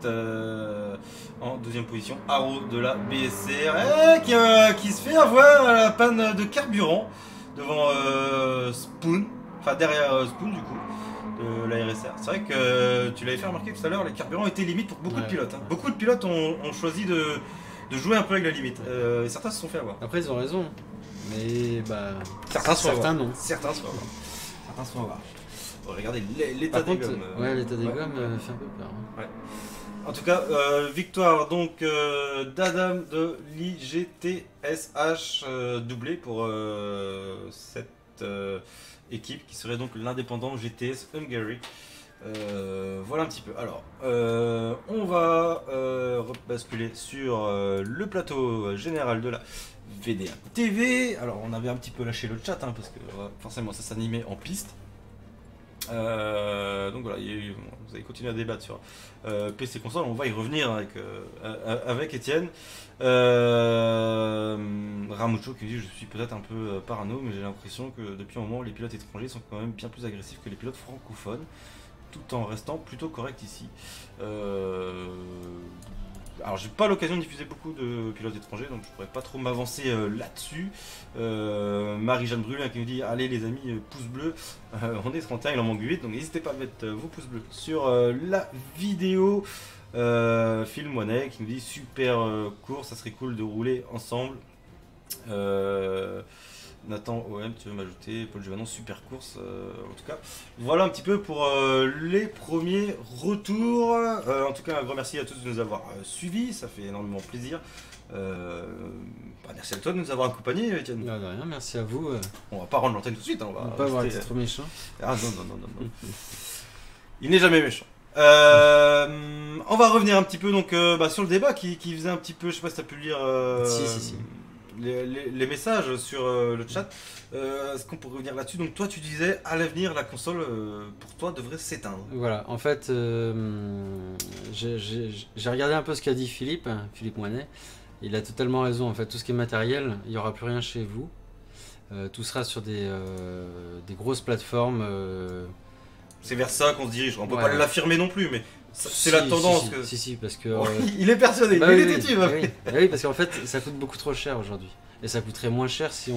en 2ème position, Arrow de la BSR qui se fait avoir à la panne de carburant devant Spoon, enfin derrière Spoon du coup. De la RSR. C'est vrai que tu l'avais fait remarquer tout à l'heure, les carburants étaient limites pour beaucoup de pilotes. Hein. Beaucoup de pilotes ont choisi de jouer un peu avec la limite. Et certains se sont fait avoir. Après, ils ont raison. Mais bah. Certains non. Certains se font avoir. Certains se font avoir. Bon, regardez l'état des gommes. Ouais, l'état des gommes fait un peu peur. Hein. Ouais. En tout cas, victoire donc d'Adam de l'IGTSH doublé pour cette équipe qui serait donc l'indépendant GTS Hungary. Voilà un petit peu. Alors, on va basculer sur le plateau général de la VDA TV. Alors, on avait un petit peu lâché le chat hein, parce que forcément ça s'animait en piste. Donc voilà, vous avez continué à débattre sur PC console, on va y revenir avec Étienne. Ramucho qui dit je suis peut-être un peu parano, mais j'ai l'impression que depuis un moment les pilotes étrangers sont quand même bien plus agressifs que les pilotes francophones, tout en restant plutôt correct ici. Alors j'ai pas l'occasion de diffuser beaucoup de pilotes étrangers, donc je pourrais pas trop m'avancer là-dessus. Marie-Jeanne Brulin qui nous dit allez les amis, pouce bleu, on est 31, il en manque 8, donc n'hésitez pas à mettre vos pouces bleus sur la vidéo. Phil Moinet qui nous dit super course, ça serait cool de rouler ensemble. Nathan OM, tu veux m'ajouter, Paul Giovannon, super course. En tout cas, voilà un petit peu pour les premiers retours. En tout cas, un grand merci à tous de nous avoir suivis, ça fait énormément plaisir. Merci à toi de nous avoir accompagnés, Etienne. De rien, merci à vous. On va pas rendre l'antenne tout de suite, hein, on va pas avoir été trop méchant. Ah non. Il n'est jamais méchant. On va revenir un petit peu donc sur le débat qui faisait un petit peu, je sais pas si tu as pu lire si. Les messages sur le chat. Est-ce qu'on pourrait revenir là-dessus? Donc toi tu disais à l'avenir la console pour toi devrait s'éteindre. Voilà, en fait j'ai regardé un peu ce qu'a dit Philippe Moinet. Il a totalement raison, en fait tout ce qui est matériel, il n'y aura plus rien chez vous. Tout sera sur des grosses plateformes. C'est vers ça qu'on se dirige, on peut pas l'affirmer non plus, mais c'est la tendance. Si, parce que... il est persuadé, bah, il est têtu. Oui, parce qu'en fait ça coûte beaucoup trop cher aujourd'hui. Et ça coûterait moins cher si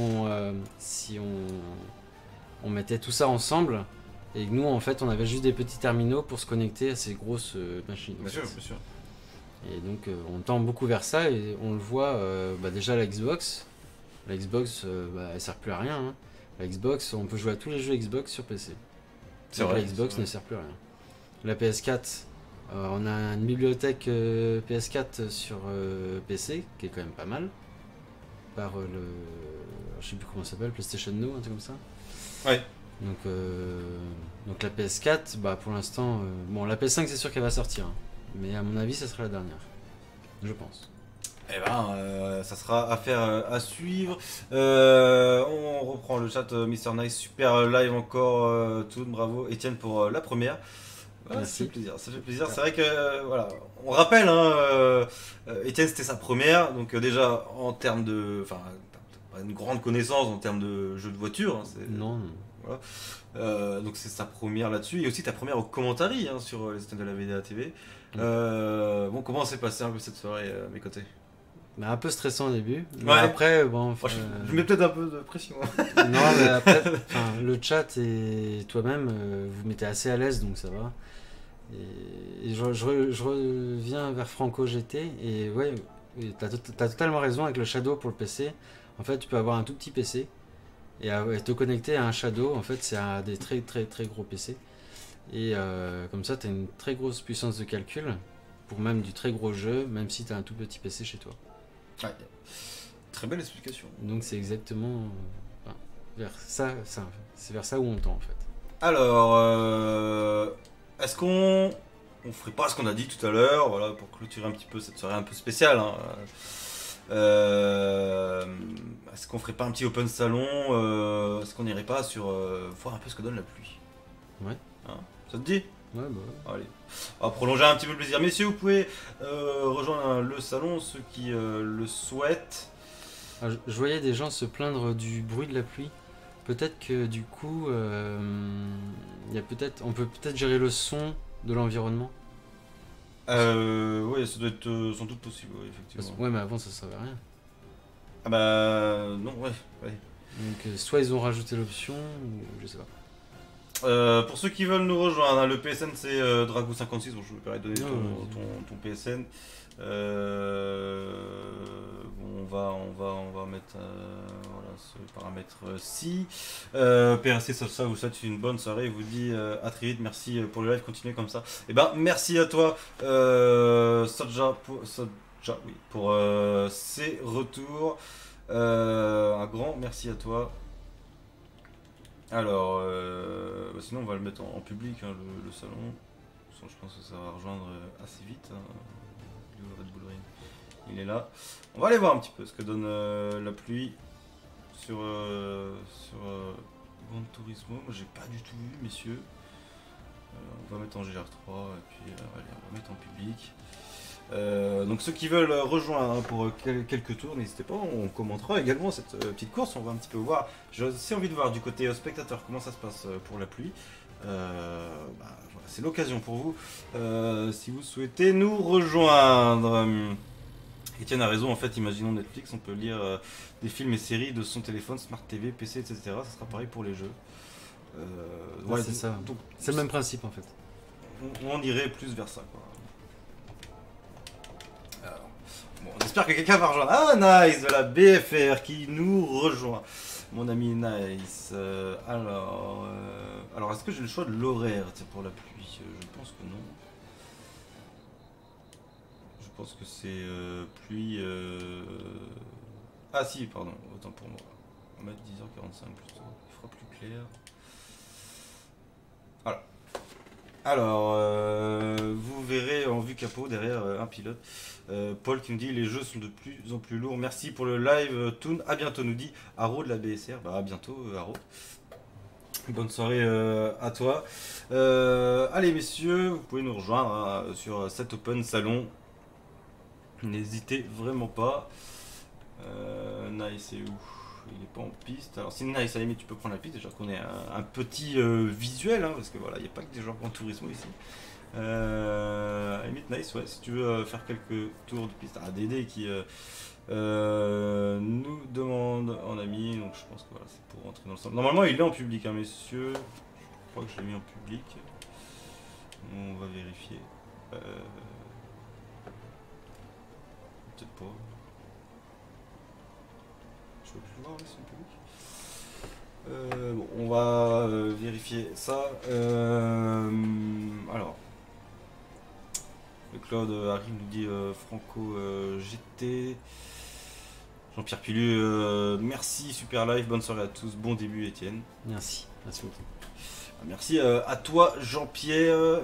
on mettait tout ça ensemble. Et nous en fait on avait juste des petits terminaux pour se connecter à ces grosses machines. Bien sûr. Et donc on tend beaucoup vers ça et on le voit déjà la Xbox. La Xbox elle sert plus à rien. Hein. La Xbox, on peut jouer à tous les jeux Xbox sur PC. C'est vrai. La Xbox ne sert plus à rien. La PS4, on a une bibliothèque PS4 sur PC qui est quand même pas mal. Par je sais plus comment ça s'appelle, PlayStation Now, un truc comme ça. Ouais. Donc la PS4, pour l'instant, bon la PS5 c'est sûr qu'elle va sortir, hein. Mais à mon avis ça sera la dernière, je pense. Eh ben, ça sera affaire à suivre. On reprend le chat, Mr Nice, super live encore, tout, bravo Étienne pour la première. Ça fait plaisir. C'est vrai que voilà, on rappelle, Étienne c'était sa première, donc déjà en termes de, une grande connaissance en termes de jeux de voiture. Hein, non. Voilà. Donc c'est sa première là-dessus et aussi ta première au commentary sur les stands de la VDA TV. Bon, comment s'est passé un peu cette soirée à mes côtés? Un peu stressant au début, mais ouais. Après, bon... Je mets peut-être un peu de pression. Non, mais après, le chat et toi-même, vous mettez assez à l'aise, donc ça va. Et je reviens vers Franco GT, et ouais, t'as totalement raison avec le Shadow pour le PC. En fait, tu peux avoir un tout petit PC, et te connecter à un Shadow, en fait, c'est un des très très très gros PC. Et comme ça, tu as une très grosse puissance de calcul, pour même du très gros jeu, même si tu as un tout petit PC chez toi. Ouais. Très belle explication. Donc c'est exactement enfin, vers ça, c'est vers ça où on tend en fait. Alors, est-ce qu'on ferait pas ce qu'on a dit tout à l'heure, voilà, pour clôturer un petit peu cette soirée un peu spéciale, hein. Est-ce qu'on ferait pas un petit open salon, est-ce qu'on irait pas sur voir un peu ce que donne la pluie? Ouais. Hein, ça te dit? Ouais, bah. Allez. On va prolonger un petit peu le plaisir. Messieurs, vous pouvez rejoindre le salon, ceux qui le souhaitent. Alors, je voyais des gens se plaindre du bruit de la pluie. Peut-être que du coup, on peut peut-être gérer le son de l'environnement. Oui, ça doit être sans doute possible, ouais, effectivement. Ouais, mais avant ça servait à rien. Ah bah non, ouais. Donc soit ils ont rajouté l'option, ou je sais pas. Pour ceux qui veulent nous rejoindre, hein, le PSN c'est Dragou56, bon, je me permets de donner ton PSN. On va mettre voilà, ce paramètre-ci. PRC ça vous souhaite une bonne soirée, il vous dit à très vite, merci pour le live, continuez comme ça. Et ben merci à toi Sodja pour ces retours. Un grand merci à toi. Alors, sinon on va le mettre en public, hein, le salon. Je pense que ça va rejoindre assez vite. Hein. Le Red Bull Ring, il est là. On va aller voir un petit peu ce que donne la pluie sur Gran Turismo. Moi j'ai pas du tout vu, messieurs. On va mettre en GR3 et puis allez, on va mettre en public. Donc ceux qui veulent rejoindre, hein, pour quelques tours, n'hésitez pas, on commentera également cette petite course, on va un petit peu voir. J'ai aussi envie de voir du côté spectateur comment ça se passe pour la pluie. Voilà, c'est l'occasion pour vous, si vous souhaitez nous rejoindre. Etienne a raison, en fait, imaginons Netflix, on peut lire des films et séries de son téléphone, Smart TV, PC, etc. Ça sera pareil pour les jeux. Ouais, c'est ça. C'est le même principe en fait. On irait plus vers ça, quoi. Bon, on espère que quelqu'un va rejoindre. Ah, Nice de la BFR qui nous rejoint. Mon ami Nice. Alors est-ce que j'ai le choix de l'horaire pour la pluie? Je pense que non. Je pense que c'est pluie. Ah, si, pardon, autant pour moi. On va mettre 10h45 plutôt. Il fera plus clair. Voilà. Alors, vous verrez en vue capot derrière un pilote. Paul qui nous dit les jeux sont de plus en plus lourds. Merci pour le live, Toon. À bientôt, nous dit Haro de la BSR. Bah, à bientôt, Haro. Bonne soirée à toi. Allez, messieurs, vous pouvez nous rejoindre, hein, sur cet open salon. N'hésitez vraiment pas. Nice, c'est où? Il est pas en piste. Alors si Nice, à la limite tu peux prendre la piste, déjà qu'on ait un petit visuel, hein, parce que voilà, il n'y a pas que des gens en tourisme ici. À la limite Nice, ouais, si tu veux faire quelques tours de piste. Ah, Dédé qui nous demande en ami, donc je pense que voilà, c'est pour rentrer dans le centre. Normalement il est en public, hein, messieurs. Je crois que je l'ai mis en public. On va vérifier. Peut-être pas. Je peux plus voir si c'est public. Bon, on va vérifier ça. Alors, le Claude Harry nous dit Franco GT. Jean-Pierre Pilu, merci, super live, bonne soirée à tous, bon début Étienne. Merci beaucoup. Merci à toi Jean-Pierre.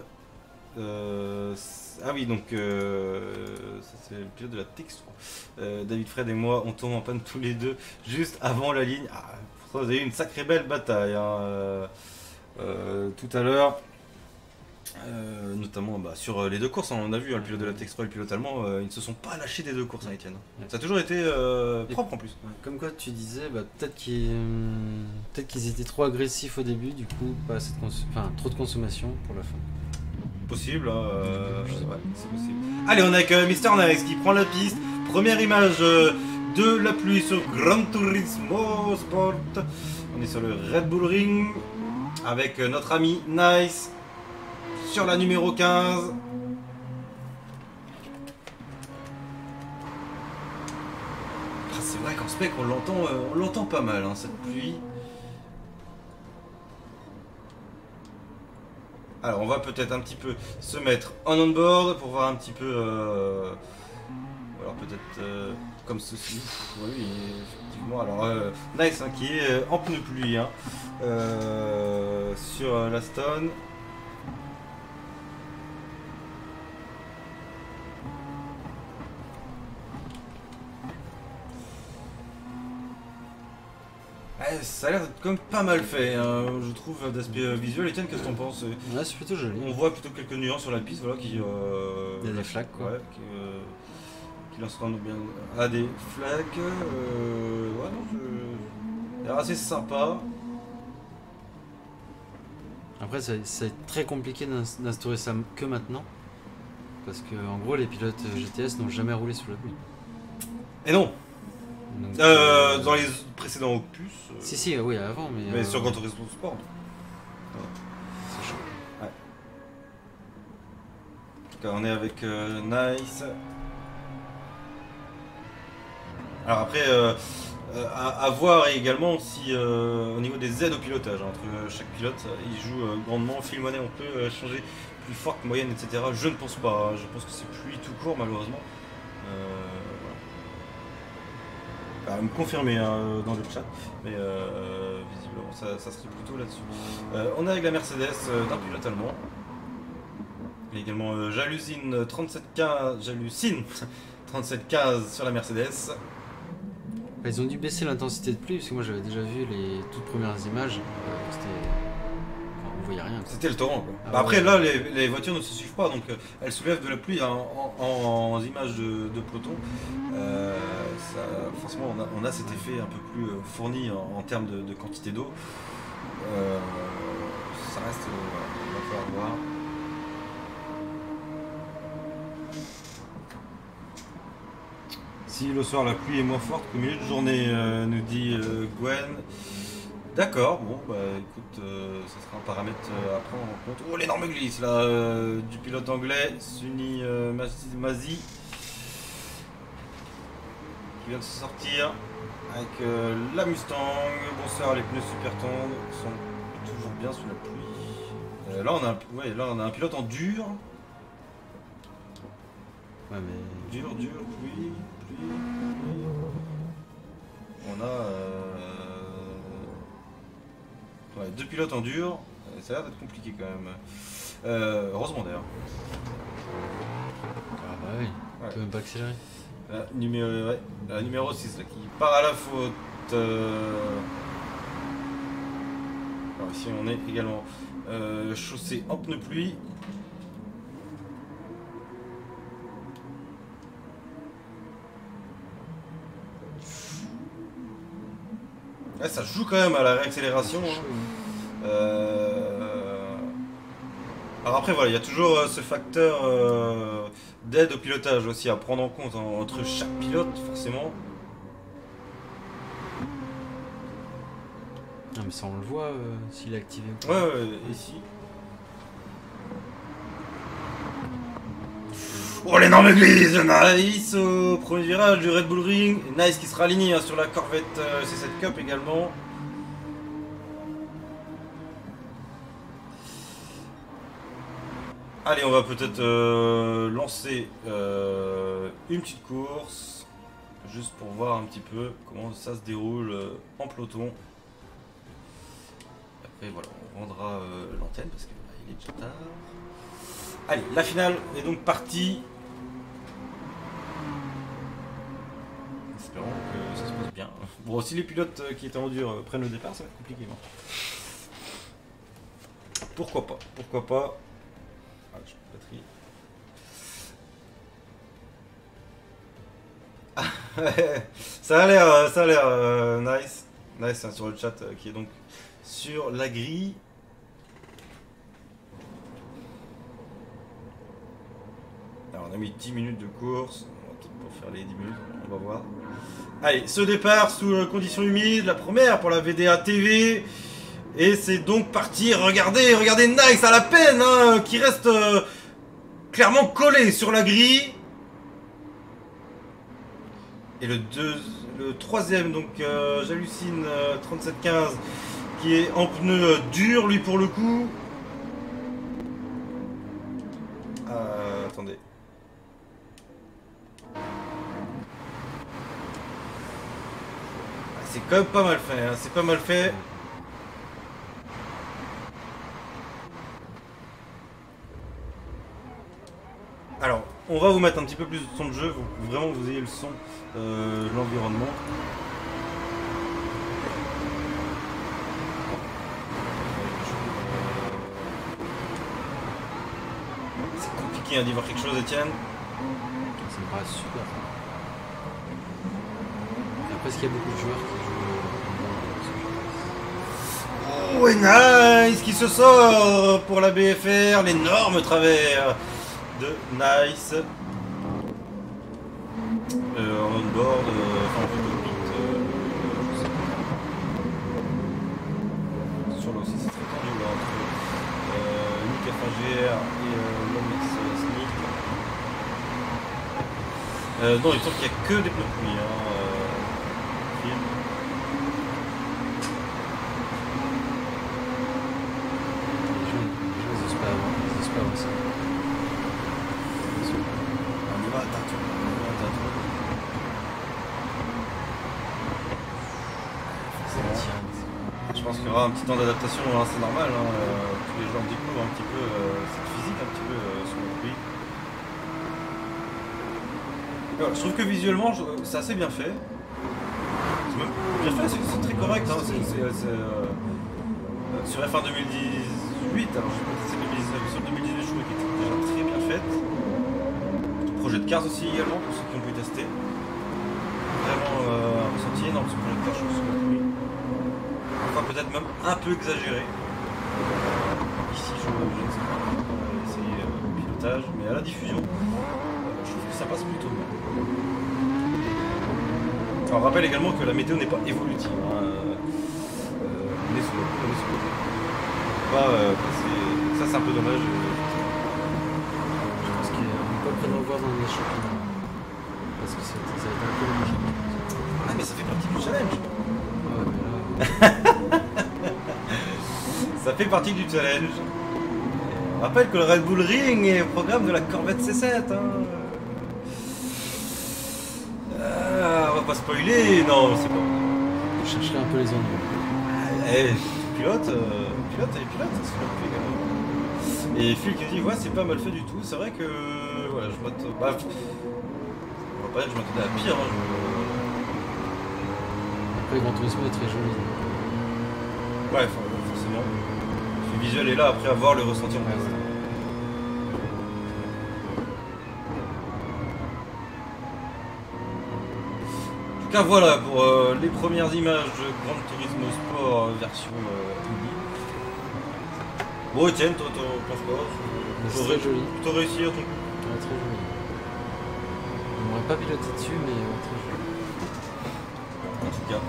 Ah oui, donc ça c'est le pilote de la texture. David Fred et moi on tombe en panne tous les deux juste avant la ligne. Ah, pourtant vous avez eu une sacrée belle bataille, hein, tout à l'heure, notamment sur les deux courses, hein, on a vu, hein, le pilote de la texture et le pilote allemand, ils ne se sont pas lâchés des deux courses, hein, Etienne. Ouais. Ça a toujours été propre en plus. Comme quoi tu disais, peut-être qu'ils étaient trop agressifs au début, du coup pas assez de trop de consommation pour la fin. Possible, ouais, c'est possible. Allez, on est avec Mister Nice qui prend la piste. Première image de la pluie sur Gran Turismo Sport. On est sur le Red Bull Ring avec notre ami Nice sur la numéro 15. Ah, c'est vrai qu'en spec on l'entend pas mal, hein, cette pluie. Alors on va peut-être un petit peu se mettre en on-board pour voir un petit peu... Alors peut-être comme ceci. Oui, effectivement. Alors, Nice hein, qui est en pneu pluie hein, sur la Stone. Ça a l'air d'être comme pas mal fait, hein, je trouve, d'aspect visuel. Etienne, qu'est-ce que t'en penses? Ouais, c'est plutôt joli. On voit plutôt quelques nuances sur la piste, voilà, qui... Il y a des flaques, quoi. Ouais, qui lancent quand même bien... Ah, des flaques... ouais, non, ça a l'air assez sympa. Après, c'est très compliqué d'instaurer ça que maintenant. Parce que, en gros, les pilotes GTS n'ont jamais roulé sous la pluie. Et non. Donc, dans les précédents opus. Si, oui, avant, mais. Mais sur Gran Turismo Sport. Ouais. C'est chaud. Ouais. En tout cas, on est avec Nice. Alors après, à voir également si au niveau des aides au pilotage, hein, entre chaque pilote, il joue grandement. Phil Monnet, on peut changer plus forte, moyenne, etc. Je ne pense pas. Hein. Je pense que c'est pluie tout court, malheureusement. À me confirmer hein, dans le chat, mais visiblement ça serait plutôt là-dessus. On est avec la Mercedes d'un pilote allemand. Il y a également Jalusine 3715 sur la Mercedes. Ils ont dû baisser l'intensité de pluie parce que moi j'avais déjà vu les toutes premières images. On voyait rien. C'était le torrent quoi. Ah, bah, après ouais. là les voitures ne se suivent pas donc elles soulèvent de la pluie en images de peloton. Forcément on a cet effet un peu plus fourni en termes de quantité d'eau. Ça reste... on va falloir voir. Si le soir la pluie est moins forte qu'au milieu de journée, nous dit Gwen. D'accord, bon bah écoute, ça sera un paramètre à prendre en compte. Oh l'énorme glisse là du pilote anglais, Sunny Mazi, qui vient de se sortir avec la Mustang. Bonsoir, les pneus super tendres sont toujours bien sous la pluie. Là on a un pilote en dur. Ouais mais. Dur, pluie. On a deux pilotes en dur, ça a l'air d'être compliqué quand même. Heureusement d'ailleurs. Ah bah oui, on peut même pas accélérer. La numéro 6 là, qui part à la faute. Alors ici on est également chaussée en pneu pluie. Ouais, ça joue quand même à la réaccélération. Hein. Alors après voilà, il y a toujours ce facteur d'aide au pilotage aussi à prendre en compte hein, entre chaque pilote forcément. Ah mais ça on le voit s'il est activé ou Ouais, pas. ici. Oh l'énorme glisse, Nice au premier virage du Red Bull Ring. Nice qui sera aligné hein, sur la Corvette C7 Cup également. Allez, on va peut-être lancer une petite course, juste pour voir un petit peu comment ça se déroule en peloton. Après voilà, on rendra l'antenne parce qu'il est déjà tard. Allez, la finale est donc partie. Espérons que ça se passe bien. Bon, si les pilotes qui étaient en dur prennent le départ, ça va être compliqué. Non pourquoi pas? Pourquoi pas? Ah, je peux pas trier. Ça a l'air nice. Nice hein, sur le chat qui est donc sur la grille. Alors, on a mis 10 minutes de course. On va peut-être pas faire les 10 minutes, on va voir. Allez, ce départ sous conditions humides, la première pour la VDA TV. Et c'est donc parti. Regardez Nice à la peine, hein, qui reste clairement collé sur la grille. Et le troisième, donc j'hallucine 3715 qui est en pneu dur, lui pour le coup. Attendez. c'est quand même pas mal fait, hein. C'est pas mal fait. Alors, on va vous mettre un petit peu plus de son de jeu, pour vraiment que vous ayez le son de l'environnement. C'est compliqué d'y voir quelque chose, Etienne. Ça me paraît super. Après, est-ce qu'il y a beaucoup de joueurs qui jouent Oh, et Nice qui se sort pour la BFR, l'énorme travers de Nice. En on-board, enfin en cockpit, je sais pas. Sur là aussi c'est très tendu là, entre Nick FAGR et l'OMX Sneak. Non, il me semble qu'il n'y a que des pneus pluie. Film. Les gens, ils osent pas avoir ça. On y va, attends. Je pense qu'il y aura un petit temps d'adaptation, hein, c'est normal. Hein, tous les gens découvrent un petit peu cette physique, un petit peu sur le pluie. Voilà, je trouve que visuellement, c'est assez bien fait. C'est même bien fait, c'est très correct. Hein, sur F1 2018, alors je sais pas si c'est 2019, mais sur 2018, je trouvais qu'il était déjà très bien fait. Projet de Cars aussi également, pour ceux qui ont pu tester. Vraiment un ressenti énorme ce projet de Cars, je trouve, sur la pluie. Enfin, peut-être même un peu exagéré. Ici, je ne sais pas, on va essayer le pilotage, mais à la diffusion, je trouve que ça passe plutôt bien. Alors, on rappelle également que la météo n'est pas évolutive. Hein. On est sous l'eau. Pas passer. Ça, c'est un peu dommage. Je pense qu'on n'est pas prêt de revoir dans les championnats. Parce que ça a été un peu le championnat. Ah, mais ça fait partie du challenge. Ouais, mais là. Ça fait partie du challenge. On rappelle que le Red Bull Ring est au programme de la Corvette C7. Hein. On va pas spoiler, non, c'est pas. Je chercherai un peu les ennuis. Pilote, c'est ce qu'on fait également. Et Phil qui dit, ouais, c'est pas mal fait du tout. C'est vrai que, voilà, je m'attends. Bah, on va pas dire que je m'attendais à pire. Hein, Après, Gran Turismo est très joli. Ouais, forcément. Le visuel est là après avoir le ressenti en place. Ouais. En tout cas, voilà pour les premières images de Gran Turismo Sport version Indy. Bon, Etienne, toi, t'en penses quoi? C'est très joli. Plutôt réussi à ton coup? Ouais, très joli. On n'aurait pas piloté dessus, mais très joli. En tout cas,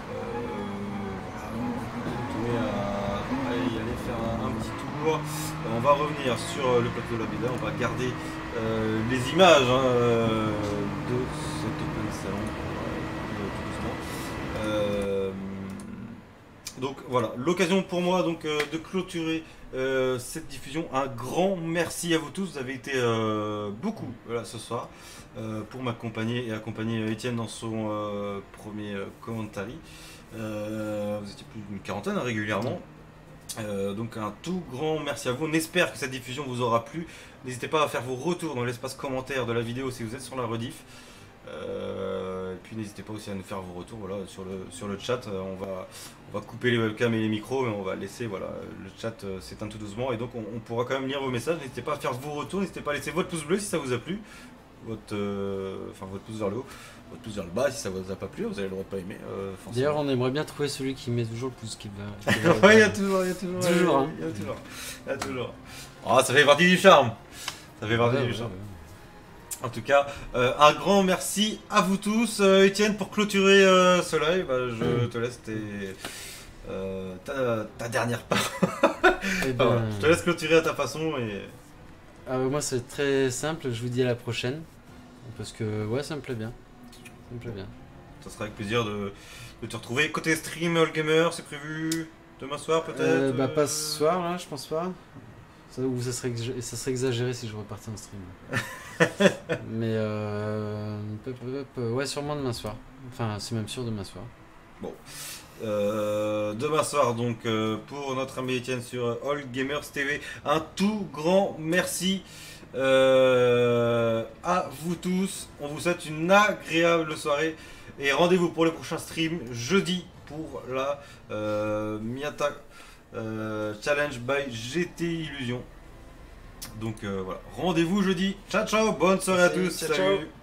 on va continuer à y aller faire un petit tour. On va revenir sur le plateau de la Veda, on va garder les images de cet Open Salon tout doucement. Donc voilà, l'occasion pour moi donc, de clôturer cette diffusion. Un grand merci à vous tous, vous avez été beaucoup là, ce soir pour m'accompagner et accompagner Etienne dans son premier commentary. Vous étiez plus d'une quarantaine hein, régulièrement. Donc un tout grand merci à vous. On espère que cette diffusion vous aura plu. N'hésitez pas à faire vos retours dans l'espace commentaire de la vidéo si vous êtes sur la rediff. Et puis n'hésitez pas aussi à nous faire vos retours voilà, sur le chat. On va couper les webcams et les micros, mais on va laisser voilà, le chat s'éteindre tout doucement. Et donc on pourra quand même lire vos messages. N'hésitez pas à faire vos retours, n'hésitez pas à laisser votre pouce bleu si ça vous a plu. Votre pouce vers le haut, votre pouce vers le bas si ça vous a pas plu, vous avez le droit de pas aimer. D'ailleurs, on aimerait bien trouver celui qui met toujours le pouce qui va. Ouais, il y a toujours. Oh, ça fait partie du charme. Ça fait partie du charme. En tout cas, un grand merci à vous tous. Etienne, pour clôturer ce live, je te laisse ta dernière part. Ben, je te laisse clôturer à ta façon. Moi, c'est très simple. Je vous dis à la prochaine. Parce que, ouais, ça me plaît bien. Ça me plaît bien. Ça sera avec plaisir de te retrouver. Côté stream, All Gamer, c'est prévu demain soir peut-être Pas ce soir, là, je pense pas. Ou ça serait exagéré si je repartais en stream. Mais ouais, sûrement demain soir. Enfin, c'est même sûr demain soir. Bon. Demain soir donc pour notre ami Etienne sur All Gamers TV. Un tout grand merci à vous tous. On vous souhaite une agréable soirée et rendez-vous pour le prochain stream jeudi pour la Miata Challenge by GT Illusion. Donc voilà, rendez-vous jeudi. Ciao ciao, bonne soirée à tous. Ciao, ciao. Salut.